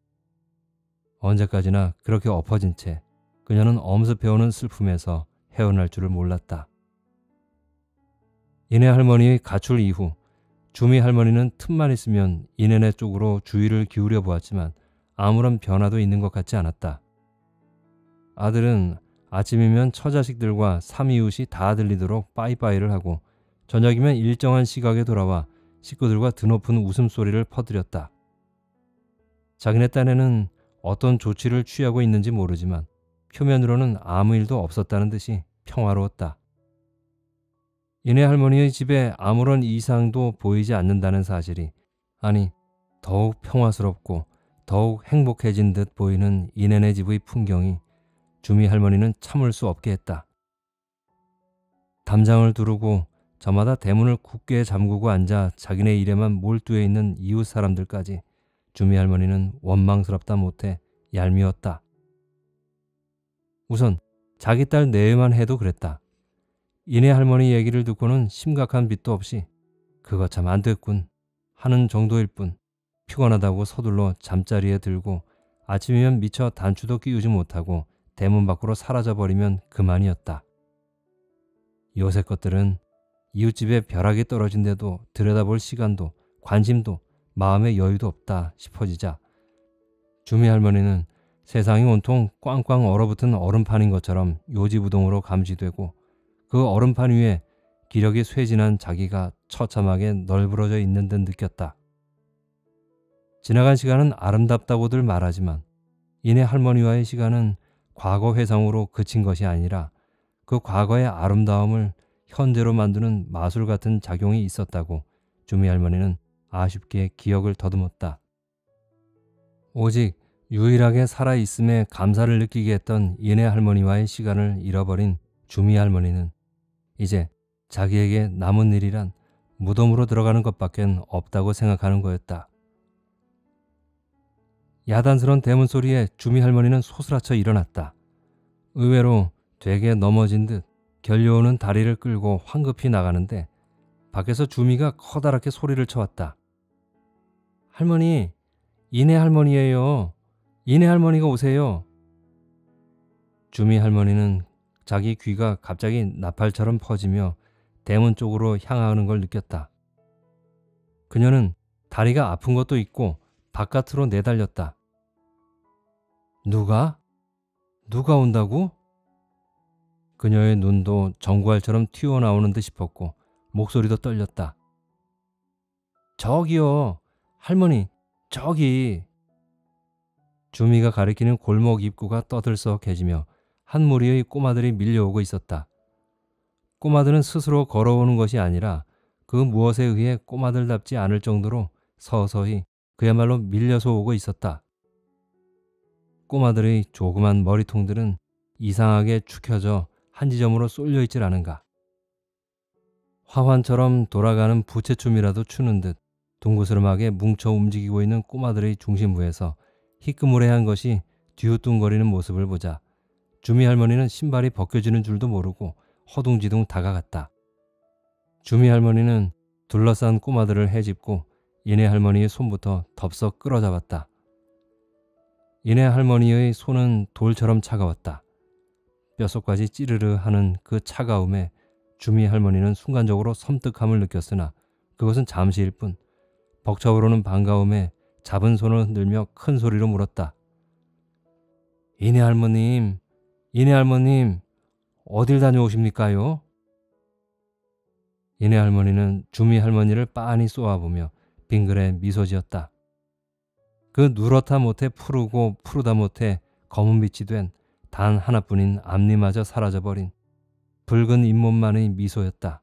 언제까지나 그렇게 엎어진 채 그녀는 엄습해오는 슬픔에서 헤어날 줄을 몰랐다. 이내 할머니의 가출 이후 주미 할머니는 틈만 있으면 이내네 쪽으로 주의를 기울여 보았지만 아무런 변화도 있는 것 같지 않았다. 아들은 아침이면 처자식들과 삼이웃이 다 들리도록 빠이빠이를 하고 저녁이면 일정한 시각에 돌아와 식구들과 드높은 웃음소리를 퍼뜨렸다. 자기네 딴에는 어떤 조치를 취하고 있는지 모르지만 표면으로는 아무 일도 없었다는 듯이 평화로웠다. 이내 할머니의 집에 아무런 이상도 보이지 않는다는 사실이, 아니 더욱 평화스럽고 더욱 행복해진 듯 보이는 이내네 집의 풍경이 주미 할머니는 참을 수 없게 했다. 담장을 두르고 저마다 대문을 굳게 잠그고 앉아 자기네 일에만 몰두해 있는 이웃 사람들까지 주미 할머니는 원망스럽다 못해 얄미웠다. 우선 자기 딸 내외만 해도 그랬다. 이내 할머니 얘기를 듣고는 심각한 빚도 없이 그거 참 안 됐군 하는 정도일 뿐 피곤하다고 서둘러 잠자리에 들고 아침이면 미처 단추도 끼우지 못하고 대문 밖으로 사라져버리면 그만이었다. 요새 것들은 이웃집에 벼락이 떨어진데도 들여다볼 시간도 관심도 마음의 여유도 없다 싶어지자 주미 할머니는 세상이 온통 꽝꽝 얼어붙은 얼음판인 것처럼 요지부동으로 감지되고 그 얼음판 위에 기력이 쇠진한 자기가 처참하게 널브러져 있는 듯 느꼈다. 지나간 시간은 아름답다고들 말하지만 이내 할머니와의 시간은 과거 회상으로 그친 것이 아니라 그 과거의 아름다움을 현재로 만드는 마술 같은 작용이 있었다고 주미 할머니는 아쉽게 기억을 더듬었다. 오직 유일하게 살아있음에 감사를 느끼게 했던 이내 할머니와의 시간을 잃어버린 주미 할머니는 이제 자기에게 남은 일이란 무덤으로 들어가는 것밖엔 없다고 생각하는 거였다. 야단스런 대문 소리에 주미 할머니는 소스라쳐 일어났다. 의외로 되게 넘어진 듯 결려오는 다리를 끌고 황급히 나가는데 밖에서 주미가 커다랗게 소리를 쳐왔다. 할머니, 이내 할머니예요. 이내 할머니가 오세요. 주미 할머니는 자기 귀가 갑자기 나팔처럼 퍼지며 대문 쪽으로 향하는 걸 느꼈다. 그녀는 다리가 아픈 것도 있고 바깥으로 내달렸다. 누가? 누가 온다고? 그녀의 눈도 정구알처럼 튀어나오는 듯 싶었고 목소리도 떨렸다. 저기요. 할머니, 저기. 주미가 가리키는 골목 입구가 떠들썩해지며 한 무리의 꼬마들이 밀려오고 있었다. 꼬마들은 스스로 걸어오는 것이 아니라 그 무엇에 의해 꼬마들답지 않을 정도로 서서히 그야말로 밀려서 오고 있었다. 꼬마들의 조그만 머리통들은 이상하게 축혀져 한 지점으로 쏠려 있질 않은가. 화환처럼 돌아가는 부채춤이라도 추는 듯 둥그스름하게 뭉쳐 움직이고 있는 꼬마들의 중심부에서 희끄무레한 것이 뒤우뚱거리는 모습을 보자 주미 할머니는 신발이 벗겨지는 줄도 모르고 허둥지둥 다가갔다. 주미 할머니는 둘러싼 꼬마들을 헤집고 이내 할머니의 손부터 덥석 끌어잡았다. 이내 할머니의 손은 돌처럼 차가웠다. 뼛속까지 찌르르 하는 그 차가움에 주미 할머니는 순간적으로 섬뜩함을 느꼈으나 그것은 잠시일 뿐 벅차오르는 반가움에 잡은 손을 흔들며 큰 소리로 물었다. 이내 할머님, 이내 할머님, 어딜 다녀오십니까요? 이내 할머니는 주미 할머니를 빤히 쏘아보며 빙그레 미소 지었다. 그 누렇다 못해 푸르고 푸르다 못해 검은빛이 된 단 하나뿐인 앞니마저 사라져버린 붉은 잇몸만의 미소였다.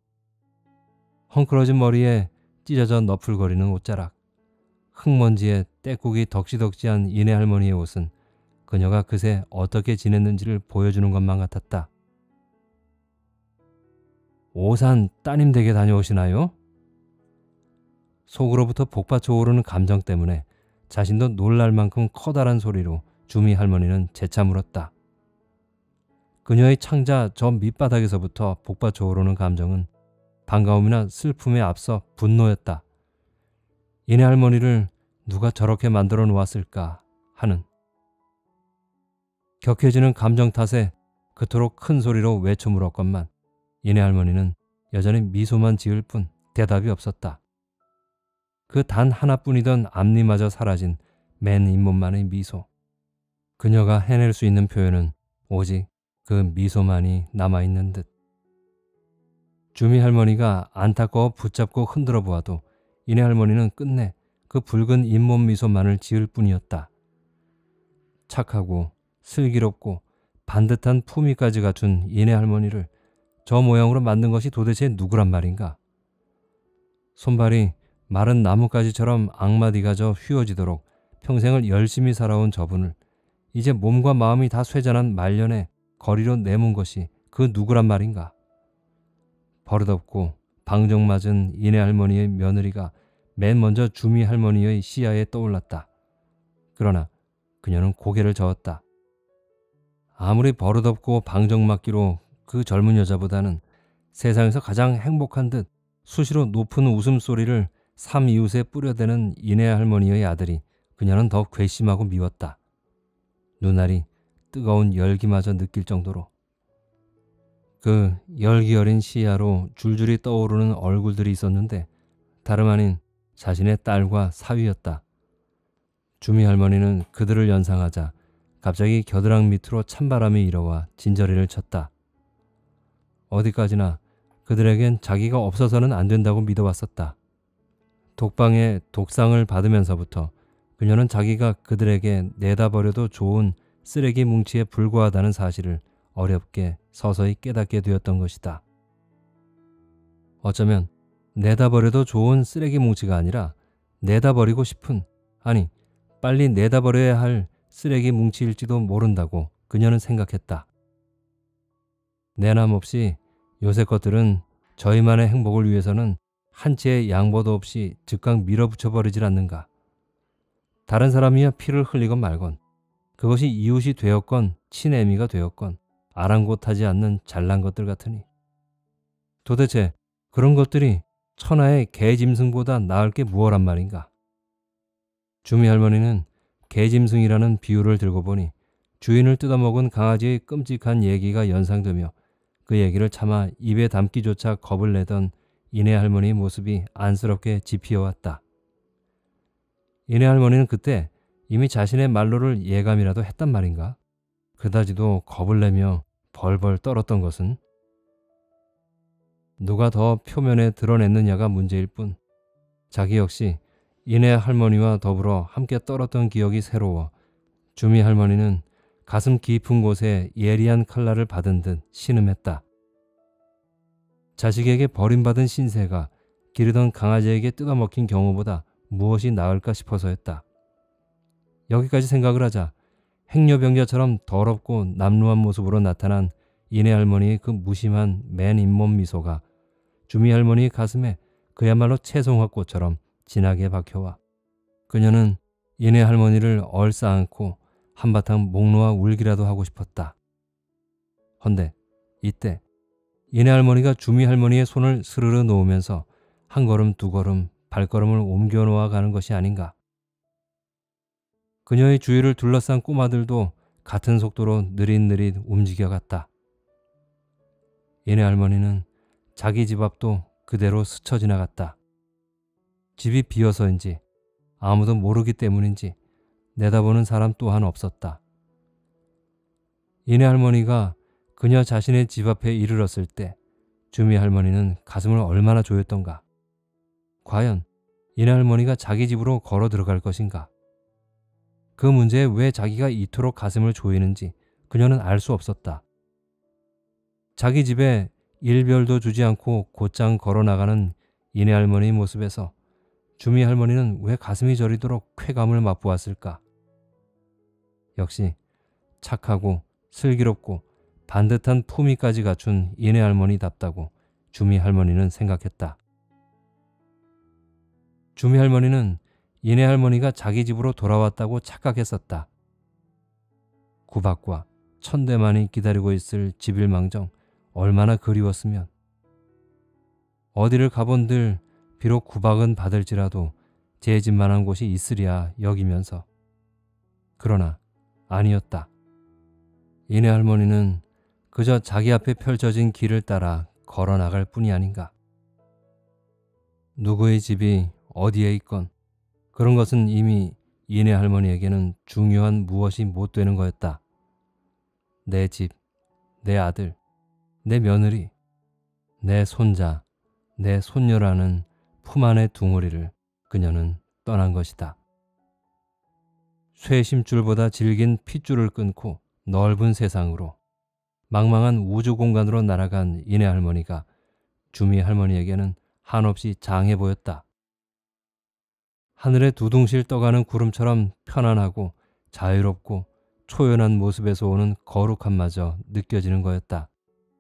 헝클어진 머리에 찢어져 너풀거리는 옷자락, 흙먼지에 때국이 덕지덕지한 이내 할머니의 옷은 그녀가 그새 어떻게 지냈는지를 보여주는 것만 같았다. 오산 따님 댁에 다녀오시나요? 속으로부터 복받쳐 오르는 감정 때문에 자신도 놀랄 만큼 커다란 소리로 주미 할머니는 재차 물었다. 그녀의 창자 저 밑바닥에서부터 복받쳐 오르는 감정은 반가움이나 슬픔에 앞서 분노였다. 이내 할머니를 누가 저렇게 만들어 놓았을까 하는. 격해지는 감정 탓에 그토록 큰 소리로 외쳐 물었건만 이내 할머니는 여전히 미소만 지을 뿐 대답이 없었다. 그 단 하나뿐이던 앞니마저 사라진 맨 잇몸만의 미소. 그녀가 해낼 수 있는 표현은 오직 그 미소만이 남아있는 듯. 주미 할머니가 안타까워 붙잡고 흔들어 보아도 이내 할머니는 끝내 그 붉은 잇몸 미소만을 지을 뿐이었다. 착하고 슬기롭고 반듯한 품위까지 갖춘 이내 할머니를 저 모양으로 만든 것이 도대체 누구란 말인가? 손발이 마른 나뭇가지처럼 악마디가 져 휘어지도록 평생을 열심히 살아온 저분을 이제 몸과 마음이 다 쇠잔한 말년에 거리로 내몬 것이 그 누구란 말인가? 버릇없고 방정맞은 이내 할머니의 며느리가 맨 먼저 주미 할머니의 시야에 떠올랐다. 그러나 그녀는 고개를 저었다. 아무리 버릇없고 방정맞기로 그 젊은 여자보다는 세상에서 가장 행복한 듯 수시로 높은 웃음소리를 삼이웃에 뿌려대는 이내 할머니의 아들이 그녀는 더 괘씸하고 미웠다. 눈알이 뜨거운 열기마저 느낄 정도로. 그 열기 어린 시야로 줄줄이 떠오르는 얼굴들이 있었는데 다름 아닌 자신의 딸과 사위였다. 주미 할머니는 그들을 연상하자 갑자기 겨드랑 밑으로 찬바람이 일어와 진저리를 쳤다. 어디까지나 그들에겐 자기가 없어서는 안 된다고 믿어왔었다. 독방에 독상을 받으면서부터 그녀는 자기가 그들에게 내다버려도 좋은 쓰레기 뭉치에 불과하다는 사실을 어렵게 서서히 깨닫게 되었던 것이다. 어쩌면 내다버려도 좋은 쓰레기 뭉치가 아니라 내다버리고 싶은, 아니 빨리 내다버려야 할 쓰레기 뭉치일지도 모른다고 그녀는 생각했다. 내남없이 요새 것들은 저희만의 행복을 위해서는 한 채의 양보도 없이 즉각 밀어붙여버리질 않는가. 다른 사람이야 피를 흘리건 말건, 그것이 이웃이 되었건 친애미가 되었건 아랑곳하지 않는 잘난 것들 같으니. 도대체 그런 것들이 천하의 개짐승보다 나을 게 무엇란 말인가. 주미 할머니는 개짐승이라는 비유를 들고 보니 주인을 뜯어먹은 강아지의 끔찍한 얘기가 연상되며 그 얘기를 차마 입에 담기조차 겁을 내던 이내 할머니의 모습이 안쓰럽게 지피어왔다. 이내 할머니는 그때 이미 자신의 말로를 예감이라도 했단 말인가? 그다지도 겁을 내며 벌벌 떨었던 것은 누가 더 표면에 드러냈느냐가 문제일 뿐 자기 역시 이내 할머니와 더불어 함께 떨었던 기억이 새로워 주미 할머니는 가슴 깊은 곳에 예리한 칼날을 받은 듯 신음했다. 자식에게 버림받은 신세가 기르던 강아지에게 뜯어먹힌 경우보다 무엇이 나을까 싶어서였다. 여기까지 생각을 하자 행여병자처럼 더럽고 남루한 모습으로 나타난 이내 할머니의 그 무심한 맨 잇몸 미소가 주미 할머니의 가슴에 그야말로 채송화꽃처럼 진하게 박혀와 그녀는 이내 할머니를 얼싸안고 한바탕 목 놓아 울기라도 하고 싶었다. 헌데 이때 이내 할머니가 주미 할머니의 손을 스르르 놓으면서 한 걸음 두 걸음 발걸음을 옮겨 놓아 가는 것이 아닌가. 그녀의 주위를 둘러싼 꼬마들도 같은 속도로 느릿느릿 움직여갔다. 이내 할머니는 자기 집 앞도 그대로 스쳐 지나갔다. 집이 비어서인지 아무도 모르기 때문인지 내다보는 사람 또한 없었다. 이내 할머니가 그녀 자신의 집 앞에 이르렀을 때 주미 할머니는 가슴을 얼마나 조였던가. 과연 이내 할머니가 자기 집으로 걸어 들어갈 것인가. 그 문제에 왜 자기가 이토록 가슴을 조이는지 그녀는 알 수 없었다. 자기 집에 일별도 주지 않고 곧장 걸어 나가는 이내 할머니의 모습에서 주미 할머니는 왜 가슴이 저리도록 쾌감을 맛보았을까. 역시 착하고 슬기롭고 반듯한 품위까지 갖춘 이내 할머니답다고 주미 할머니는 생각했다. 주미 할머니는 이내 할머니가 자기 집으로 돌아왔다고 착각했었다. 구박과 천대만이 기다리고 있을 집일망정 얼마나 그리웠으면. 어디를 가본들 비록 구박은 받을지라도 제 집만한 곳이 있으랴 여기면서. 그러나 아니었다. 이내 할머니는 그저 자기 앞에 펼쳐진 길을 따라 걸어 나갈 뿐이 아닌가. 누구의 집이 어디에 있건 그런 것은 이미 이내 할머니에게는 중요한 무엇이 못 되는 거였다. 내 집, 내 아들, 내 며느리, 내 손자, 내 손녀라는 품 안의 둥어리를 그녀는 떠난 것이다. 쇠심줄보다 질긴 핏줄을 끊고 넓은 세상으로, 망망한 우주 공간으로 날아간 이내 할머니가 주미 할머니에게는 한없이 장해 보였다. 하늘에 두둥실 떠가는 구름처럼 편안하고 자유롭고 초연한 모습에서 오는 거룩함마저 느껴지는 거였다.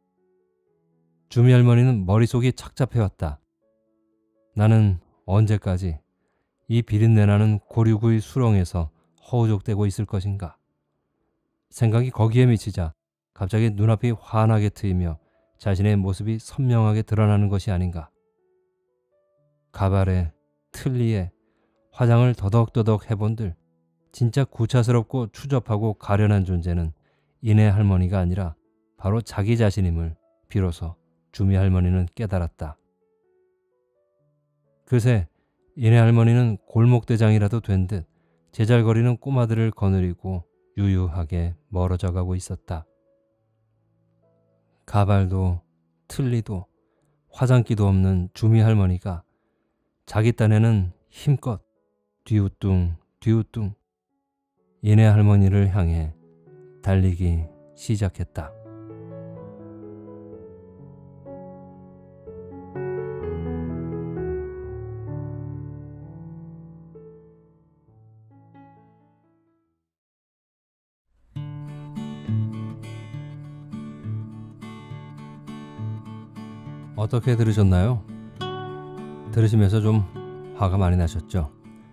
주미 할머니는 머릿속이 착잡해왔다. 나는 언제까지 이 비린내나는 고류구이 수렁에서 허우적대고 있을 것인가. 생각이 거기에 미치자 갑자기 눈앞이 환하게 트이며 자신의 모습이 선명하게 드러나는 것이 아닌가. 가발에 틀니에 화장을 더덕더덕 해본들 진짜 구차스럽고 추접하고 가련한 존재는 이내 할머니가 아니라 바로 자기 자신임을 비로소 주미 할머니는 깨달았다. 그새 이내 할머니는 골목대장이라도 된 듯 제잘거리는 꼬마들을 거느리고 유유하게 멀어져 가고 있었다. 가발도 틀니도 화장기도 없는 주미 할머니가 자기 딴에는 힘껏 뒤우뚱 뒤우뚱 이내 할머니를 향해 달리기 시작했다. 어떻게 들으셨나요? 들으시면서 좀 화가 많이 나셨죠?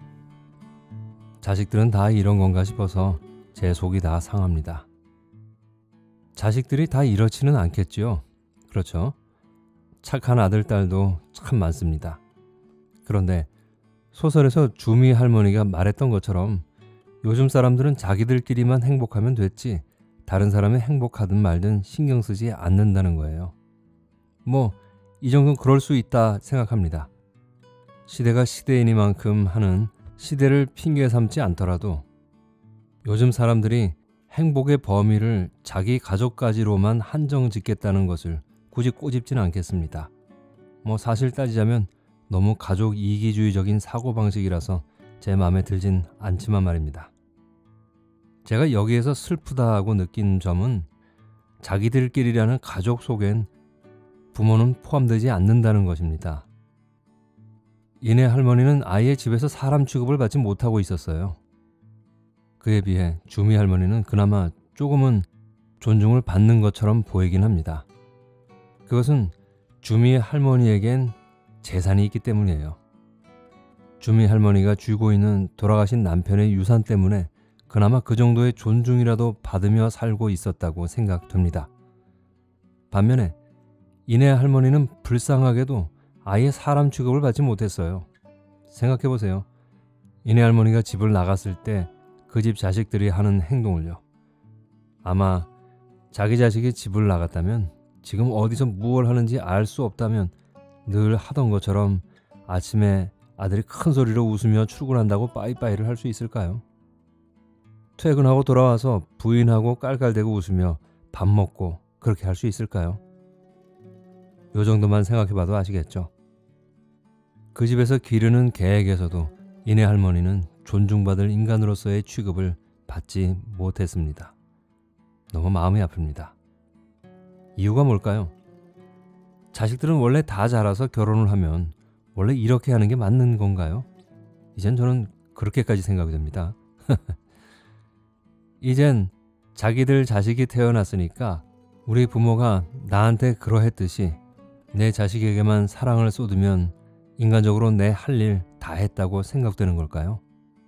자식들은 다 이런 건가 싶어서 제 속이 다 상합니다. 자식들이 다 이렇지는 않겠지요. 그렇죠? 착한 아들, 딸도 참 많습니다. 그런데 소설에서 주미 할머니가 말했던 것처럼 요즘 사람들은 자기들끼리만 행복하면 됐지 다른 사람이 행복하든 말든 신경 쓰지 않는다는 거예요. 이 정도는 그럴 수 있다 생각합니다. 시대가 시대이니만큼 하는 시대를 핑계 삼지 않더라도 요즘 사람들이 행복의 범위를 자기 가족까지로만 한정 짓겠다는 것을 굳이 꼬집지는 않겠습니다. 사실 따지자면 너무 가족 이기주의적인 사고방식이라서 제 마음에 들진 않지만 말입니다. 제가 여기에서 슬프다고 느낀 점은 자기들끼리라는 가족 속엔 부모는 포함되지 않는다는 것입니다. 이내 할머니는 아예 집에서 사람 취급을 받지 못하고 있었어요. 그에 비해 주미 할머니는 그나마 조금은 존중을 받는 것처럼 보이긴 합니다. 그것은 주미 할머니에겐 재산이 있기 때문이에요. 주미 할머니가 쥐고 있는 돌아가신 남편의 유산 때문에 그나마 그 정도의 존중이라도 받으며 살고 있었다고 생각됩니다. 반면에 이내 할머니는 불쌍하게도 아예 사람 취급을 받지 못했어요. 생각해보세요. 이내 할머니가 집을 나갔을 때 그 집 자식들이 하는 행동을요. 아마 자기 자식이 집을 나갔다면 지금 어디서 무엇을 하는지 알 수 없다면 늘 하던 것처럼 아침에 아들이 큰 소리로 웃으며 출근한다고 빠이빠이를 할 수 있을까요? 퇴근하고 돌아와서 부인하고 깔깔대고 웃으며 밥 먹고 그렇게 할 수 있을까요? 요 정도만 생각해봐도 아시겠죠? 그 집에서 기르는 개에게서도 이내 할머니는 존중받을 인간으로서의 취급을 받지 못했습니다. 너무 마음이 아픕니다. 이유가 뭘까요? 자식들은 원래 다 자라서 결혼을 하면 원래 이렇게 하는 게 맞는 건가요? 이젠 저는 그렇게까지 생각이 됩니다. 이젠 자기들 자식이 태어났으니까 우리 부모가 나한테 그러했듯이 내 자식에게만 사랑을 쏟으면 인간적으로 내 할 일 다 했다고 생각되는 걸까요?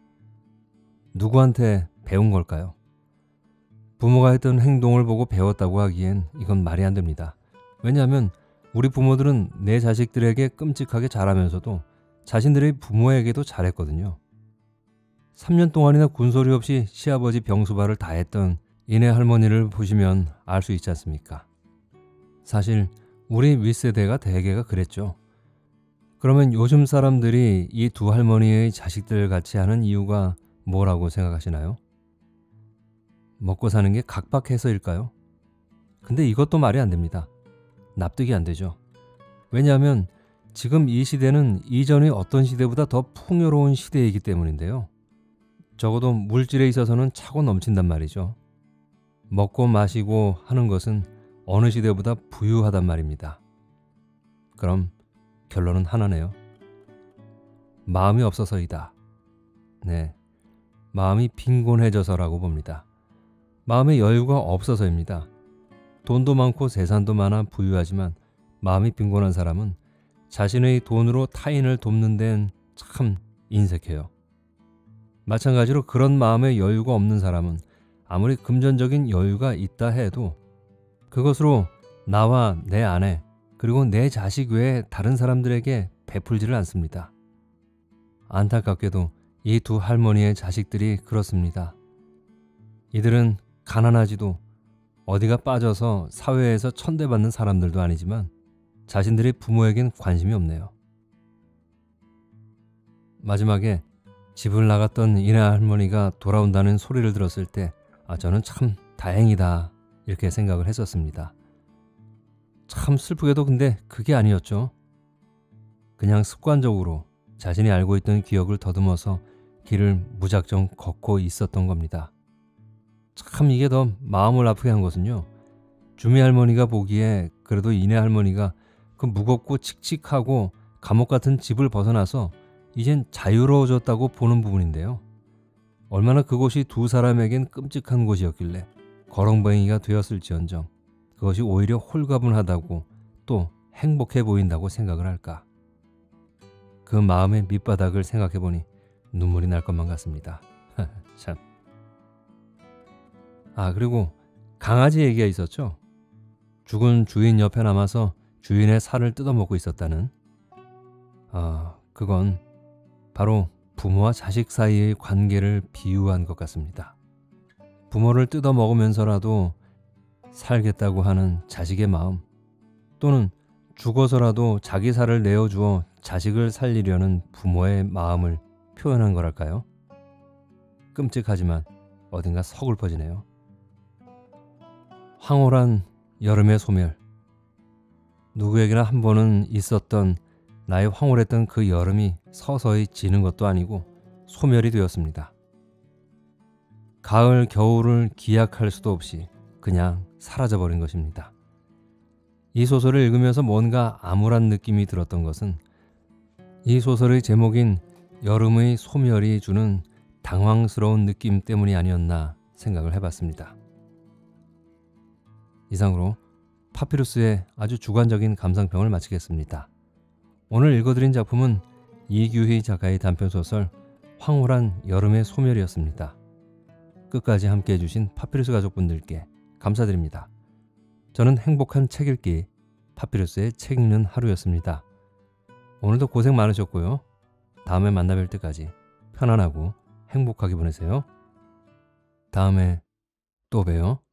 누구한테 배운 걸까요? 부모가 했던 행동을 보고 배웠다고 하기엔 이건 말이 안 됩니다. 왜냐하면 우리 부모들은 내 자식들에게 끔찍하게 잘하면서도 자신들의 부모에게도 잘했거든요. 3년 동안이나 군소리 없이 시아버지 병수발을 다 했던 이내 할머니를 보시면 알 수 있지 않습니까? 사실 우리 윗세대가 대개가 그랬죠. 그러면 요즘 사람들이 이 두 할머니의 자식들 같이 하는 이유가 뭐라고 생각하시나요? 먹고 사는 게 각박해서일까요? 근데 이것도 말이 안 됩니다. 납득이 안 되죠. 왜냐하면 지금 이 시대는 이전의 어떤 시대보다 더 풍요로운 시대이기 때문인데요. 적어도 물질에 있어서는 차고 넘친단 말이죠. 먹고 마시고 하는 것은 어느 시대보다 부유하단 말입니다. 그럼 결론은 하나네요. 마음이 없어서이다. 네, 마음이 빈곤해져서라고 봅니다. 마음의 여유가 없어서입니다. 돈도 많고 재산도 많아 부유하지만 마음이 빈곤한 사람은 자신의 돈으로 타인을 돕는 데는 참 인색해요. 마찬가지로 그런 마음의 여유가 없는 사람은 아무리 금전적인 여유가 있다 해도 그것으로 나와 내 아내 그리고 내 자식 외에 다른 사람들에게 베풀지를 않습니다. 안타깝게도 이 두 할머니의 자식들이 그렇습니다. 이들은 가난하지도 어디가 빠져서 사회에서 천대받는 사람들도 아니지만 자신들의 부모에겐 관심이 없네요. 마지막에 집을 나갔던 이내 할머니가 돌아온다는 소리를 들었을 때 저는 참 다행이다 이렇게 생각을 했었습니다. 참 슬프게도 근데 그게 아니었죠. 그냥 습관적으로 자신이 알고 있던 기억을 더듬어서 길을 무작정 걷고 있었던 겁니다. 참 이게 더 마음을 아프게 한 것은요. 주미 할머니가 보기에 그래도 이내 할머니가 그 무겁고 칙칙하고 감옥 같은 집을 벗어나서 이젠 자유로워졌다고 보는 부분인데요. 얼마나 그곳이 두 사람에겐 끔찍한 곳이었길래 거렁뱅이가 되었을지언정 그것이 오히려 홀가분하다고 또 행복해 보인다고 생각을 할까. 그 마음의 밑바닥을 생각해보니 눈물이 날 것만 같습니다. 참. 그리고 강아지 얘기가 있었죠. 죽은 주인 옆에 남아서 주인의 살을 뜯어먹고 있었다는. 그건 바로 부모와 자식 사이의 관계를 비유한 것 같습니다. 부모를 뜯어먹으면서라도 살겠다고 하는 자식의 마음, 또는 죽어서라도 자기 살을 내어주어 자식을 살리려는 부모의 마음을 표현한 거랄까요? 끔찍하지만 어딘가 서글퍼지네요. 황홀한 여름의 소멸. 누구에게나 한 번은 있었던 나의 황홀했던 그 여름이 서서히 지는 것도 아니고 소멸이 되었습니다. 가을, 겨울을 기약할 수도 없이 그냥 사라져버린 것입니다. 이 소설을 읽으면서 뭔가 암울한 느낌이 들었던 것은 이 소설의 제목인 여름의 소멸이 주는 당황스러운 느낌 때문이 아니었나 생각을 해봤습니다. 이상으로 파피루스의 아주 주관적인 감상평을 마치겠습니다. 오늘 읽어드린 작품은 이규희 작가의 단편소설 황홀한 여름의 소멸이었습니다. 끝까지 함께해 주신 파피루스 가족분들께 감사드립니다. 저는 행복한 책 읽기 파피루스의 책 읽는 하루였습니다. 오늘도 고생 많으셨고요. 다음에 만나뵐 때까지 편안하고 행복하게 보내세요. 다음에 또 봬요.